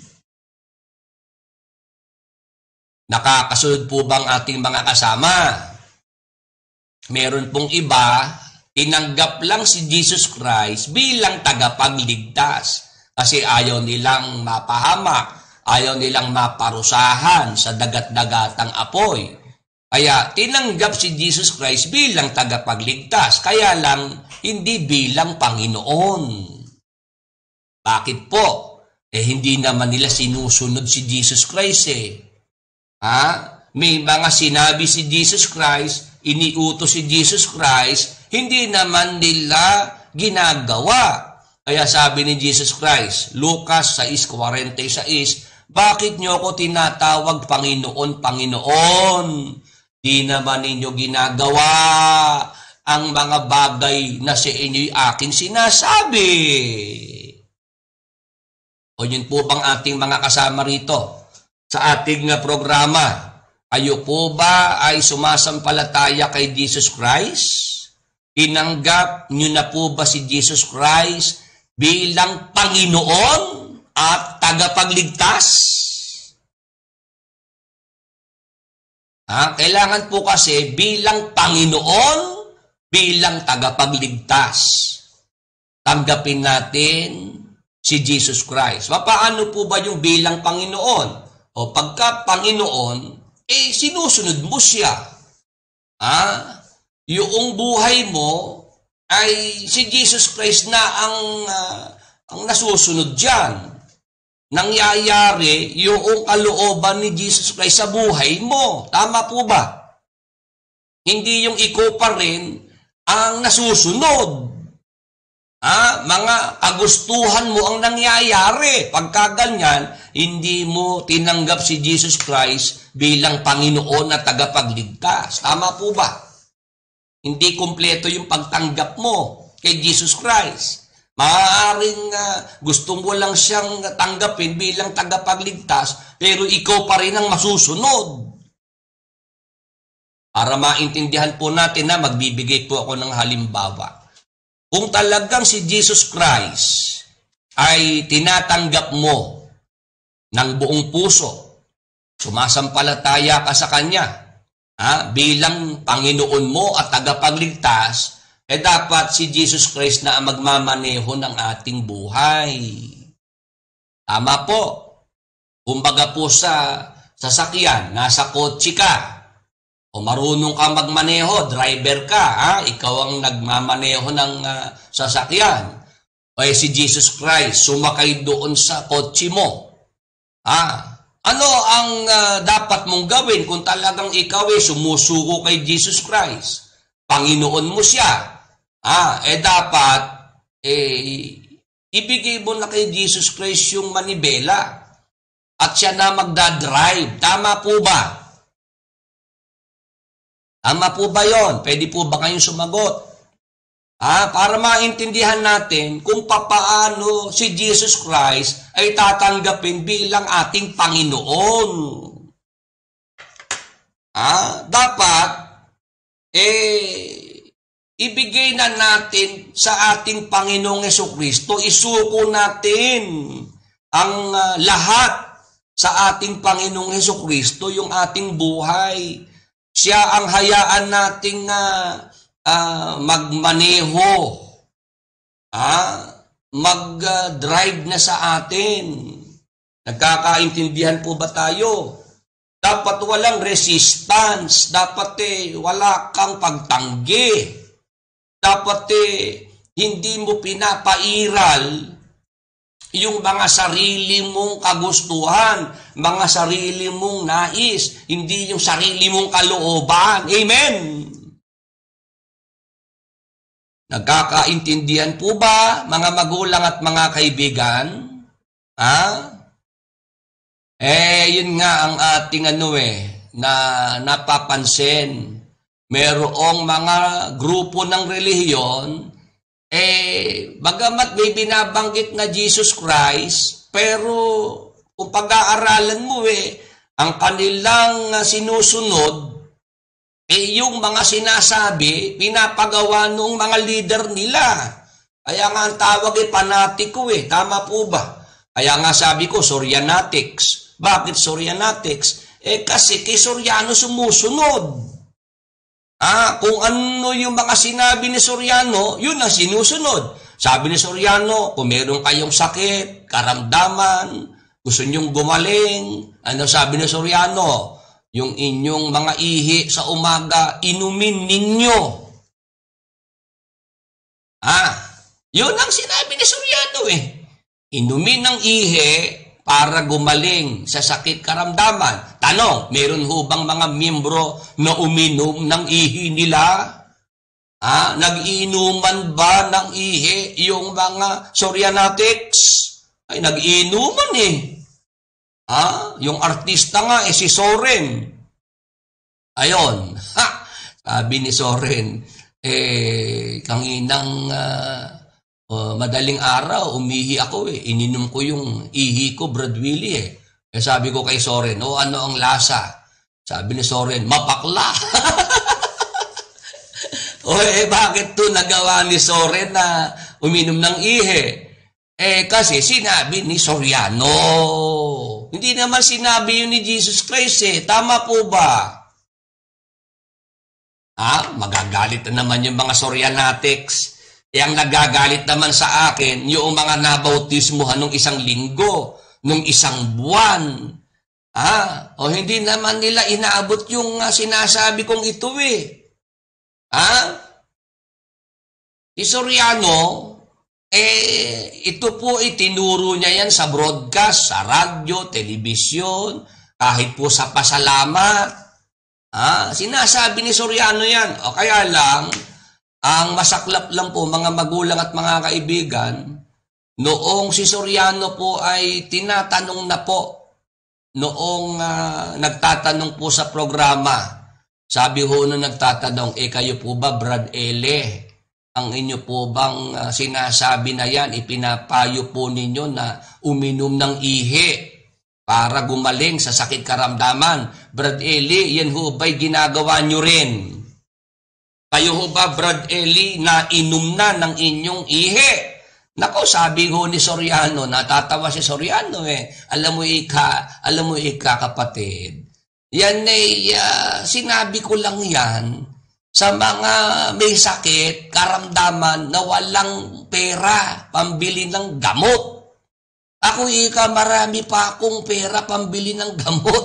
Nakakasunod po bang ating mga kasama? Meron pong iba, tinanggap lang si Jesus Christ bilang tagapagligtas. Kasi ayaw nilang mapahamak, ayaw nilang maparusahan sa dagat-dagatang apoy. Kaya tinanggap si Jesus Christ bilang tagapagligtas, kaya lang hindi bilang Panginoon. Bakit po? Eh hindi naman nila sinusunod si Jesus Christ eh. Ha? May mga sinabi si Jesus Christ, iniutos si Jesus Christ, hindi naman nila ginagawa. Kaya sabi ni Jesus Christ, Lucas six forty-six, bakit niyo ako tinatawag Panginoon, Panginoon? Di naman ninyo ginagawa ang mga bagay na sa inyo'y aking sinasabi. O yun po bang ating mga kasama rito sa ating programa? Kayo po ba ay sumasampalataya kay Jesus Christ? Tinanggap nyo na po ba si Jesus Christ bilang Panginoon at tagapagligtas? Ha? Kailangan po kasi bilang Panginoon, bilang tagapagligtas. Tanggapin natin si Jesus Christ. Paano po ba yung bilang Panginoon? O pagka Panginoon, eh sinusunod mo siya. Ha? Yung buhay mo ay si Jesus Christ na ang uh, ang nasusunod diyan. Nangyayari yung kalooban ni Jesus Christ sa buhay mo. Tama po ba? Hindi yung ikaw pa rin ang nasusunod. Ah, mga kagustuhan mo ang nangyayari. Pagka ganyan, hindi mo tinanggap si Jesus Christ bilang Panginoon at tagapagligtas. Tama po ba? Hindi kumpleto yung pagtanggap mo kay Jesus Christ. Maaaring uh, gusto mo lang siyang tanggapin bilang tagapagligtas, pero ikaw pa rin ang masusunod. Para maintindihan po natin na magbibigay po ako ng halimbawa. kung talagang si Jesus Christ ay tinatanggap mo ng buong puso, sumasampalataya ka sa Kanya, ha, bilang Panginoon mo at tagapagligtas, eh dapat si Jesus Christ na ang magmamaneho ng ating buhay. Tama po. Kumbaga po sa sasakyan, nasa kotse ka, o marunong ka magmaneho, driver ka, ha? Ikaw ang nagmamaneho ng uh, sasakyan. O eh, si Jesus Christ, sumakay doon sa kotse mo. Ha? Ano ang uh, dapat mong gawin kung talagang ikaw ay sumusuko kay Jesus Christ? Panginoon mo siya. Ha? Eh dapat, eh, ibigay mo na kay Jesus Christ yung manibela. At siya na magdadrive. Tama po ba? Tama po ba yon? Pwede po ba kayong sumagot? Ah, para maintindihan natin kung papaano si Jesus Christ ay tatanggapin bilang ating Panginoon. Ah, dapat eh ibigay na natin sa ating Panginoong Jesucristo, isuko natin ang uh, lahat sa ating Panginoong Jesucristo, yung ating buhay. Siya ang hayaan nating uh, uh, magmaneho, ah, mag-drive uh, na sa atin. Nagkakaintindihan po ba tayo? Dapat walang resistance, dapat eh, wala kang pagtanggi, dapat eh, hindi mo pinapairal yung mga sarili mong kagustuhan, mga sarili mong nais, hindi yung sarili mong kalooban. Amen! Nagkakaintindihan po ba, mga magulang at mga kaibigan? Ha? Eh, yun nga ang ating ano eh, na napapansin. Merong mga grupo ng relihiyon, eh, bagamat may binabanggit na Jesus Christ, pero kung pag-aaralan mo eh, ang kanilang sinusunod, eh yung mga sinasabi, pinapagawa ng mga leader nila. Kaya nga ang tawag eh, panatiko eh. Tama po ba? Kaya nga sabi ko, Sorianatics. Bakit Sorianatics? Eh kasi kay Soriano sumusunod. Ah, kung ano yung mga sinabi ni Soriano, yun ang sinusunod. Sabi ni Soriano, kung meron kayong sakit, karamdaman, gusto nyong gumaling, ano sabi ni Soriano? Yung inyong mga ihi sa umaga, inumin ninyo. Ah, yun ang sinabi ni Soriano eh. Inumin ng ihi para gumaling sa sakit karamdaman. Tanong, meron ho bang mga miyembro na uminom ng ihi nila? Ah, nag-inuman ba ng ihi yung mga Sorianatics? Ay, nag-inuman eh. Ah, yung artista nga eh, si Soren. Ayon, ha, sabi ni Soren, eh, kanginang uh, uh, madaling araw, umihi ako eh. Ininom ko yung ihi ko, Brad Willie eh. Eh sabi ko kay Soren, oh ano ang lasa? Sabi ni Soren, mapakla. O eh bakit to nagawa ni Soren na uminom ng ihi? Eh kasi sinabi ni Soriano. Hindi naman sinabi yun ni Jesus Christ eh. Tama po ba? Ah, magagalit na naman yung mga Sorianatics. Eh ang nagagalit naman sa akin, yung mga nabautismuhan nung isang linggo, nung isang buwan. Ah, o hindi naman nila inaabot yung uh, sinasabi kong ito eh. Ah? Si Soriano, eh, ito po itinuro niya yan sa broadcast, sa radyo, telebisyon, kahit po sa pasalamat. Ah, sinasabi ni Soriano yan. O kaya lang, ang masaklap lang po mga magulang at mga kaibigan, noong si Soriano po ay tinatanong na po, noong uh, nagtatanong po sa programa, sabi ho nung nagtatanong, eh kayo po ba Brad Ele? Ang inyo po bang uh, sinasabi na yan, ipinapayo po ninyo na uminom ng ihi para gumaling sa sakit karamdaman? Brad Eli, yan ho ba'y ginagawa nyo rin? Kayo ho ba, Brad Eli, na inom na ng inyong ihi? Nako, sabi ho ni Soriano, natatawa si Soriano eh. Alam mo ika, alam mo ika kapatid. Yan eh, uh, sinabi ko lang yan sa mga may sakit, karamdaman na walang pera, pambili ng gamot. Ako ika, marami pa akong pera pambili ng gamot.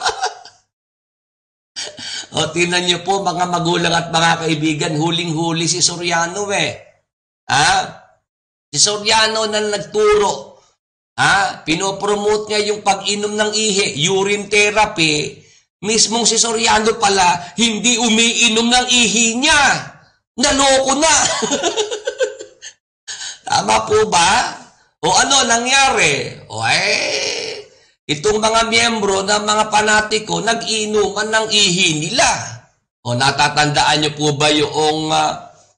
O, tinan niyo po mga magulang at mga kaibigan, huling-huli si Soriano eh. Ha? Si Soriano na nagturo. Ha? Pinopromote niya yung pag-inom ng ihi, urine therapy. Mismong si Soriano pala, hindi umiinom ng ihi niya. Naloko na. Tama po ba? O ano nangyari? O eh... Itong mga miyembro ng mga panatiko, nag-inuman ng ihi nila. O natatandaan niyo po ba yung uh,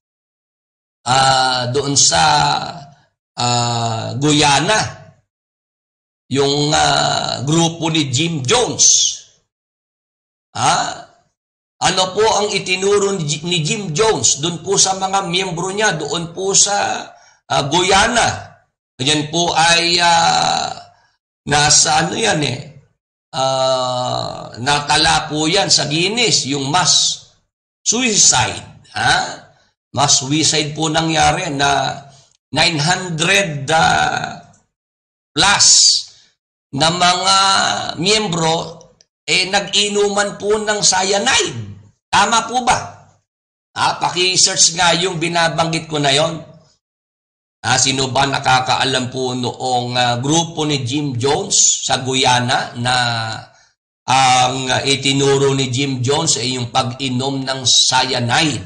uh, doon sa uh, Guyana? Yung uh, grupo ni Jim Jones. Ha? Ano po ang itinuro ni, ni Jim Jones doon po sa mga miyembro niya, doon po sa uh, Guyana? Yan po ay... Uh, Nasa ano yan eh, uh, natala po yan sa Guinness, yung mass suicide. Ha? Mass suicide po nangyari na nine hundred uh, plus na mga miyembro eh nag-inuman po ng cyanide. Tama po ba? Ha? Paki-search nga yung binabanggit ko na yon. Ah, sino ba nakakaalam po noong uh, grupo ni Jim Jones sa Guyana na ang uh, itinuro ni Jim Jones ay yung pag-inom ng cyanide?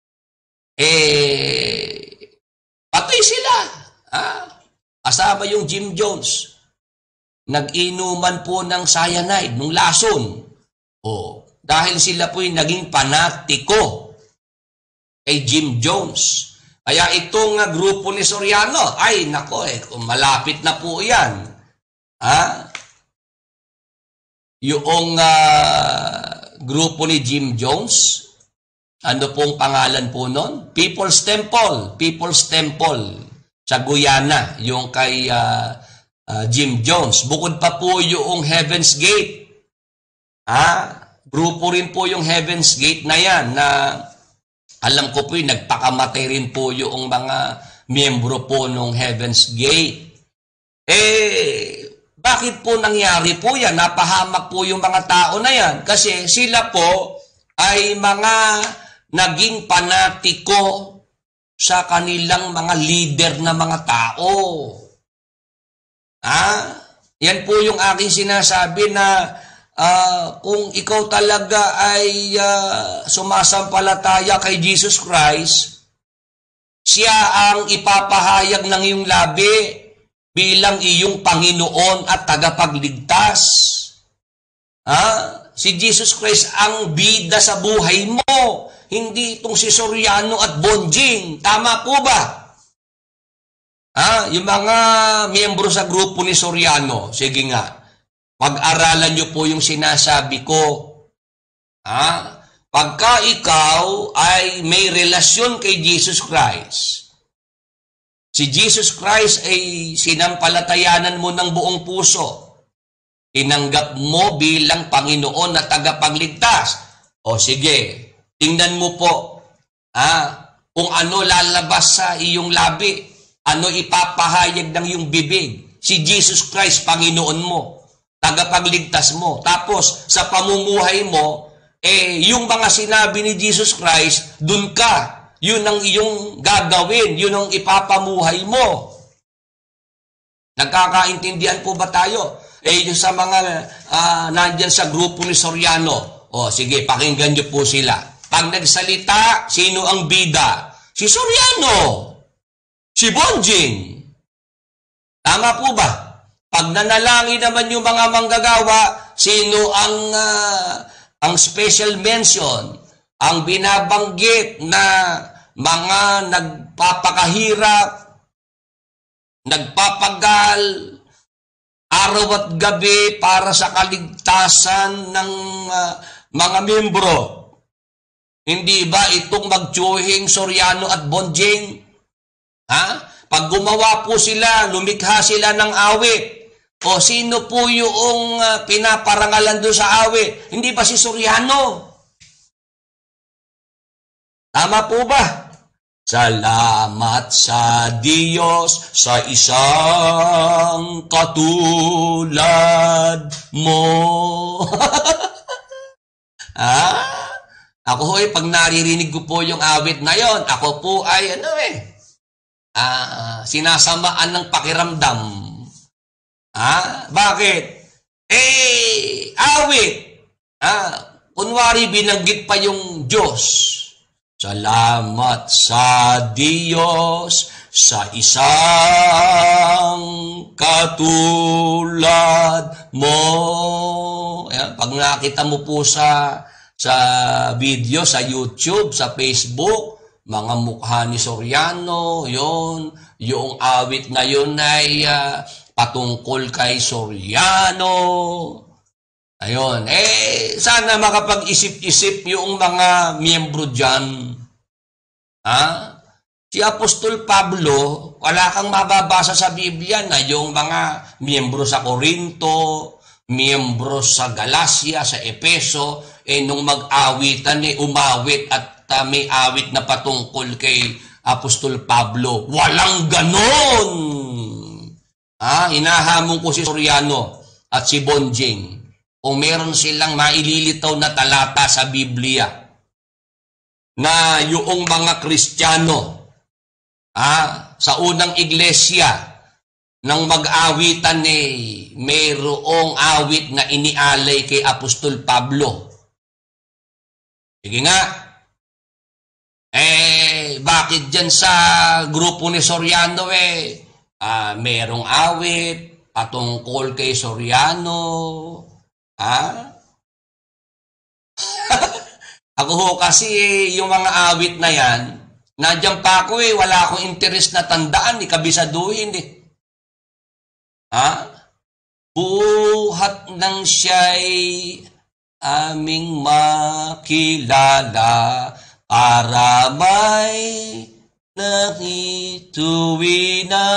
Eh, patay sila. Ah, asama yung Jim Jones. Nag-inuman po ng cyanide, ng lason. Oh, dahil sila po'y naging panatiko kay Jim Jones. Kaya itong uh, grupo ni Soriano, ay nako eh, malapit na po yan. Ha? Yung uh, grupo ni Jim Jones, ano pong pangalan po nun? People's Temple. People's Temple sa Guyana, yung kay uh, uh, Jim Jones. Bukod pa po yung Heaven's Gate. Ha? Grupo rin po yung Heaven's Gate na yan na alam ko po yung nagpakamatay rin po yung mga miyembro po ng Heaven's Gate. Eh, bakit po nangyari po yan? Napahamak po yung mga tao na yan. Kasi sila po ay mga naging panatiko sa kanilang mga leader na mga tao. Ah, yan po yung aking sinasabi na Uh, kung ikaw talaga ay uh, sumasampalataya kay Jesus Christ, siya ang ipapahayag ng iyong labi bilang iyong Panginoon at tagapagligtas. Ha? Si Jesus Christ ang bida sa buhay mo, hindi itong si Soriano at Bonjing. Tama po ba? Ha? Yung mga miyembro sa grupo ni Soriano, sige nga, pag-aralan niyo po yung sinasabi ko. Ha? Pagka ikaw ay may relasyon kay Jesus Christ, si Jesus Christ ay sinampalatayanan mo ng buong puso, tinanggap mo bilang Panginoon na tagapagligtas. O sige, tingnan mo po ha, kung ano lalabas sa iyong labi, ano ipapahayag ng iyong bibig. Si Jesus Christ, Panginoon mo, tagapagligtas mo. Tapos, sa pamumuhay mo, eh, yung mga sinabi ni Jesus Christ, dun ka. Yun ang iyong gagawin. Yun ang ipapamuhay mo. Nagkakaintindihan po ba tayo? Eh, yung sa mga uh, nandyan sa grupo ni Soriano, o sige, pakinggan niyo po sila. Pag nagsalita, sino ang bida? Si Soriano. Si Bonjing. Tama po ba? Pag nanalangin naman yung mga manggagawa, sino ang uh, ang special mention, ang binabanggit na mga nagpapakahirap, nagpapagal, araw at gabi para sa kaligtasan ng uh, mga membro. Hindi ba itong magtsuhing Soriano at Bonjing? Ha? Pag gumawa po sila, lumikha sila ng awit. O sino po yung uh, pinaparangalan doon sa awit? Hindi ba si Soriano? Tama po ba? Salamat sa Diyos sa isang katulad mo. Ah, ako ho'y pag naririnig ko po yung awit na yon, ako po ay ano eh, ah, sinasamaan ng pakiramdam. Ah, bakit? Eh, awit. Ah, kunwari binanggit pa yung Diyos. Salamat sa Diyos sa isang katulad mo. Ayan, pag nakita mo po sa, sa video, sa YouTube, sa Facebook, mga mukha ni Soriano, yun, yung awit na yun ay uh, patungkol kay Soriano. Ayun, eh, sana makapag-isip-isip yung mga miyembro dyan. Ha? Si Apostol Pablo, wala kang mababasa sa Biblia na yung mga miyembro sa Corinto, miyembro sa Galacia, sa Epeso, eh, nung mag-awitan, eh, umawit at uh, may awit na patungkol kay Apostol Pablo. Walang ganon! Ha? Hinahamon ko si Soriano at si Bonjing. Kung meron silang maililitaw na talata sa Biblia na yung mga Kristiyano ah, sa unang iglesia nang mag-awitan eh, mayroong awit na inialay kay Apostol Pablo. Sige nga. Eh, bakit dyan sa grupo ni Soriano eh, ah, mayroong awit patungkol kay Soriano? Ha? Ako ho kasi eh, yung mga awit na yan, nandiyan pa ako eh, wala akong interest na tandaan, ikabisaduhin eh. Ha? Buhat nang siya'y aming makilala para may nakituwi na.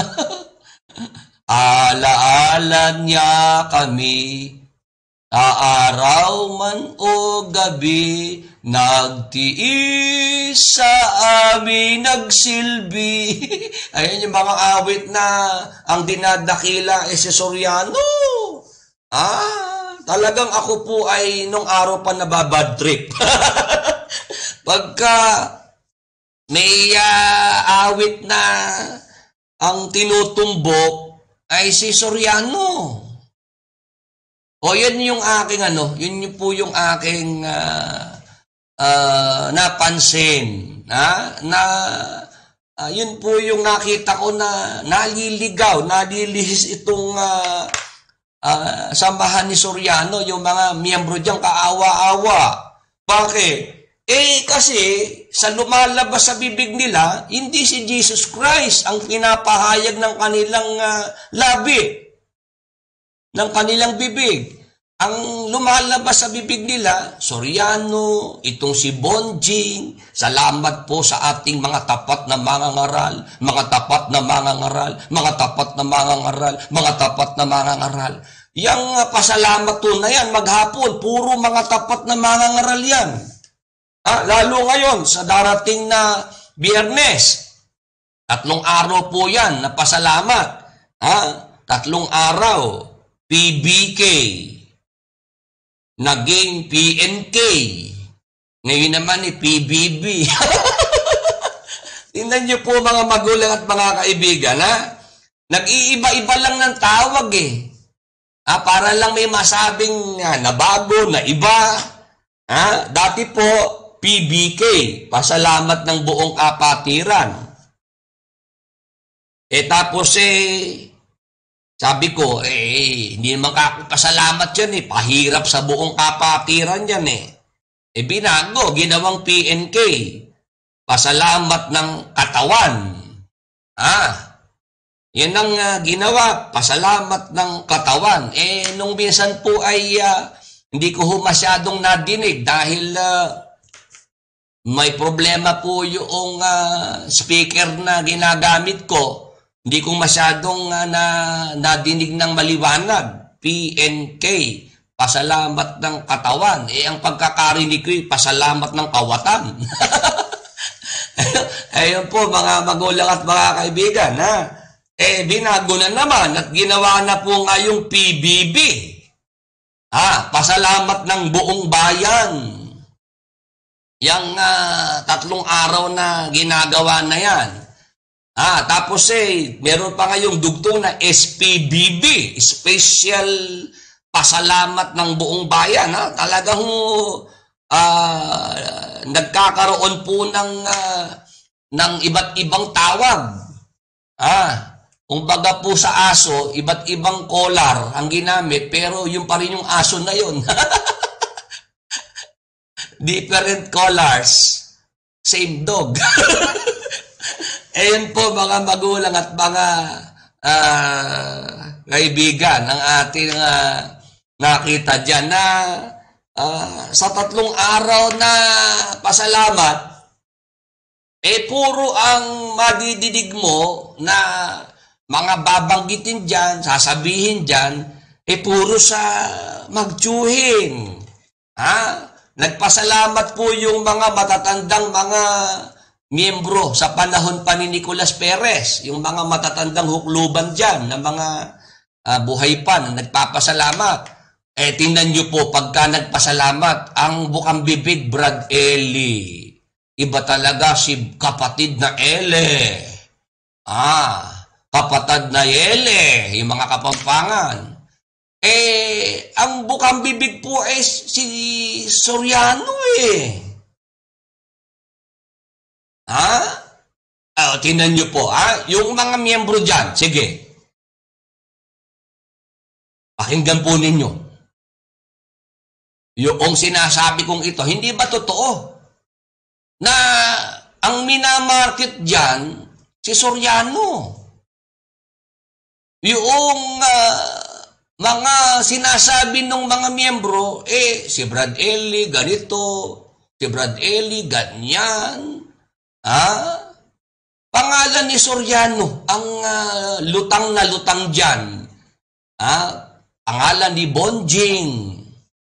Alaala niya kami araw man o gabi, nagtiis sa amin nagsilbi. Ayan yung mga awit na ang dinadakila ay si Soriano. Ah, talagang ako po ay nung araw pa nababad trip. Pagka may uh, awit na ang tinutumbok ay si Soriano. O yan yung aking ano, yun yung po yung aking uh, uh, napansin. Ha? Na, uh, yun po yung nakita ko na naliligaw, nalilihis itong uh, uh, samahan ni Soriano, yung mga miyembro diyang kaawa-awa. Bakit? Eh kasi sa lumalabas sa bibig nila, hindi si Jesus Christ ang pinapahayag ng kanilang uh, labi. Ng kanilang bibig. Ang lumalabas sa bibig nila, Soriano, itong si Bonjing, salamat po sa ating mga tapat na mga ngaral, mga tapat na mga ngaral, mga tapat na mga ngaral, mga tapat na mga ngaral. Yang uh, pasalamat po na yan, maghapon, puro mga tapat na mga ngaral yan. Ah, lalo ngayon, sa darating na Biyernes, tatlong araw po yan na pasalamat. Ah, tatlong araw. P B K, naging P N K, ngayon naman ni P B B. Tingnan niyo po mga magulang at mga kaibigan, ha? Nag-iiba-iba lang ng tawag eh. Ah, para lang may masabing ah, na bago, na iba. Ha? Dati po, P B K, pasalamat ng buong kapatiran. Eh tapos eh, sabi ko, eh, hindi naman ako pasalamat yan eh. Pahirap sa buong kapatiran yan eh. Eh, binago, ginawang P N K. Pasalamat ng katawan. Ah, yan ang uh, ginawa, pasalamat ng katawan. Eh, nung minsan po ay uh, hindi ko ho masyadong nadinig dahil uh, may problema po yung uh, speaker na ginagamit ko. Hindi ko masyadong uh, na, nadinig ng maliwanag. P N K, pasalamat ng katawan. Eh, ang pagkakarinig ko, pasalamat ng kawatan. Ayun po, mga magulang at mga kaibigan, ha? Eh, binago na naman at ginawa na po nga yung P B B. Ha? Pasalamat ng buong bayan. Yang uh, tatlong araw na ginagawa na yan. Ah, tapos eh, meron pa ngayong dugtong na S P B B, Special Pasalamat ng Buong Bayan. Ha? Talagang uh, nagkakaroon po ng, uh, ng iba't ibang tawag. Ah, kung baga po sa aso, iba't ibang collar ang ginamit, pero yung pa rin yung aso na yun. Different collars, same dog. Ayun po mga magulang at mga uh, kaibigan ang ating uh, nakita dyan na uh, sa tatlong araw na pasalamat, eh puro ang madididig mo na mga babanggitin dyan, sasabihin dyan, eh puro sa magtsuhin. Ha? Nagpasalamat po yung mga matatandang mga miyembro sa panahon pa ni Nicolas Perez, yung mga matatandang hukluban dyan, na mga uh, buhay pa na nagpapasalamat. Eh, tingnan nyo po, pagka nagpasalamat, ang bukang bibig, Brad Eli. Iba talaga si kapatid na Ele. Ah, kapatid na Ele, yung mga kapampangan. Eh, ang bukang bibig po ay si Soriano eh. Ha? Oh, tingnan nyo po, ha? Yung mga miyembro dyan, sige. Pakinggan po ninyo. Yung sinasabi kong ito, hindi ba totoo? Na ang minamarket dyan, si Soriano. Yung uh, mga sinasabi ng mga miyembro, eh, si Brad Eli, ganito, si Brad Eli, ganyan. Ah, pangalan ni Soriano ang uh, lutang na lutang dyan. Ah, pangalan ni Bonjing.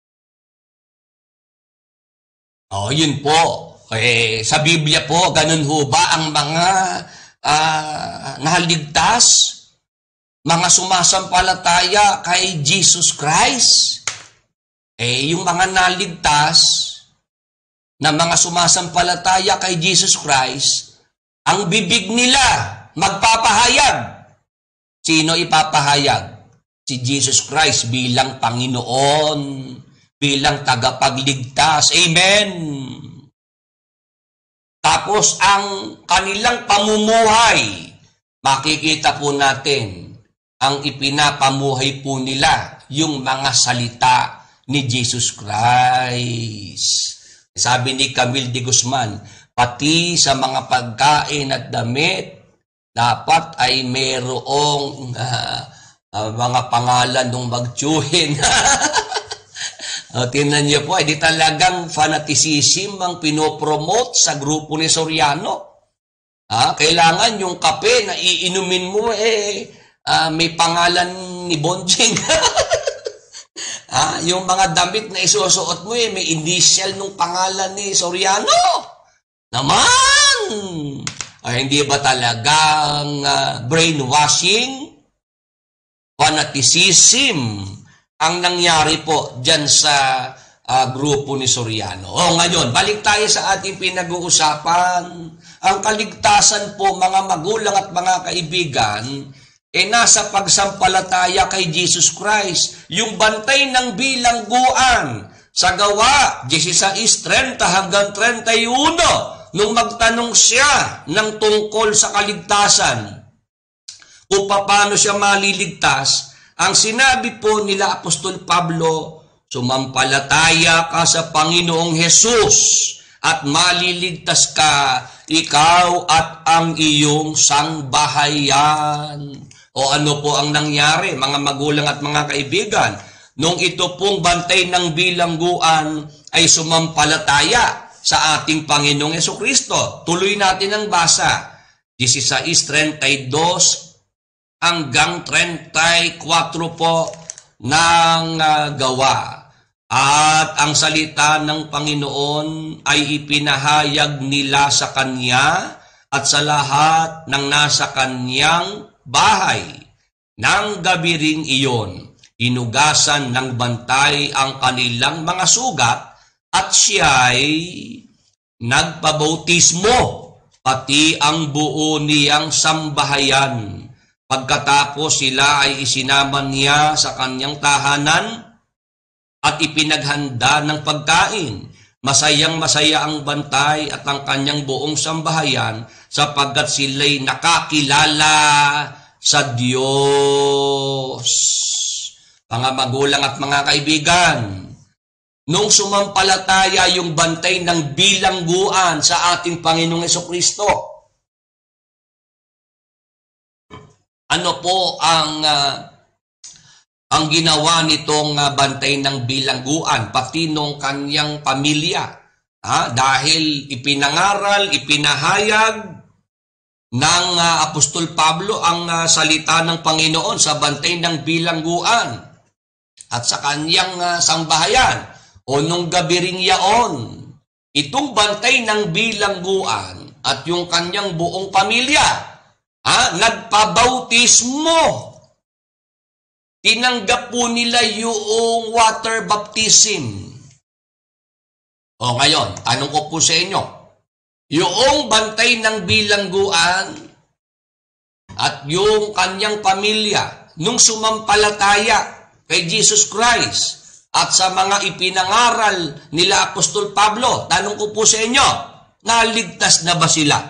Oh, yun po. Eh, sa Biblia po, ganun ho ba ang mga uh, nahaligtas? Mga sumasampalataya kay Jesus Christ? Eh, yung mga naligtas na mga sumasampalataya kay Jesus Christ, ang bibig nila magpapahayag. Sino ipapahayag? Si Jesus Christ bilang Panginoon, bilang tagapagligtas. Amen! Tapos ang kanilang pamumuhay, makikita po natin, ang ipinapamuhay po nila, yung mga salita ni Jesus Christ. Sabi ni Camille de Guzman, pati sa mga pagkain at damit, dapat ay mayroong uh, uh, mga pangalan ng magtsuhin. O, tingnan niyo po, hindi talagang fanaticism ang pinopromote sa grupo ni Soriano. Ha? Kailangan yung kape na iinumin mo, eh, uh, may pangalan ni Bonjing. Ah, yung mga damit na isusuot mo eh, may initial nung pangalan ni Soriano. Naman! Ay, hindi ba talagang uh, brainwashing, fanaticism ang nangyari po dyan sa uh, grupo ni Soriano? O, ngayon, balik tayo sa ating pinag-uusapan. Ang kaligtasan po, mga magulang at mga kaibigan, eh nasa pagsampalataya kay Jesus Christ. Yung bantay ng bilangguan sa Gawa sixteen thirty hanggang thirty-one, nung magtanong siya ng tungkol sa kaligtasan, kung paano siya maliligtas, ang sinabi po nila Apostol Pablo, sumampalataya ka sa Panginoong Hesus at maliligtas ka, ikaw at ang iyong sangbahayan. O ano po ang nangyari, mga magulang at mga kaibigan? Nung ito pong bantay ng bilangguan ay sumampalataya sa ating Panginoong Hesukristo. Tuloy natin ang basa. sixteen thirty-two hanggang thirty-four po ng uh, gawa. At ang salita ng Panginoon ay ipinahayag nila sa Kanya at sa lahat ng nasa Kanyang bahay. Nang gabi ring iyon, inugasan ng bantay ang kanilang mga sugat at siya'y nagpabautismo, pati ang buo niyang sambahayan. Pagkatapos sila ay isinama niya sa kanyang tahanan at ipinaghanda ng pagkain. Masayang masaya ang bantay at ang kanyang buong sambahayan sapagkat sila'y nakakilala sa Diyos. Mga magulang at mga kaibigan, nung sumampalataya yung bantay ng bilangguan sa ating Panginoong Hesukristo, ano po ang uh, ang ginawa nitong uh, bantay ng bilangguan, pati nung kanyang pamilya? Ha? Dahil ipinangaral, ipinahayag ng uh, Apostol Pablo ang uh, salita ng Panginoon sa bantay ng bilangguan at sa kanyang uh, sambahayan. O nung gabi ring yaon, itong bantay ng bilangguan at yung kanyang buong pamilya, ha, nagpabautismo. Tinanggap po nila yung water baptism. O ngayon, tanong ko po sa inyo, yung bantay ng bilangguan at yung kanyang pamilya, nung sumampalataya kay Jesus Christ, at sa mga ipinangaral nila Apostol Pablo, tanong ko po sa inyo, naligtas na ba sila?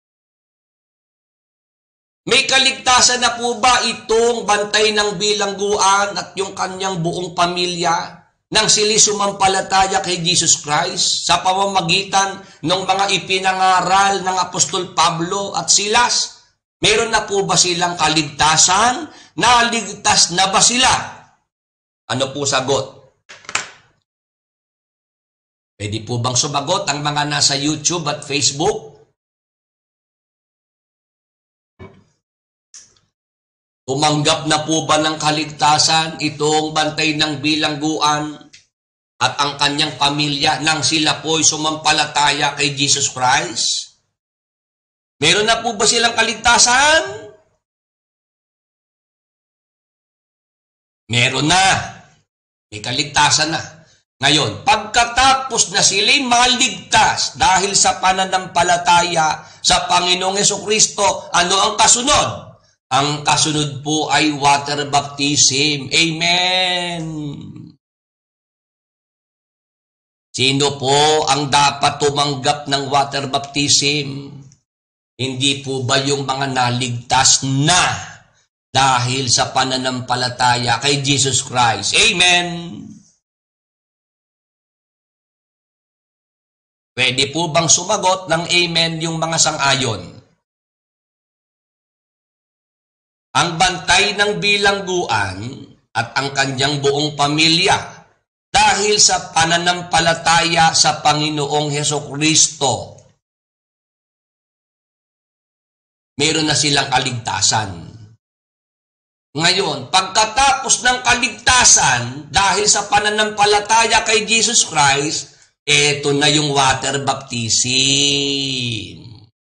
May kaligtasan na po ba itong bantay ng bilangguan at yung kanyang buong pamilya nang sila sumampalataya kay Jesus Christ sa pamamagitan ng mga ipinangaral ng Apostol Pablo at Silas? Meron na po ba silang kaligtasan? Naligtas na ba sila? Ano po sagot? Pwede po bang sumagot ang mga nasa YouTube at Facebook? Tumanggap na po ba ng kaligtasan itong bantay ng bilangguan at ang kanyang pamilya nang sila po'y sumampalataya kay Jesus Christ? Meron na po ba silang kaligtasan? Meron na. May kaligtasan na. Ngayon, pagkatapos na sila'y maligtas dahil sa pananampalataya sa Panginoong Hesukristo, ano ang kasunod? Ang kasunod po ay water baptism. Amen! Sino po ang dapat tumanggap ng water baptism? Hindi po ba yung mga naligtas na dahil sa pananampalataya kay Jesus Christ? Amen! Pwede po bang sumagot ng amen yung mga sang-ayon? Ang bantay ng bilangguan at ang kanyang buong pamilya dahil sa pananampalataya sa Panginoong Hesukristo, meron na silang kaligtasan. Ngayon, pagkatapos ng kaligtasan dahil sa pananampalataya kay Jesus Christ, eto na yung water baptism.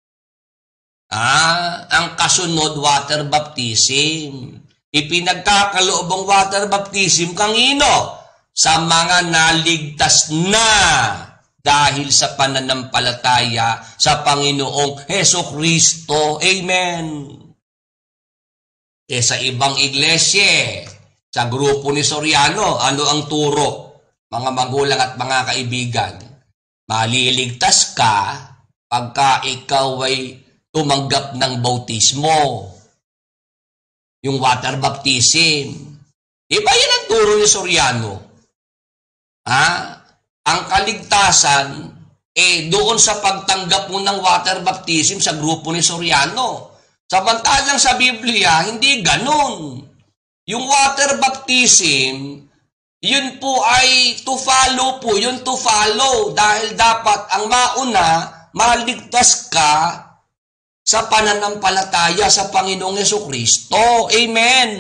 Ah, ang kasunod water baptism. Ipinagkakaloob ang water baptism kanino? Sa mga naligtas na dahil sa pananampalataya sa Panginoong Hesukristo. Amen. Eh sa ibang iglesia, sa grupo ni Soriano, ano ang turo? Mga magulang at mga kaibigan, maliligtas ka pagka ikaw ay tumanggap ng bautismo. Yung water baptism. Iba yan ang turo ni Soriano. Ha? Ang kaligtasan, eh doon sa pagtanggap mo ng water baptism sa grupo ni Soriano. Samantalang sa Biblia, hindi ganon. Yung water baptism, Yun po ay to follow po, yun to follow. Dahil dapat ang mauna, maligtas ka sa pananampalataya sa Panginoong Jesucristo. Amen.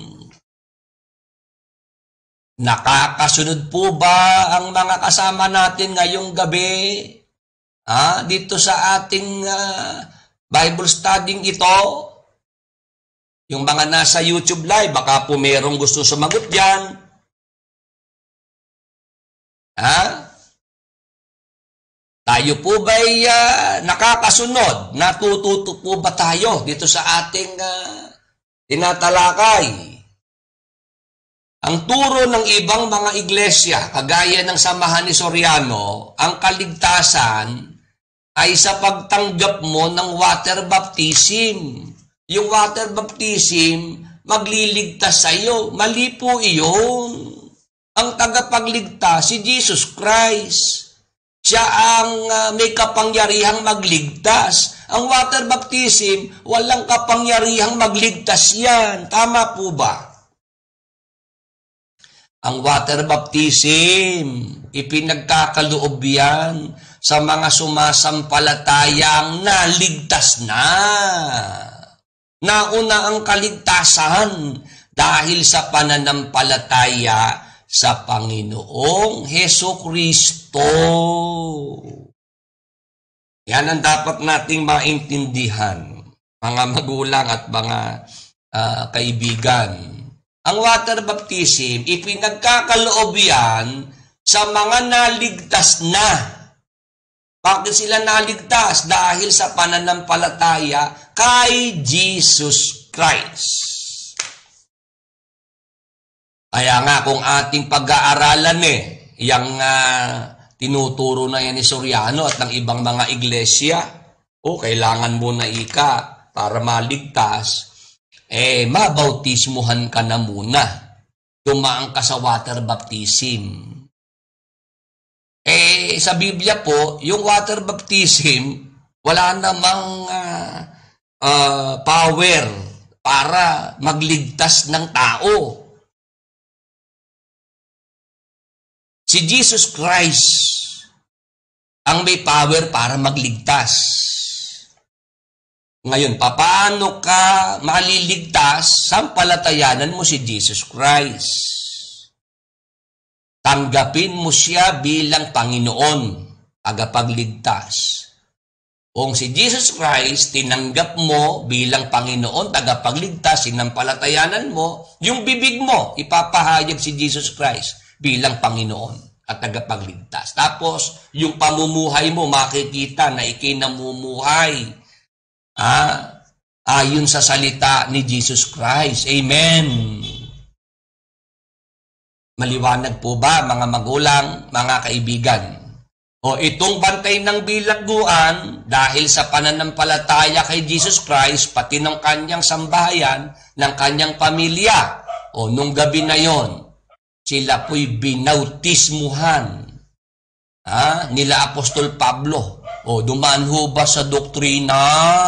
Nakakasunod po ba ang mga kasama natin ngayong gabi? Ah, dito sa ating uh, Bible studying ito? Yung mga nasa YouTube live, baka po merong gusto sumagot dyan. Ha? Tayo po ba'y uh, nakakasunod? Natututo po ba tayo dito sa ating uh, tinatalakay? Ang turo ng ibang mga iglesia, kagaya ng Samahan ni Soriano, ang kaligtasan ay sa pagtanggap mo ng water baptism. Yung water baptism, magliligtas sa iyo. Mali po iyon. Ang tagapagligtas, si Jesus Christ. Siya ang uh, may kapangyarihang magligtas. Ang water baptism, walang kapangyarihang magligtas yan. Tama po ba? Ang water baptism, ipinagkakaloob yan sa mga sumasampalatayang naligtas na. Nauna ang kaligtasan dahil sa pananampalataya sa Panginoong Hesukristo. Yan ang dapat nating maintindihan, mga magulang at mga uh, kaibigan. Ang water baptism, ipinagkakaloob yan sa mga naligtas na. Bakit sila naligtas? Dahil sa pananampalataya kay Jesus Christ. Kaya nga kung ating pag-aaralan eh, yung uh, tinuturo na yan ni Soriano at ng ibang mga iglesia, o oh, kailangan mo na ika para maligtas, eh, mabautismuhan ka na muna. Dumaan ka sa water baptism. Eh, sa Biblia po, yung water baptism, wala namang uh, uh, power para magligtas ng tao. Si Jesus Christ ang may power para magligtas. Ngayon, paano ka maliligtas? Sampalatayanan mo si Jesus Christ. Tanggapin mo siya bilang Panginoon, tagapagligtas. Kung si Jesus Christ, tinanggap mo bilang Panginoon, tagapagligtas, sinampalatayanan mo, yung bibig mo, ipapahayag si Jesus Christ bilang Panginoon at tagapagligtas. Tapos, yung pamumuhay mo, makikita na ikinamumuhay Ah, ayon sa salita ni Jesus Christ. Amen. Maliwanag po ba, mga magulang, mga kaibigan? O itong bantay ng bilangguan, dahil sa pananampalataya kay Jesus Christ, pati ng kanyang sambahayan, ng kanyang pamilya, o nung gabi na yon, sila po'y binautismuhan ah, nila Apostol Pablo. O, dumaan ho ba sa doktrina?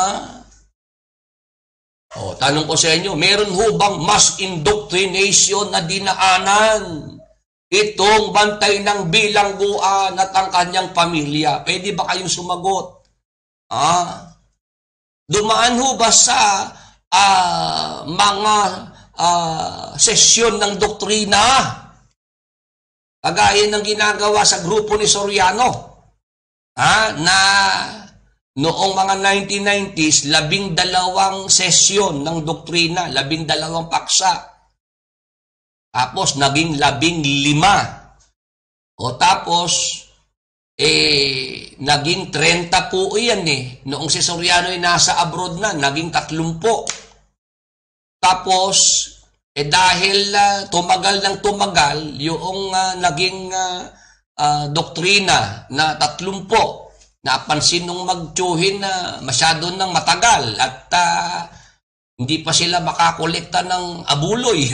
O, tanong ko sa inyo, meron ho bang mass indoctrination na dinaanan itong bantay ng bilangguan at ang kanyang pamilya? Pwede ba kayong sumagot? Ah, dumaan ho ba sa uh, mga uh, sesyon ng doktrina? Kagaya ng ginagawa sa grupo ni Soriano. Ha, na noong mga nineteen nineties, labing dalawang sesyon ng doktrina, labing dalawang paksa. Tapos, naging labing lima. O tapos, eh, naging trenta po yan eh. Noong si Soriano ay nasa abroad na, naging tatlumpo. Tapos, eh dahil uh, tumagal ng tumagal, yung uh, naging uh, Uh, doktrina na tatlumpo, napansin nung magtsuhin na masyado nang matagal at uh, hindi pa sila makakolekta ng abuloy.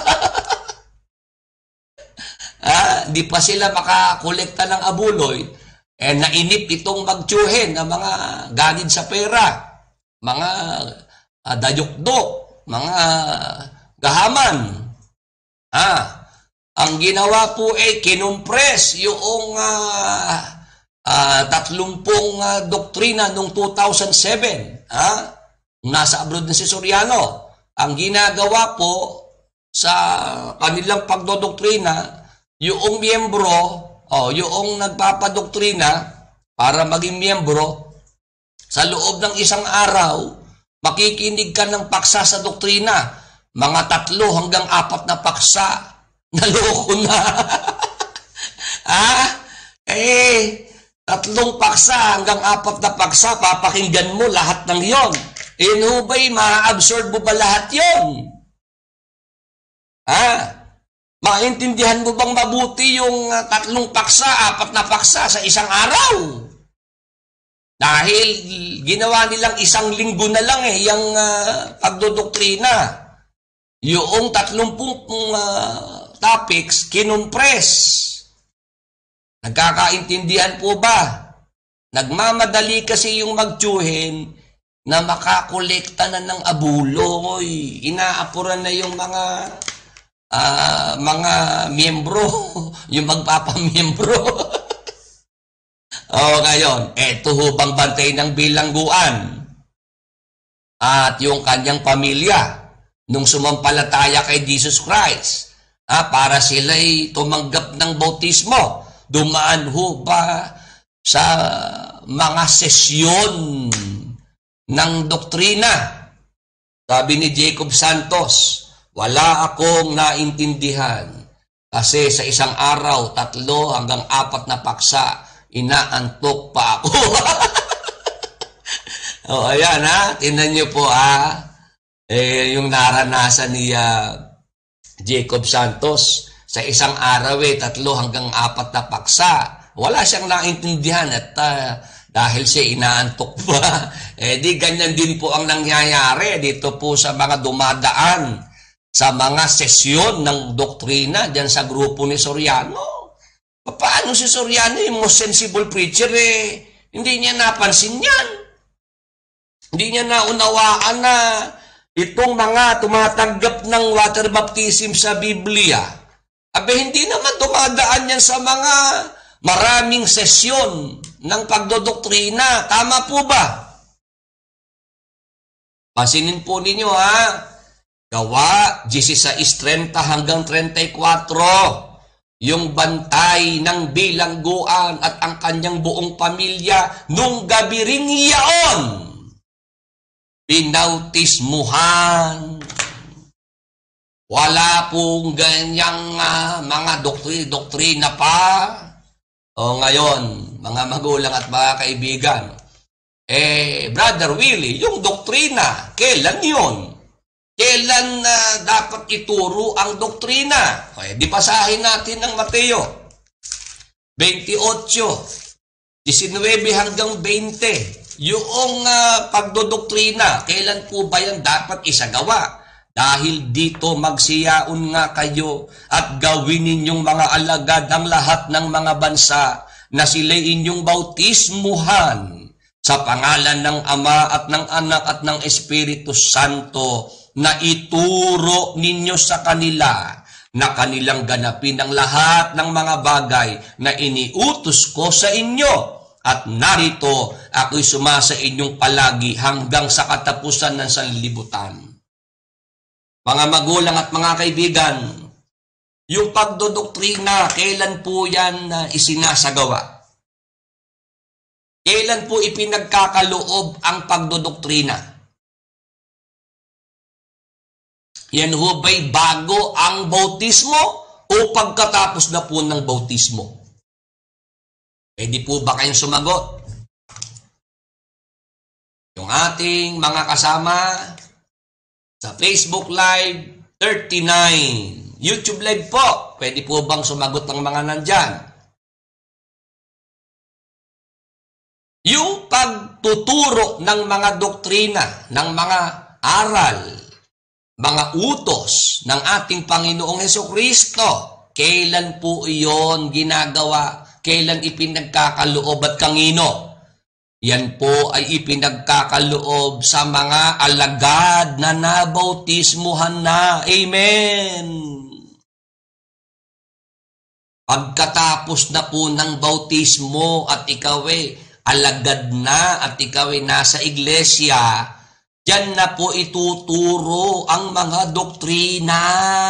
ah, hindi pa sila makakolekta ng abuloy. Eh, nainip itong magtsuhin ng mga ganid sa pera, mga uh, dayokdo, mga gahaman. Ah, Ang ginawa po ay kinumpres yung uh, uh, tatlumpung uh, doktrina noong two thousand seven. Ha? Nasa abroad na si Soriano. Ang ginagawa po sa kanilang pagdodoktrina, yung miyembro, o yung nagpapadoktrina para maging miyembro, sa loob ng isang araw, makikinig ka ng paksa sa doktrina. Mga tatlo hanggang apat na paksa. Naloko na. ah, eh, tatlong paksa hanggang apat na paksa, papakinggan mo lahat ng yon. Eh, no ba'y ma-absorb mo ba lahat yon? Ha? Maintindihan mo bang mabuti yung uh, tatlong paksa, apat na paksa sa isang araw? Dahil ginawa nilang isang linggo na lang eh, yung uh, pagdodoktrina. Yung tatlumpung uh, topics, kinumpres. Nagkakaintindihan po ba? Nagmamadali kasi yung magtsuhin na makakolekta na ng abuloy. Inaapuran na yung mga uh, mga miyembro, yung magpapamiyembro. O ngayon, eto ho bang bantay ng bilangguan at yung kanyang pamilya nung sumampalataya kay Jesus Christ, ah, para sila'y tumanggap ng bautismo. Dumaan ho ba sa mga sesyon ng doktrina? Sabi ni Jacob Santos, wala akong naintindihan kasi sa isang araw, tatlo hanggang apat na paksa, inaantok pa ako. O, ayan ha, tingnan niyo po ha, eh, yung naranasan ni uh, Jacob Santos, sa isang araw eh, tatlo hanggang apat na paksa. Wala siyang naintindihan at uh, dahil siya inaantok pa, eh di ganyan din po ang nangyayari dito po sa mga dumadaan sa mga sesyon ng doktrina dyan sa grupo ni Soriano. Paano si Soriano, yung most sensible preacher eh, hindi niya napansin yan. Hindi niya naunawaan na itong mga tumatanggap ng water baptism sa Biblia, abe hindi naman dumadaan yan sa mga maraming sesyon ng pagdodoktrina. Tama po ba? Pasinin po ninyo ha. Gawa, sixteen thirty hanggang thirty-four. Yung bantay ng bilangguan at ang kanyang buong pamilya nung gabi ring iyaon. Binautismuhan. Wala pong ganyang uh, mga doktri-doktrina pa. O ngayon, mga magulang at mga kaibigan, eh, Brother Willie, yung doktrina, kailan yun? Kailan uh, dapat ituro ang doktrina? Okay, di basahin natin ng Mateo twenty-eight, nineteen hanggang twenty. Yung uh, pagdodoktrina, kailan po ba yan dapat isagawa? Dahil dito magsiyaon nga kayo at gawin ninyong mga alagad ang lahat ng mga bansa na sila'y inyong bautismuhan sa pangalan ng Ama at ng Anak at ng Espiritu Santo, na ituro ninyo sa kanila na kanilang ganapin ang lahat ng mga bagay na iniutos ko sa inyo. At narito, ako'y sumasa inyong palagi hanggang sa katapusan ng sanlibutan. Mga magulang at mga kaibigan, yung pagdodoktrina, kailan po yan uh, isinasagawa? Kailan po ipinagkakaloob ang pagdodoktrina? Yan ho ba'y bago ang bautismo o pagkatapos na po ng bautismo? Eh di po ba kayong sumagot? Yung ating mga kasama sa Facebook Live thirty-nine, YouTube Live po, pwede po bang sumagot ng mga nandyan? Yung pagtuturo ng mga doktrina, ng mga aral, mga utos ng ating Panginoong Hesukristo, kailan po iyon ginagawa? Kailan ipinagkakaloob at kanino? Yan po ay ipinagkakaloob sa mga alagad na nabautismuhan na. Amen! Pagkatapos na po ng bautismo at ikaw ay alagad na at ikaw ay nasa iglesia, diyan na po ituturo ang mga doktrina.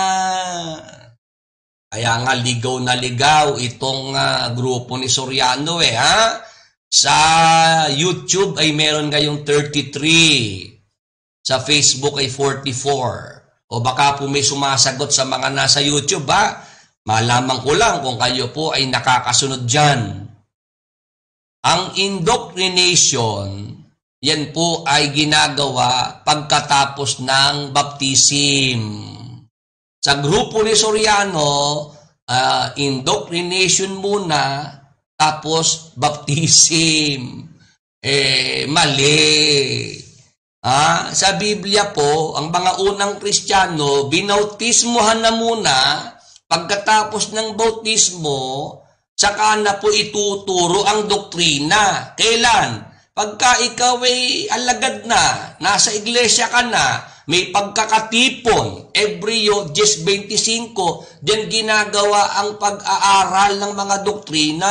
Kaya nga ligaw na ligaw itong uh, grupo ni Soriano eh, ha? Sa YouTube ay meron kayong thirty-three. Sa Facebook ay forty-four. O baka po may sumasagot sa mga nasa YouTube, ha? Malaman ko lang kung kayo po ay nakakasunod dyan. Ang indoctrination, yan po ay ginagawa pagkatapos ng baptism. Sa grupo ni Soriano, uh, indoctrination muna, tapos baptism. Eh, mali. Ah, sa Biblia po, ang mga unang Kristiyano, binautismohan na muna. Pagkatapos ng bautismo, saka na po ituturo ang doktrina. Kailan? Pagka ikaw ay alagad na, nasa iglesia ka na, may pagkakatipon, ebreo ten twenty-five, diyan ginagawa ang pag-aaral ng mga doktrina.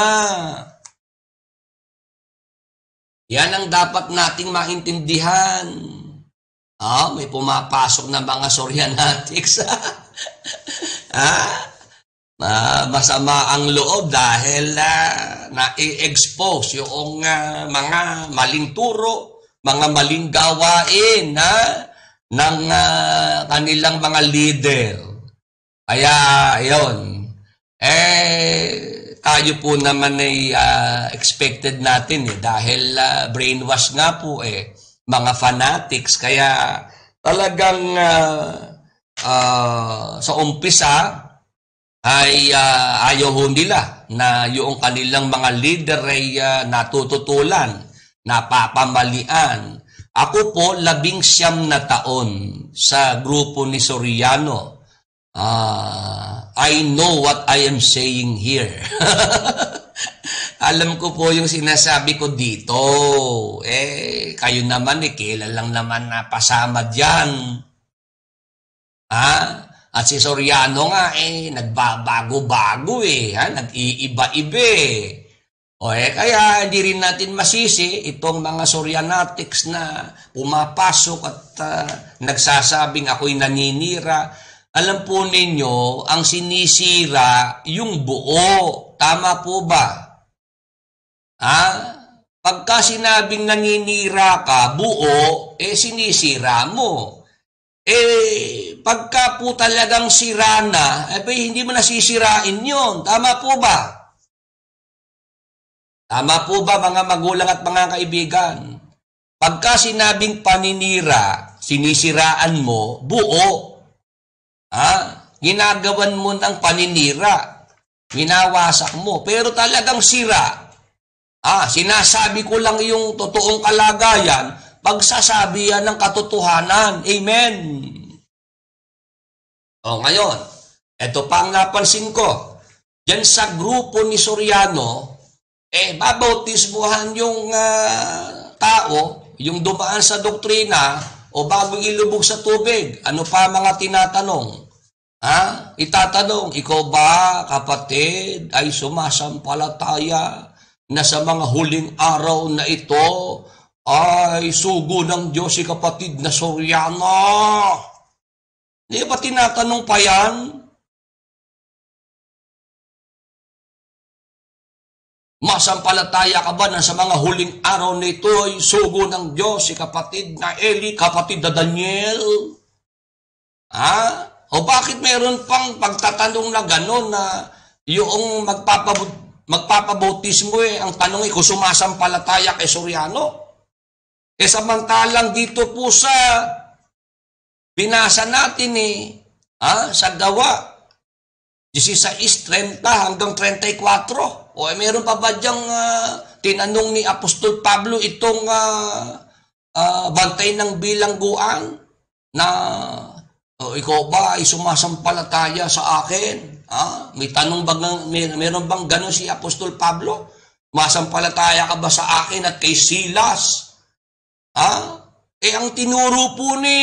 Yan ang dapat nating maintindihan. Ah, may pumapasok na mga Sorianatics. Ah, uh, masama ang loob dahil uh, na-expose yung uh, mga maling turo, mga maling gawain ha, ng uh, kanilang mga leader. Kaya, yun. Eh, tayo po naman ay uh, expected natin eh, dahil uh, brainwash nga po eh, mga fanatics. Kaya talagang uh, Uh, sa umpisa ay uh, ayaw ho nila na yung kanilang mga leader ay uh, natututulan, napapamalian. Ako po labing siyam na taon sa grupo ni Soriano. Uh, I know what I am saying here. Alam ko po yung sinasabi ko dito. Eh, kayo naman eh, kailan lang naman napasama dyan. Ah, at si Soriano nga eh, nagbabago-bago eh, ha? Nag-iiba-iba eh. O eh, kaya hindi rin natin masisi itong mga Sorianatics na pumapasok at uh, nagsasabing ako'y naninira. Alam po ninyo, ang sinisira yung buo. Tama po ba? Ah, pagka sinabing naninira ka, buo, eh sinisira mo. Eh, pagka po talagang sira na, eh, hindi mo nasisirain yun. Tama po ba? Tama po ba mga magulang at mga kaibigan? Pagka sinabing paninira, sinisiraan mo, buo. Ha? Ginagawan mo ng paninira. Winawasak mo. Pero talagang sira. Ah, sinasabi ko lang yung totoong kalagayan, pagsasabi yan ng katotohanan. Amen. O ngayon, ito pa ang napansin ko. Diyan sa grupo ni Soriano, eh babautismuhan yung uh, tao, yung dumaan sa doktrina, o bago ilubog sa tubig. Ano pa mga tinatanong? Ha? Itatanong, ikaw ba, kapatid, ay sumasampalataya na sa mga huling araw na ito, ay sugo ng Diyos si kapatid na Soriano? Di ba tinatanong pa yan? Masampalataya ka ba na sa mga huling araw na ito ay sugo ng Diyos si kapatid na Eli, kapatid na Daniel? Ha? O bakit meron pang pagtatanong na gano'n na yung magpapabut magpapabautismo eh, ang tanong ay kung sumasampalataya kay Soriano? Eh samantalang dito po sa binasa natin eh, ah, sa gawa, sixteen thirty hanggang thirty-four. O eh, meron pa ba diyang uh, tinanong ni Apostol Pablo itong uh, uh, bantay ng bilangguan na oh, ikaw ba ay sumasampalataya sa akin? Ah, may tanong bang, may, meron bang gano'n si Apostol Pablo? Sumasampalataya ka ba sa akin at kay Silas? Ah, eh ang tinuro po ni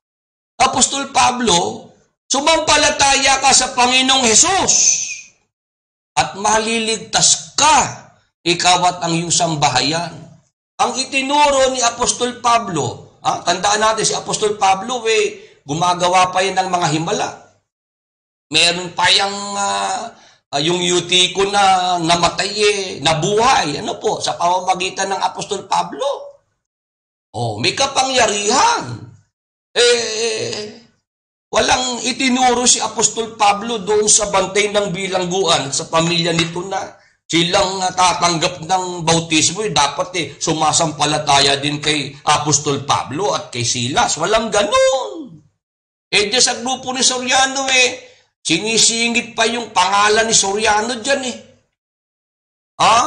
Apostol Pablo, sumampalataya ka sa Panginoong Hesus. at maliligtas ka, ikaw at ang iyong sambahayan. Ang itinuro ni Apostol Pablo, ah, tandaan natin si Apostol Pablo, eh, gumagawa pa yan ng mga himala. Meron pa yung, uh, yung Eutico na namatay, eh, nabuhay, ano po, sa pamamagitan ng Apostol Pablo. Oh, may kapangyarihan. Eh, walang itinuro si Apostol Pablo doon sa bantay ng bilangguan, sa pamilya nito na silang tatanggap ng bautismo, eh, dapat eh, sumasampalataya din kay Apostol Pablo at kay Silas. Walang ganun. Eh, dyan sa grupo ni Soriano, eh, sinisingit pa yung pangalan ni Soriano dyan, eh. Ha?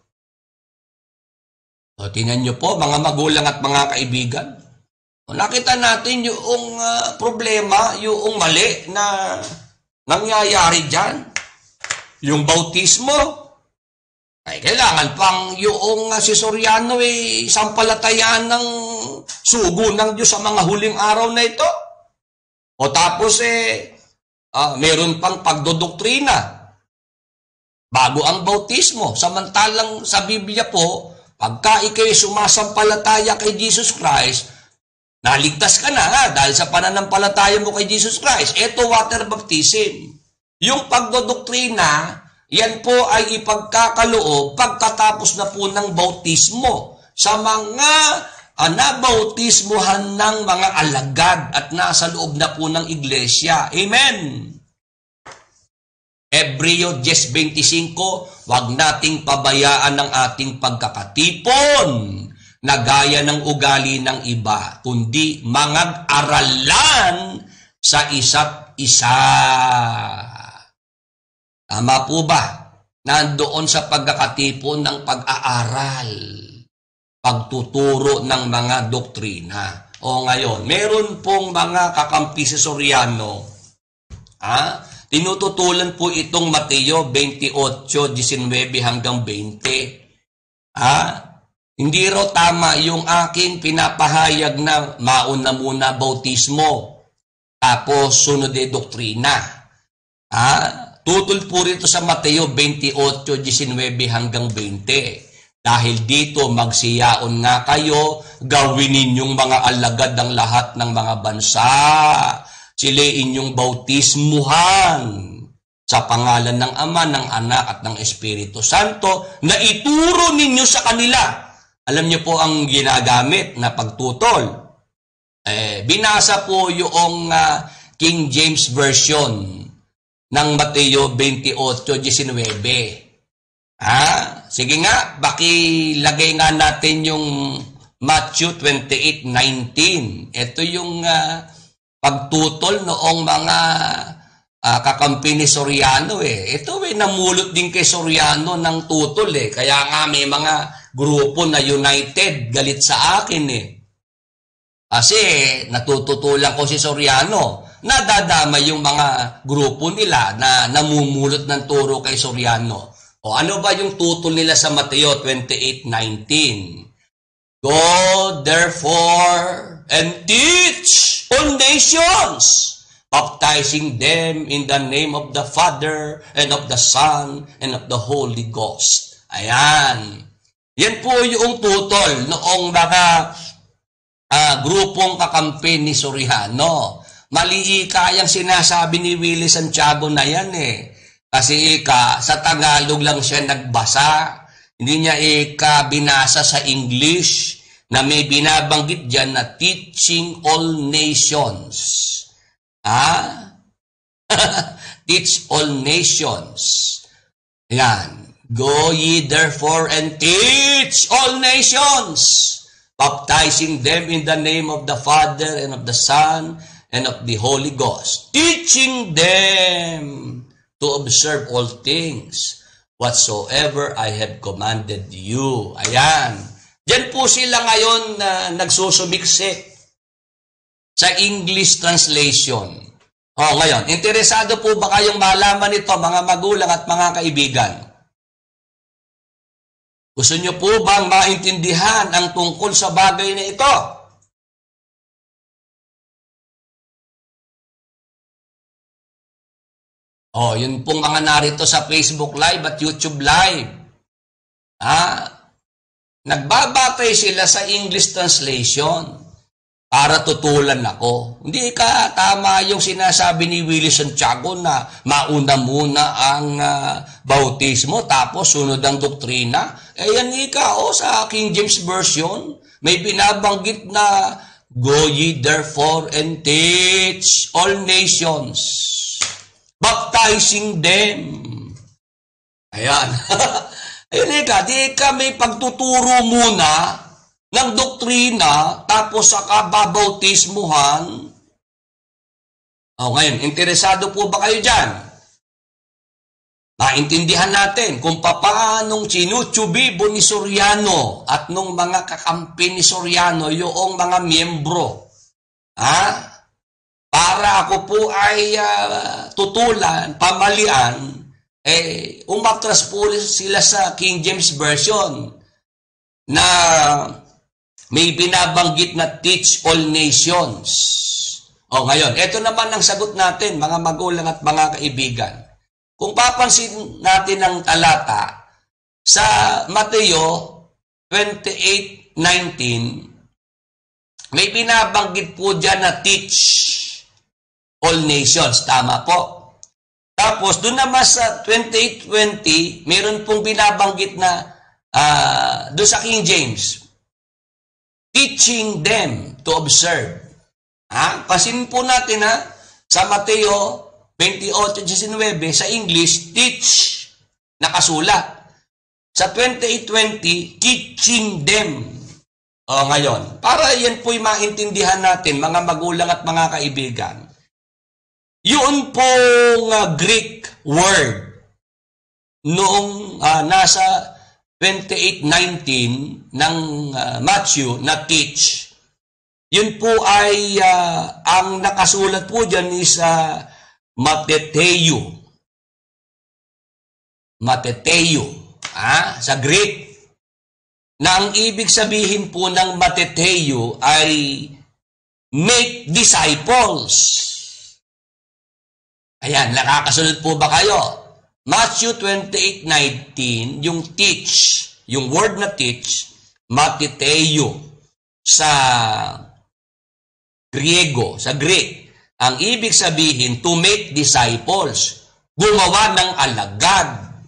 O, tingnan nyo po, mga magulang at mga kaibigan. O, nakita natin yung uh, problema, yung mali na nangyayari dyan. Yung bautismo, ay kailangan pang yung uh, si Soriano ay eh, sampalatayaan ng sugo ng Diyos sa mga huling araw na ito. O tapos eh, uh, meron pang pagdodoktrina bago ang bautismo. Samantalang sa Biblia po, pagka ikaw'y sumasampalataya kay Jesus Christ, naligtas ka na ha, dahil sa pananampalataya mo kay Jesus Christ. Ito water baptism. Yung pagdodoktrina, yan po ay ipagkakaloob pagkatapos na po ng bautismo sa mga uh, nabautismuhan ng mga alagad at nasa loob na po ng iglesia. Amen! Hebreo ten twenty-five, wag nating pabayaan ang ating pagkakatipon na gaya ng ugali ng iba, kundi mangag-aralan sa isa't isa. Tama po ba? Nandoon sa pagkakatipon ng pag-aaral, pagtuturo ng mga doktrina. O ngayon, meron pong mga kakampi sa Soriano. Ha? Tinututulan po itong Mateo twenty-eight, nineteen hanggang twenty. Ha? Hindi raw tama yung aking pinapahayag na mauna muna bautismo, tapos sunod ay doktrina. Ha? Tutol po rito sa Mateo twenty-eight, nineteen hanggang twenty. Dahil dito magsiyaon nga kayo, gawin ninyong mga alagad ng lahat ng mga bansa. Sila inyong bautismuhan sa pangalan ng Ama, ng Anak at ng Espiritu Santo na ituro ninyo sa kanila. Alam niyo po ang ginagamit na pagtutol. Eh, binasa po yung uh, King James Version ng Mateo twenty-eight, nineteen. Ha? Sige nga, bakilagay nga natin yung Matthew twenty-eight, nineteen. Ito yung uh, pagtutol noong mga uh, kakampi ni Soriano eh. Ito eh, namulot din kay Soriano ng tutol eh. Kaya nga may mga grupo na united, galit sa akin eh. Kasi natututulan ko si Soriano. Nadadama yung mga grupo nila na namumulot ng turo kay Soriano. O ano ba yung tutol nila sa Mateo twenty-eight, nineteen? Go therefore and teach all nations, baptizing them in the name of the Father and of the Son and of the Holy Ghost. Ayan. Yan po yung tutol noong mga uh, grupong kakampi ni Soriano. Mali ika yung sinasabi ni Willie Santiago na yan eh. Kasi ika, sa Tagalog lang siya nagbasa. Hindi niya ika binasa sa English na may binabanggit dyan na teaching all nations. Ha? Teach all nations. Yan. Go ye therefore and teach all nations, baptizing them in the name of the Father and of the Son and of the Holy Ghost, teaching them to observe all things whatsoever I have commanded you. Ayan. Diyan po sila ngayon na uh, nagsusumiksik sa English translation. O ngayon, interesado po ba kayong malaman ito, mga magulang at mga kaibigan? Gusto nyo po bang maintindihan ang tungkol sa bagay na ito? Oh, yun pong mga narito sa Facebook Live at YouTube Live. Ah, nagbabatay sila sa English translation para tutulan ako. Hindi ka tama yung sinasabi ni Willie Santiago na mauna muna ang uh, bautismo tapos sunod ang doktrina. Eh yan ika, oh, sa King James Version, may binabanggit na go ye therefore and teach all nations, baptizing them. Ayan. Ayun ika, di ka may pagtuturo muna ng doktrina, tapos saka babautismuhan. O ngayon, interesado po ba kayo dyan? Maintindihan natin kung paanong sinutsubibo ni Soriano at nung mga kakampi ni Soriano, yung mga miyembro. Ha? Para ako po ay uh, tutulan, pamalian, eh, umatras po sila sa King James Version na may binabanggit na teach all nations. O ngayon, ito naman ang sagot natin, mga magulang at mga kaibigan. Kung papansin natin ang talata sa Mateo twenty-eight nineteen, may binabanggit po dyan na teach all nations. Tama po. Tapos, doon naman sa twenty-eight twenty, mayroon pong binabanggit na uh, doon sa King James, teaching them to observe. Ha? Pasin po natin ha, sa Mateo twenty-eight nineteen, sa English, teach, nakasulat. Sa twenty-eight twenty, teaching them. O ngayon, para yan po'y maintindihan natin, mga magulang at mga kaibigan, yun pong uh, Greek word noong uh, nasa twenty-eight nineteen ng uh, Matthew na teach, yun po ay uh, ang nakasulat po dyan is uh, mateteo. Mateteo. Ah, sa Greek. Na ang ibig sabihin po ng mateteo ay make disciples. Ayan, nakakasunod po ba kayo? Matthew twenty-eight nineteen, yung teach, yung word na teach, mateteo, sa Griego, sa Greek, ang ibig sabihin, to make disciples, gumawa ng alagad.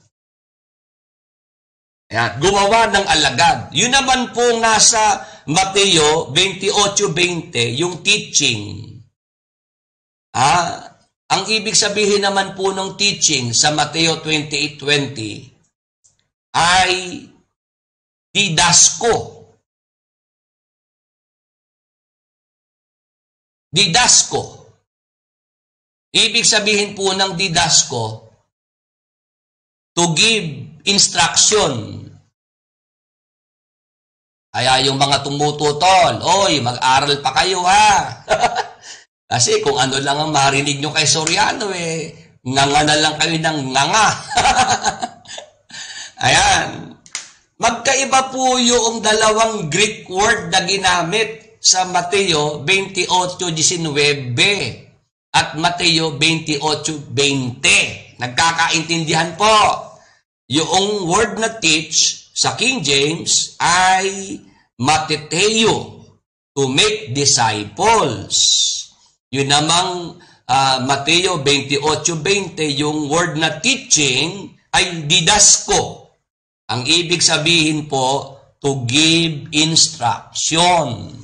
Ayan, gumawa ng alagad. Yun naman po nasa Mateo twenty-eight twenty, yung teaching. Ah, ang ibig sabihin naman po ng teaching sa Mateo twenty-eight twenty ay didasko. Didasko. Ibig sabihin po ng didasko, to give instruction. Kaya yung mga tumututol, oy, mag-aral pa kayo ha. Kasi kung ano lang ang marinig nyo kay Soriano, eh, nganga na lang kayo ng nganga. Ayan. Magkaiba po yung dalawang Greek word na ginamit sa Mateo twenty-eight nineteen at Mateo twenty-eight twenty. Nagkakaintindihan po. Yung word na teach sa King James ay mateteo, to make disciples. Yun namang uh, Mateo twenty-eight twenty, yung word na teaching ay didasko. Ang ibig sabihin po, to give instruction.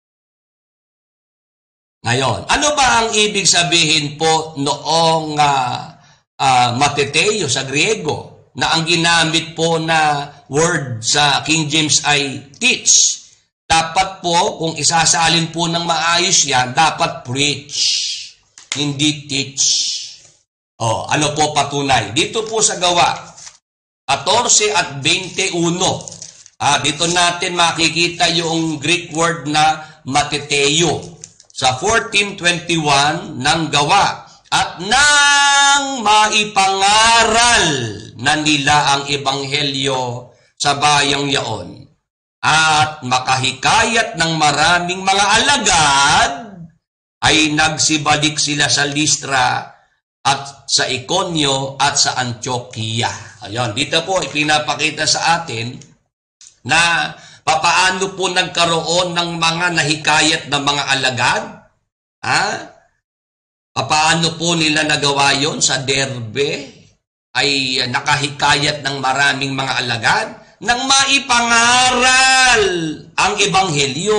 Ngayon, ano ba ang ibig sabihin po noong uh, uh, mateteo sa Griego, na ang ginamit po na word sa King James ay teach? Dapat po, kung isasalin po ng maayos yan, dapat preach, hindi teach. O, ano po patunay? Dito po sa Gawa, fourteen at twenty-one, ah, dito natin makikita yung Greek word na mateteo. Sa fourteen twenty-one ng Gawa, at nang maipangaral na nila ang ebanghelyo sa bayang yaon, at makahikayat ng maraming mga alagad, ay nagsibalik sila sa Listra at sa Iconio at sa Antioquia. Ayun, dito po ipinapakita sa atin na papaano po nagkaroon ng mga nahikayat na mga alagad. Ha? Papaano po nila nagawa yon sa Derbe? Ay nakahikayat ng maraming mga alagad nang maipangaral ang Ebanghelyo.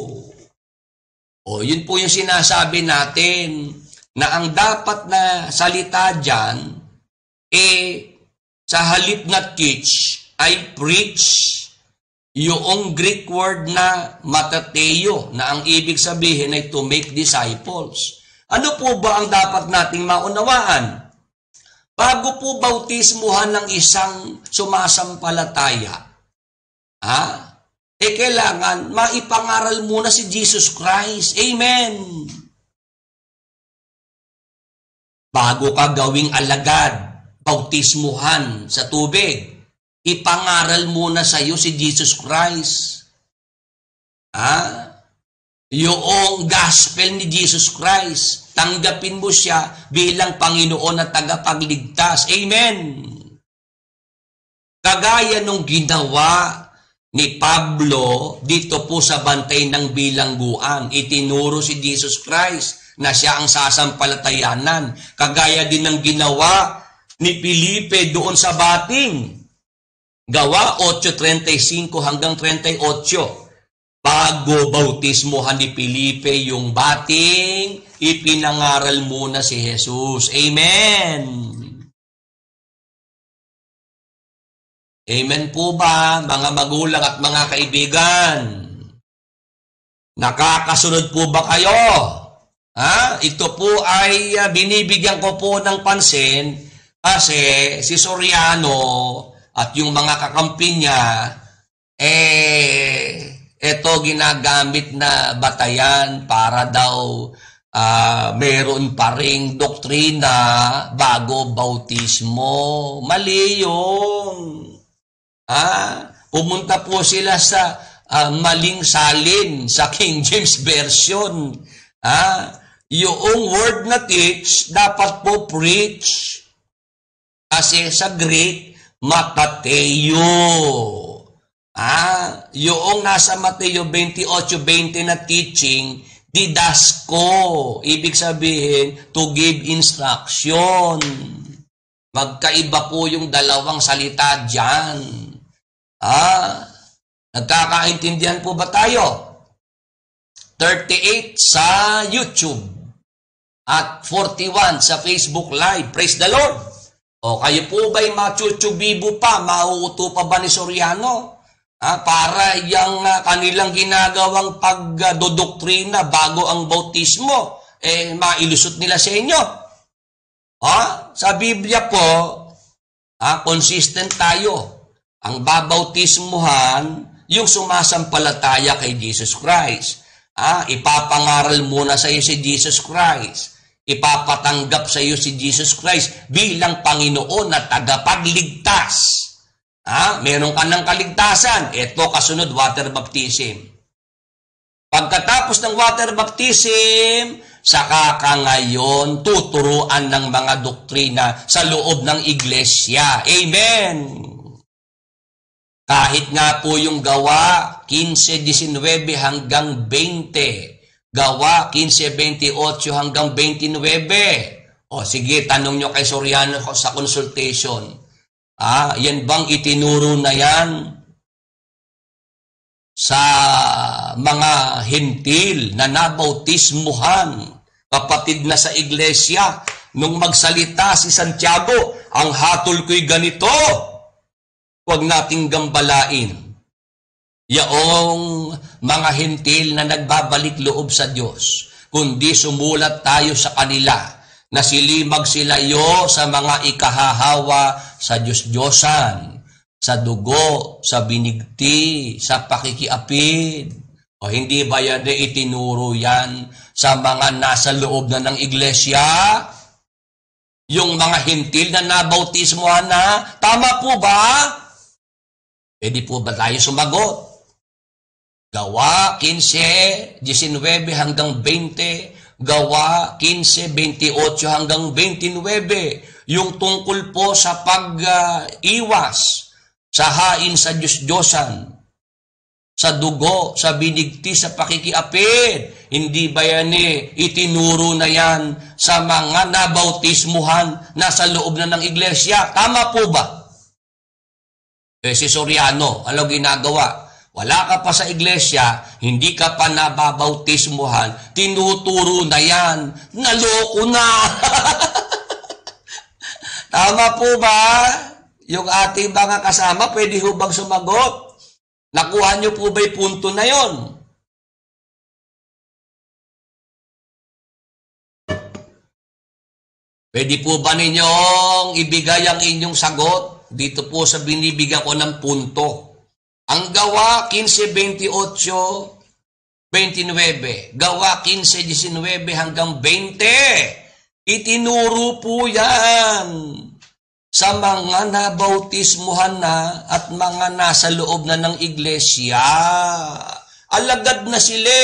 O, yun po yung sinasabi natin na ang dapat na salita dyan, eh, sa halip na teach, ay preach. Yung Greek word na matateo, na ang ibig sabihin ay to make disciples. Ano po ba ang dapat nating maunawaan? Bago po bautismuhan ng isang sumasampalataya, ha? Eh kailangan maipangaral muna si Jesus Christ. Amen! Bago ka gawing alagad, bautismuhan sa tubig, ipangaral muna sa iyo si Jesus Christ. Ha? Yung gospel ni Jesus Christ, tanggapin mo siya bilang Panginoon at tagapagligtas. Amen! Kagaya nung ginawa ni Pablo dito po sa bantay ng bilangguan, itinuro si Jesus Christ na siya ang sasampalatayanan. Kagaya din ng ginawa ni Felipe doon sa bating. Gawa eight thirty-five hanggang thirty-eight. Bago bautismohan ni Felipe yung bating, ipinangaral muna si Jesus. Amen! Amen po ba, mga magulang at mga kaibigan? Nakakasunod po ba kayo? Ha? Ito po ay uh, binibigyan ko po ng pansin kasi si Soriano at yung mga kakampi niya, eh, ito ginagamit na batayan para daw uh, meron pa ring doktrina bago bautismo. Mali yun. Ah, pumunta po sila sa uh, maling salin sa King James Version. Ah, yung word na teach dapat po preach. Kasi sa Greek, matateo. Ah, yung nasa Mateo twenty-eight twenty na teaching, didasko. Ibig sabihin, to give instruction. Magkaiba po yung dalawang salita dyan. Ah, nagkakaintindihan po ba tayo? thirty-eight sa YouTube at forty-one sa Facebook Live. Praise the Lord! O kayo po ba'y machuchubibo pa? Mauuto pa ba ni Soriano? Ah, para yung uh, kanilang ginagawang pagdodoktrina bago ang bautismo, eh, mailusot nila sa inyo. Ah, sa Biblia po, ah, consistent tayo. Ang babautismuhan, yung sumasampalataya kay Jesus Christ. Ah, ipapangaral muna sa iyo si Jesus Christ. Ipapatanggap sa iyo si Jesus Christ bilang Panginoon na tagapagligtas. Ah, meron ka ng kaligtasan. Ito kasunod, water baptism. Pagkatapos ng water baptism, saka ka ngayon tuturuan ng mga doktrina sa loob ng iglesia. Amen! Kahit nga po yung gawa fifteen nineteen hanggang twenty, gawa fifteen twenty-eight hanggang twenty-nine. O sige, tanong nyo kay Soriano sa consultation. Ah, yan bang itinuro na yan sa mga hentil na nabautismuhan, kapatid na sa iglesia, nung magsalita si Santiago, ang hatol ko'y ganito, huwag nating gambalain. Yaong mga hentil na nagbabalik loob sa Diyos, kundi sumulat tayo sa kanila, na silimag sila yo sa mga ikahahawa sa Diyos-Diyosan, sa dugo, sa binigti, sa pakikiapid. O hindi ba yan na itinuro yan sa mga nasa loob na ng iglesia? Yung mga hentil na nabautismohan na, tama po ba? Pwede po ba tayo sumagot? Gawa fifteen nineteen hanggang twenty, Gawa fifteen, twenty-eight hanggang twenty-nine, yung tungkol po sa pag-iwas uh, sa hain sa Diyos-Diyosan, sa dugo, sa binigti, sa pakikiapid. Hindi ba yan eh, itinuro na yan sa mga nabautismuhan na sa loob na ng iglesia? Tama po ba? Eh si Soriano, ano ginagawa? Wala ka pa sa iglesia, hindi ka pa nababautismuhan, tinuturo na yan, naloko na. Tama po ba? Yung ating mga kasama, pwede ho bang sumagot? Nakuha niyo po ba yung punto na yon? Pwede po ba ninyong ibigay ang inyong sagot? Dito po sa binibigyan ko ng punto. Ang gawa fifteen, twenty-eight, twenty-nine, gawa fifteen, nineteen hanggang twenty, itinuro po yan sa mga nabautismuhan na at mga nasa loob na ng iglesia. Alagad na sila.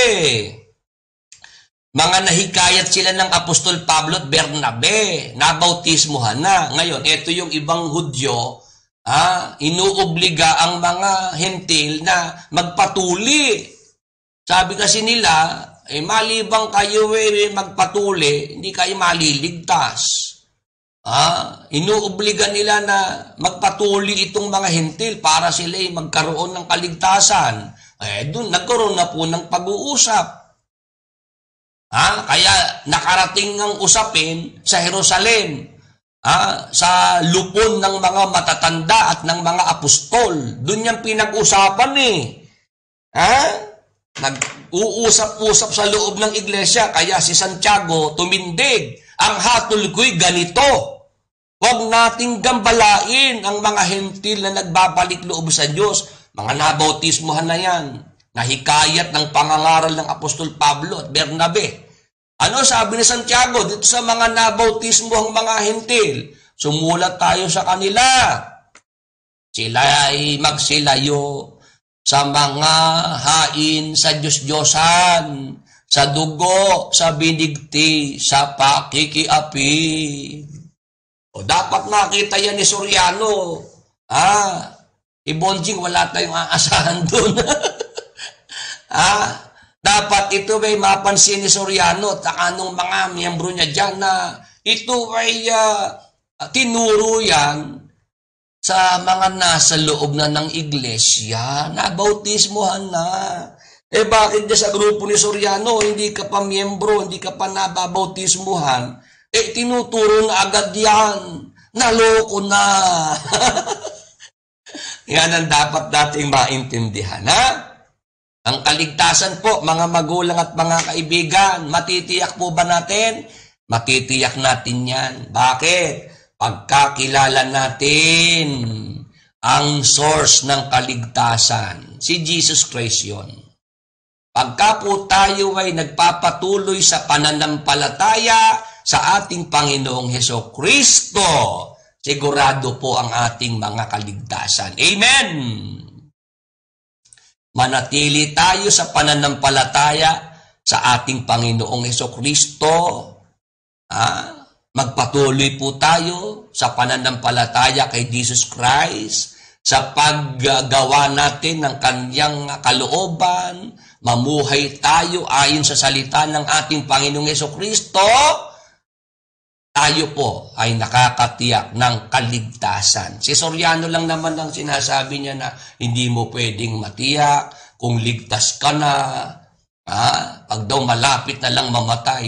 Mga nahikayat sila ng Apostol Pablo at Bernabe, nabautismuhan na. Ngayon, ito yung ibang Hudyo, ah, inuobliga ang mga hentil na magpatuli. Sabi kasi nila, eh, malibang kayo eh, magpatuli, hindi kayo maliligtas. Ah, inuobliga nila na magpatuli itong mga hentil para sila eh, magkaroon ng kaligtasan. Eh, doon nagkaroon na po ng pag-uusap. Ah, kaya nakarating ng usapin sa Jerusalem, ah, sa lupon ng mga matatanda at ng mga apostol. Doon yung pinag-usapan eh. Ah, nag-uusap-usap sa loob ng iglesia, kaya si Santiago tumindig. Ang hatol ko'y ganito. Huwag nating gambalain ang mga hentil na nagbabalik loob sa Diyos. Mga nabautismuhan na yan. Nahikayat ng pangangaral ng Apostol Pablo at Bernabe. Ano sabi ni Santiago dito sa mga nabautismuhang mga hentil? Sumulat tayo sa kanila. Sila ay magsilayo sa mga hain sa Diyos-Diyosan, sa dugo, sa binigti, sa pakikiapid. O dapat makita yan ni Soriano. Ah, Ibonjing, wala tayong aasahan doon. ah, dapat ito ay mapansin ni Soriano at anong mga miyembro niya dyan na ito ay uh, tinuro yan sa mga nasa loob na ng iglesia. Nabautismuhan na. Eh bakit sa grupo ni Soriano, hindi ka pa miyembro, hindi ka pa nababautismuhan? Eh tinuturo na agad yan. Naloko na. Yan ang dapat nating maintindihan, ha? Ang kaligtasan po, mga magulang at mga kaibigan, matitiyak po ba natin? Matitiyak natin yan. Bakit? Pagkakilala natin ang source ng kaligtasan. Si Jesus Christ yun. Pagka po tayo ay nagpapatuloy sa pananampalataya sa ating Panginoong Hesukristo, sigurado po ang ating mga kaligtasan. Amen! Manatili tayo sa pananampalataya sa ating Panginoong Hesukristo. Ah, magpatuloy po tayo sa pananampalataya kay Jesus Christ, sa paggawa natin ng kanyang kalooban, mamuhay tayo ayon sa salita ng ating Panginoong Hesukristo. Tayo po ay nakakatiyak ng kaligtasan. Si Soriano lang naman ang sinasabi niya na hindi mo pwedeng matiyak kung ligtas ka na. Ah, pag daw malapit na lang mamatay.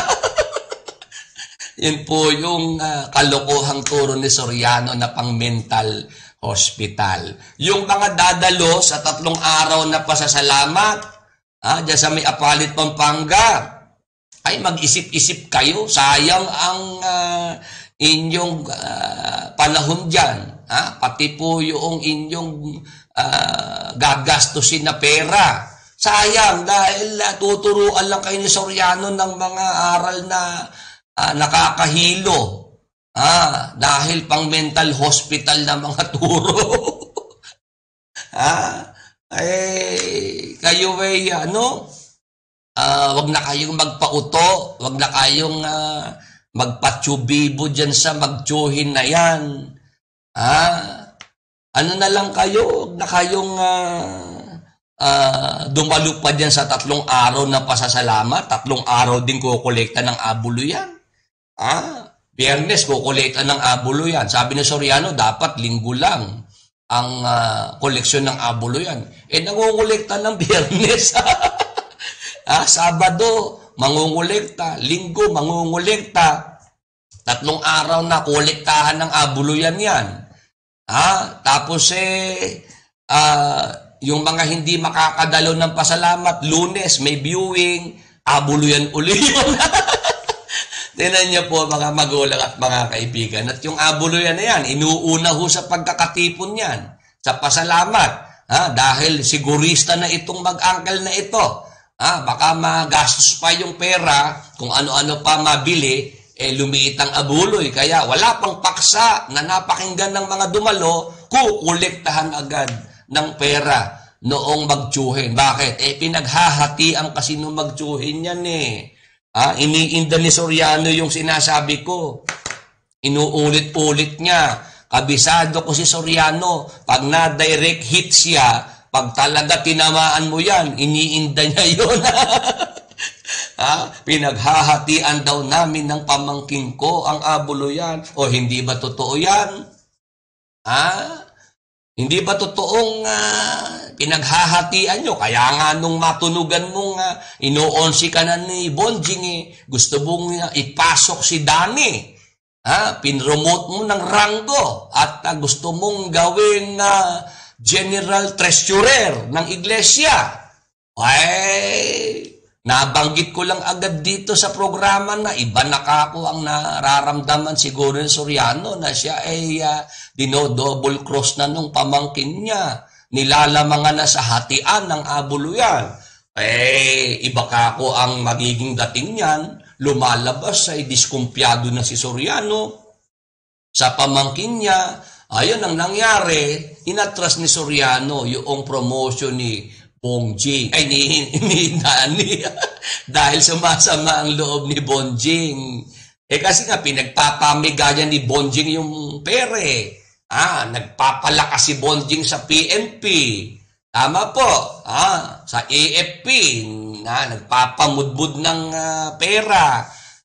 Yun po yung uh, kalokohang turo ni Soriano na pang mental hospital. Yung mga dadalo sa tatlong araw na pasasalamat, ah, dyan sa may Apalit, Pampanga, ay mag-isip-isip kayo. Sayang ang uh, inyong uh, panahon dyan. Ha? Pati po yung inyong uh, gagastusin na pera. Sayang dahil uh, tuturuan lang kayo ni Soriano ng mga aral na uh, nakakahilo. Ah, dahil pang mental hospital na mga turo. ah, eh, kayo ay ano? uh, wag na kayong magpauto, wag na kayong uh, magpatsubibo dyan sa magtsuhin na yan. Ah, ano na lang kayo, wag na kayong uh, uh, dumalo pa dyan sa tatlong araw na pasasalamat, tatlong araw din kukolekta ng abulo yan. Ah, Biyernes kukolekta ng abulo yan. Sabi ni Soriano, dapat linggo lang ang uh, koleksyon ng abulo yan. Eh, nangungulekta ng Biyernes. ah, Sabado, mangungulekta. Linggo, mangungulekta. Tatlong araw na kolektahan ng abulo yan yan. Ah, tapos eh, uh, yung mga hindi makakadalo ng pasalamat, Lunes, may viewing, abulo yan uli yun. Tinan niyo po mga magulang at mga kaibigan. At yung abulo yan na yan, inuuna ho sa pagkakatipon yan. Sa pasalamat. Ha? Dahil sigurista na itong mag-angkel na ito. Ha? Baka magastos pa yung pera, kung ano-ano pa mabili, eh lumiit ang abuloy. Kaya wala pang paksa na napakinggan ng mga dumalo, kukolektahan agad ng pera noong magtsuhin. Bakit? Eh pinaghahatian kasi nung magtsuhin yan eh. Ah, iniinda ni Soriano yung sinasabi ko. Inuulit-ulit niya. Kabisado ko si Soriano. Pag na-direct hit siya, pag talaga tinamaan mo yan, iniinda niya yun. ah, pinaghahatian daw namin ng pamangking ko ang abulo yan. O hindi ba totoo yan? Ah, hindi ba totoong uh, pinaghahatian nyo? Kaya nga nung matunugan mong uh, ino-onsi ka na ni Bonjing, eh, gusto mong uh, ipasok si Dani. Ha? Pinromote mo ng ranggo at uh, gusto mong gawing uh, General Treasurer ng Iglesia. Ay, nabanggit ko lang agad dito sa programa na iba na kako ang nararamdaman siguro ni Soriano na siya ay uh, dino-double cross na nung pamangkin niya. Nilalamangan na sa hatian ng abulo yan. Eh, iba kako ang magiging dating niyan. Lumalabas ay diskumpyado na si Soriano sa pamangkin niya. Ayun ang nangyari, inatras ni Soriano yung promotion ni Bonjing, ay ni, ni Dani. Dahil sumasama ang loob ni Bonjing. Eh kasi nga, pinagpapamigayan ni Bonjing yung pere. Ah, nagpapalakas si Bonjing sa P N P. Tama po. Ah, sa A F P. Ah, nagpapamudbud ng uh, pera.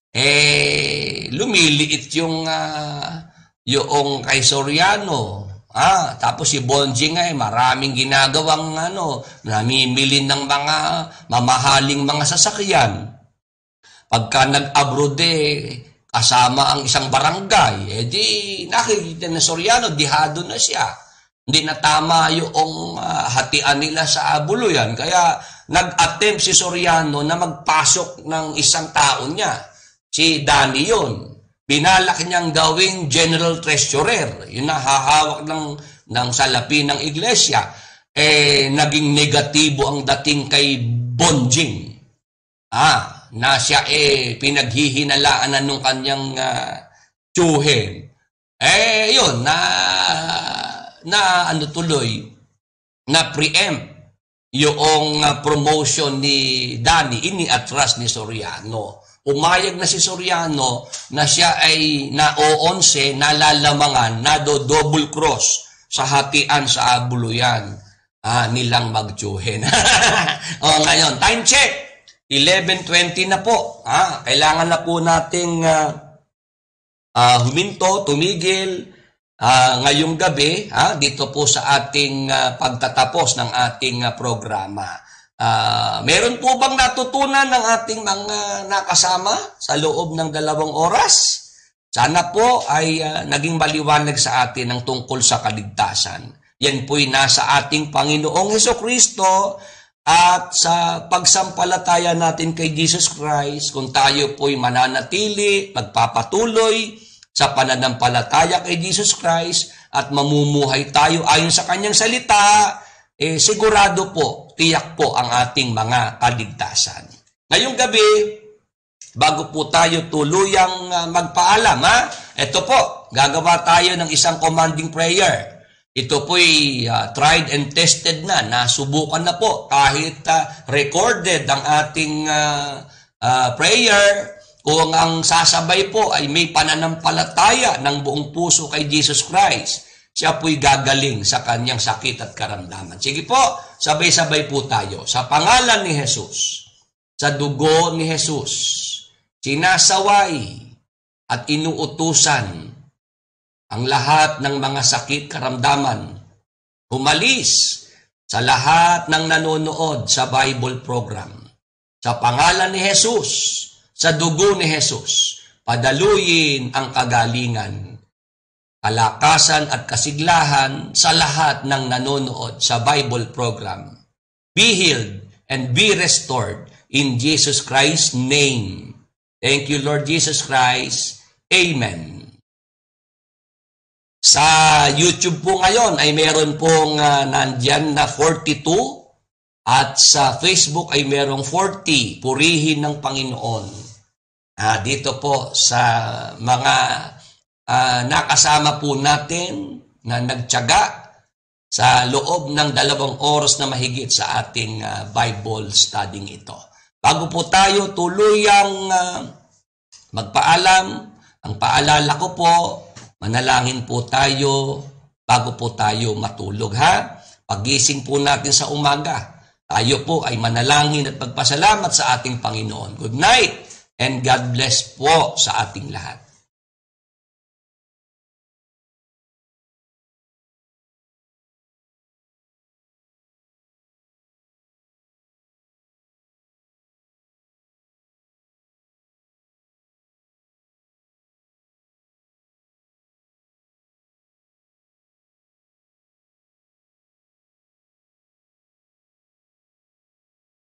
Eh, lumiliit yung, uh, yung kay Soriano. Ah, tapos si Bonjing ay maraming ginagawang ano, namimili ng mga mamahaling mga sasakyan. Pagka nag-abroad eh, kasama ang isang barangay, eh di nakikita na Soriano, dihado na siya. Hindi na tama yung uh, hatian nila sa abulo yan. Kaya nag-attempt si Soriano na magpasok ng isang tao niya. Si Dani yun. Binalak niyang gawing General Treasurer. Yun na hahawak ng, ng salapi ng iglesia. Eh, naging negatibo ang dating kay Bonjing. Ah, na siya eh, pinaghihinalaan na nung kanyang uh, tsuhin. Eh, yun, na, na ano tuloy, na preempt yung uh, promotion ni Dani, iniatras ni Soriano. Umayag na si Soriano na siya ay na-o-onse, nalalamangan, na-double cross sa hatian sa abulo yan. Ah, nilang magtsuhin. O ngayon, time check. eleven twenty na po. Ah, kailangan na po nating uh, uh, huminto, tumigil uh, ngayong gabi ah, dito po sa ating uh, pagtatapos ng ating uh, programa. Uh, meron po bang natutunan ng ating mga nakasama sa loob ng dalawang oras? Sana po ay uh, naging maliwanag sa atin ang tungkol sa kaligtasan. Yan po'y nasa ating Panginoong Hesukristo at sa pagsampalataya natin kay Jesus Christ, kung tayo po'y mananatili, magpapatuloy sa pananampalataya kay Jesus Christ at mamumuhay tayo ayon sa kanyang salita, eh sigurado po, tiyak po ang ating mga kaligtasan. Ngayong gabi, bago po tayo tuluyang uh, magpaalam, ha? Ito po, gagawa tayo ng isang commanding prayer. Ito po'y uh, tried and tested na, nasubukan na po kahit uh, recorded ang ating uh, uh, prayer. Kung ang sasabay po ay may pananampalataya ng buong puso kay Jesus Christ, siya po'y gagaling sa kanyang sakit at karamdaman. Sige po, sabay-sabay po tayo. Sa pangalan ni Jesus, sa dugo ni Jesus, sinasaway at inuutusan ang lahat ng mga sakit, karamdaman, umalis sa lahat ng nanonood sa Bible program. Sa pangalan ni Jesus, sa dugo ni Jesus, padaluyin ang kagalingan, kalakasan at kasiglahan sa lahat ng nanonood sa Bible program. Be healed and be restored in Jesus Christ's name. Thank you, Lord Jesus Christ. Amen. Sa YouTube po ngayon ay meron pong uh, nandyan na forty-two at sa Facebook ay merong forty, purihin ng Panginoon. Uh, dito po sa mga uh, nakasama po natin na nagtiyaga sa loob ng dalawang oras na mahigit sa ating uh, Bible studying ito. Bago po tayo tuluyang uh, magpaalam, ang paalala ko po, manalangin po tayo bago po tayo matulog, ha? Pagising po natin sa umaga, tayo po ay manalangin at pagpasalamat sa ating Panginoon. Good night and God bless po sa ating lahat.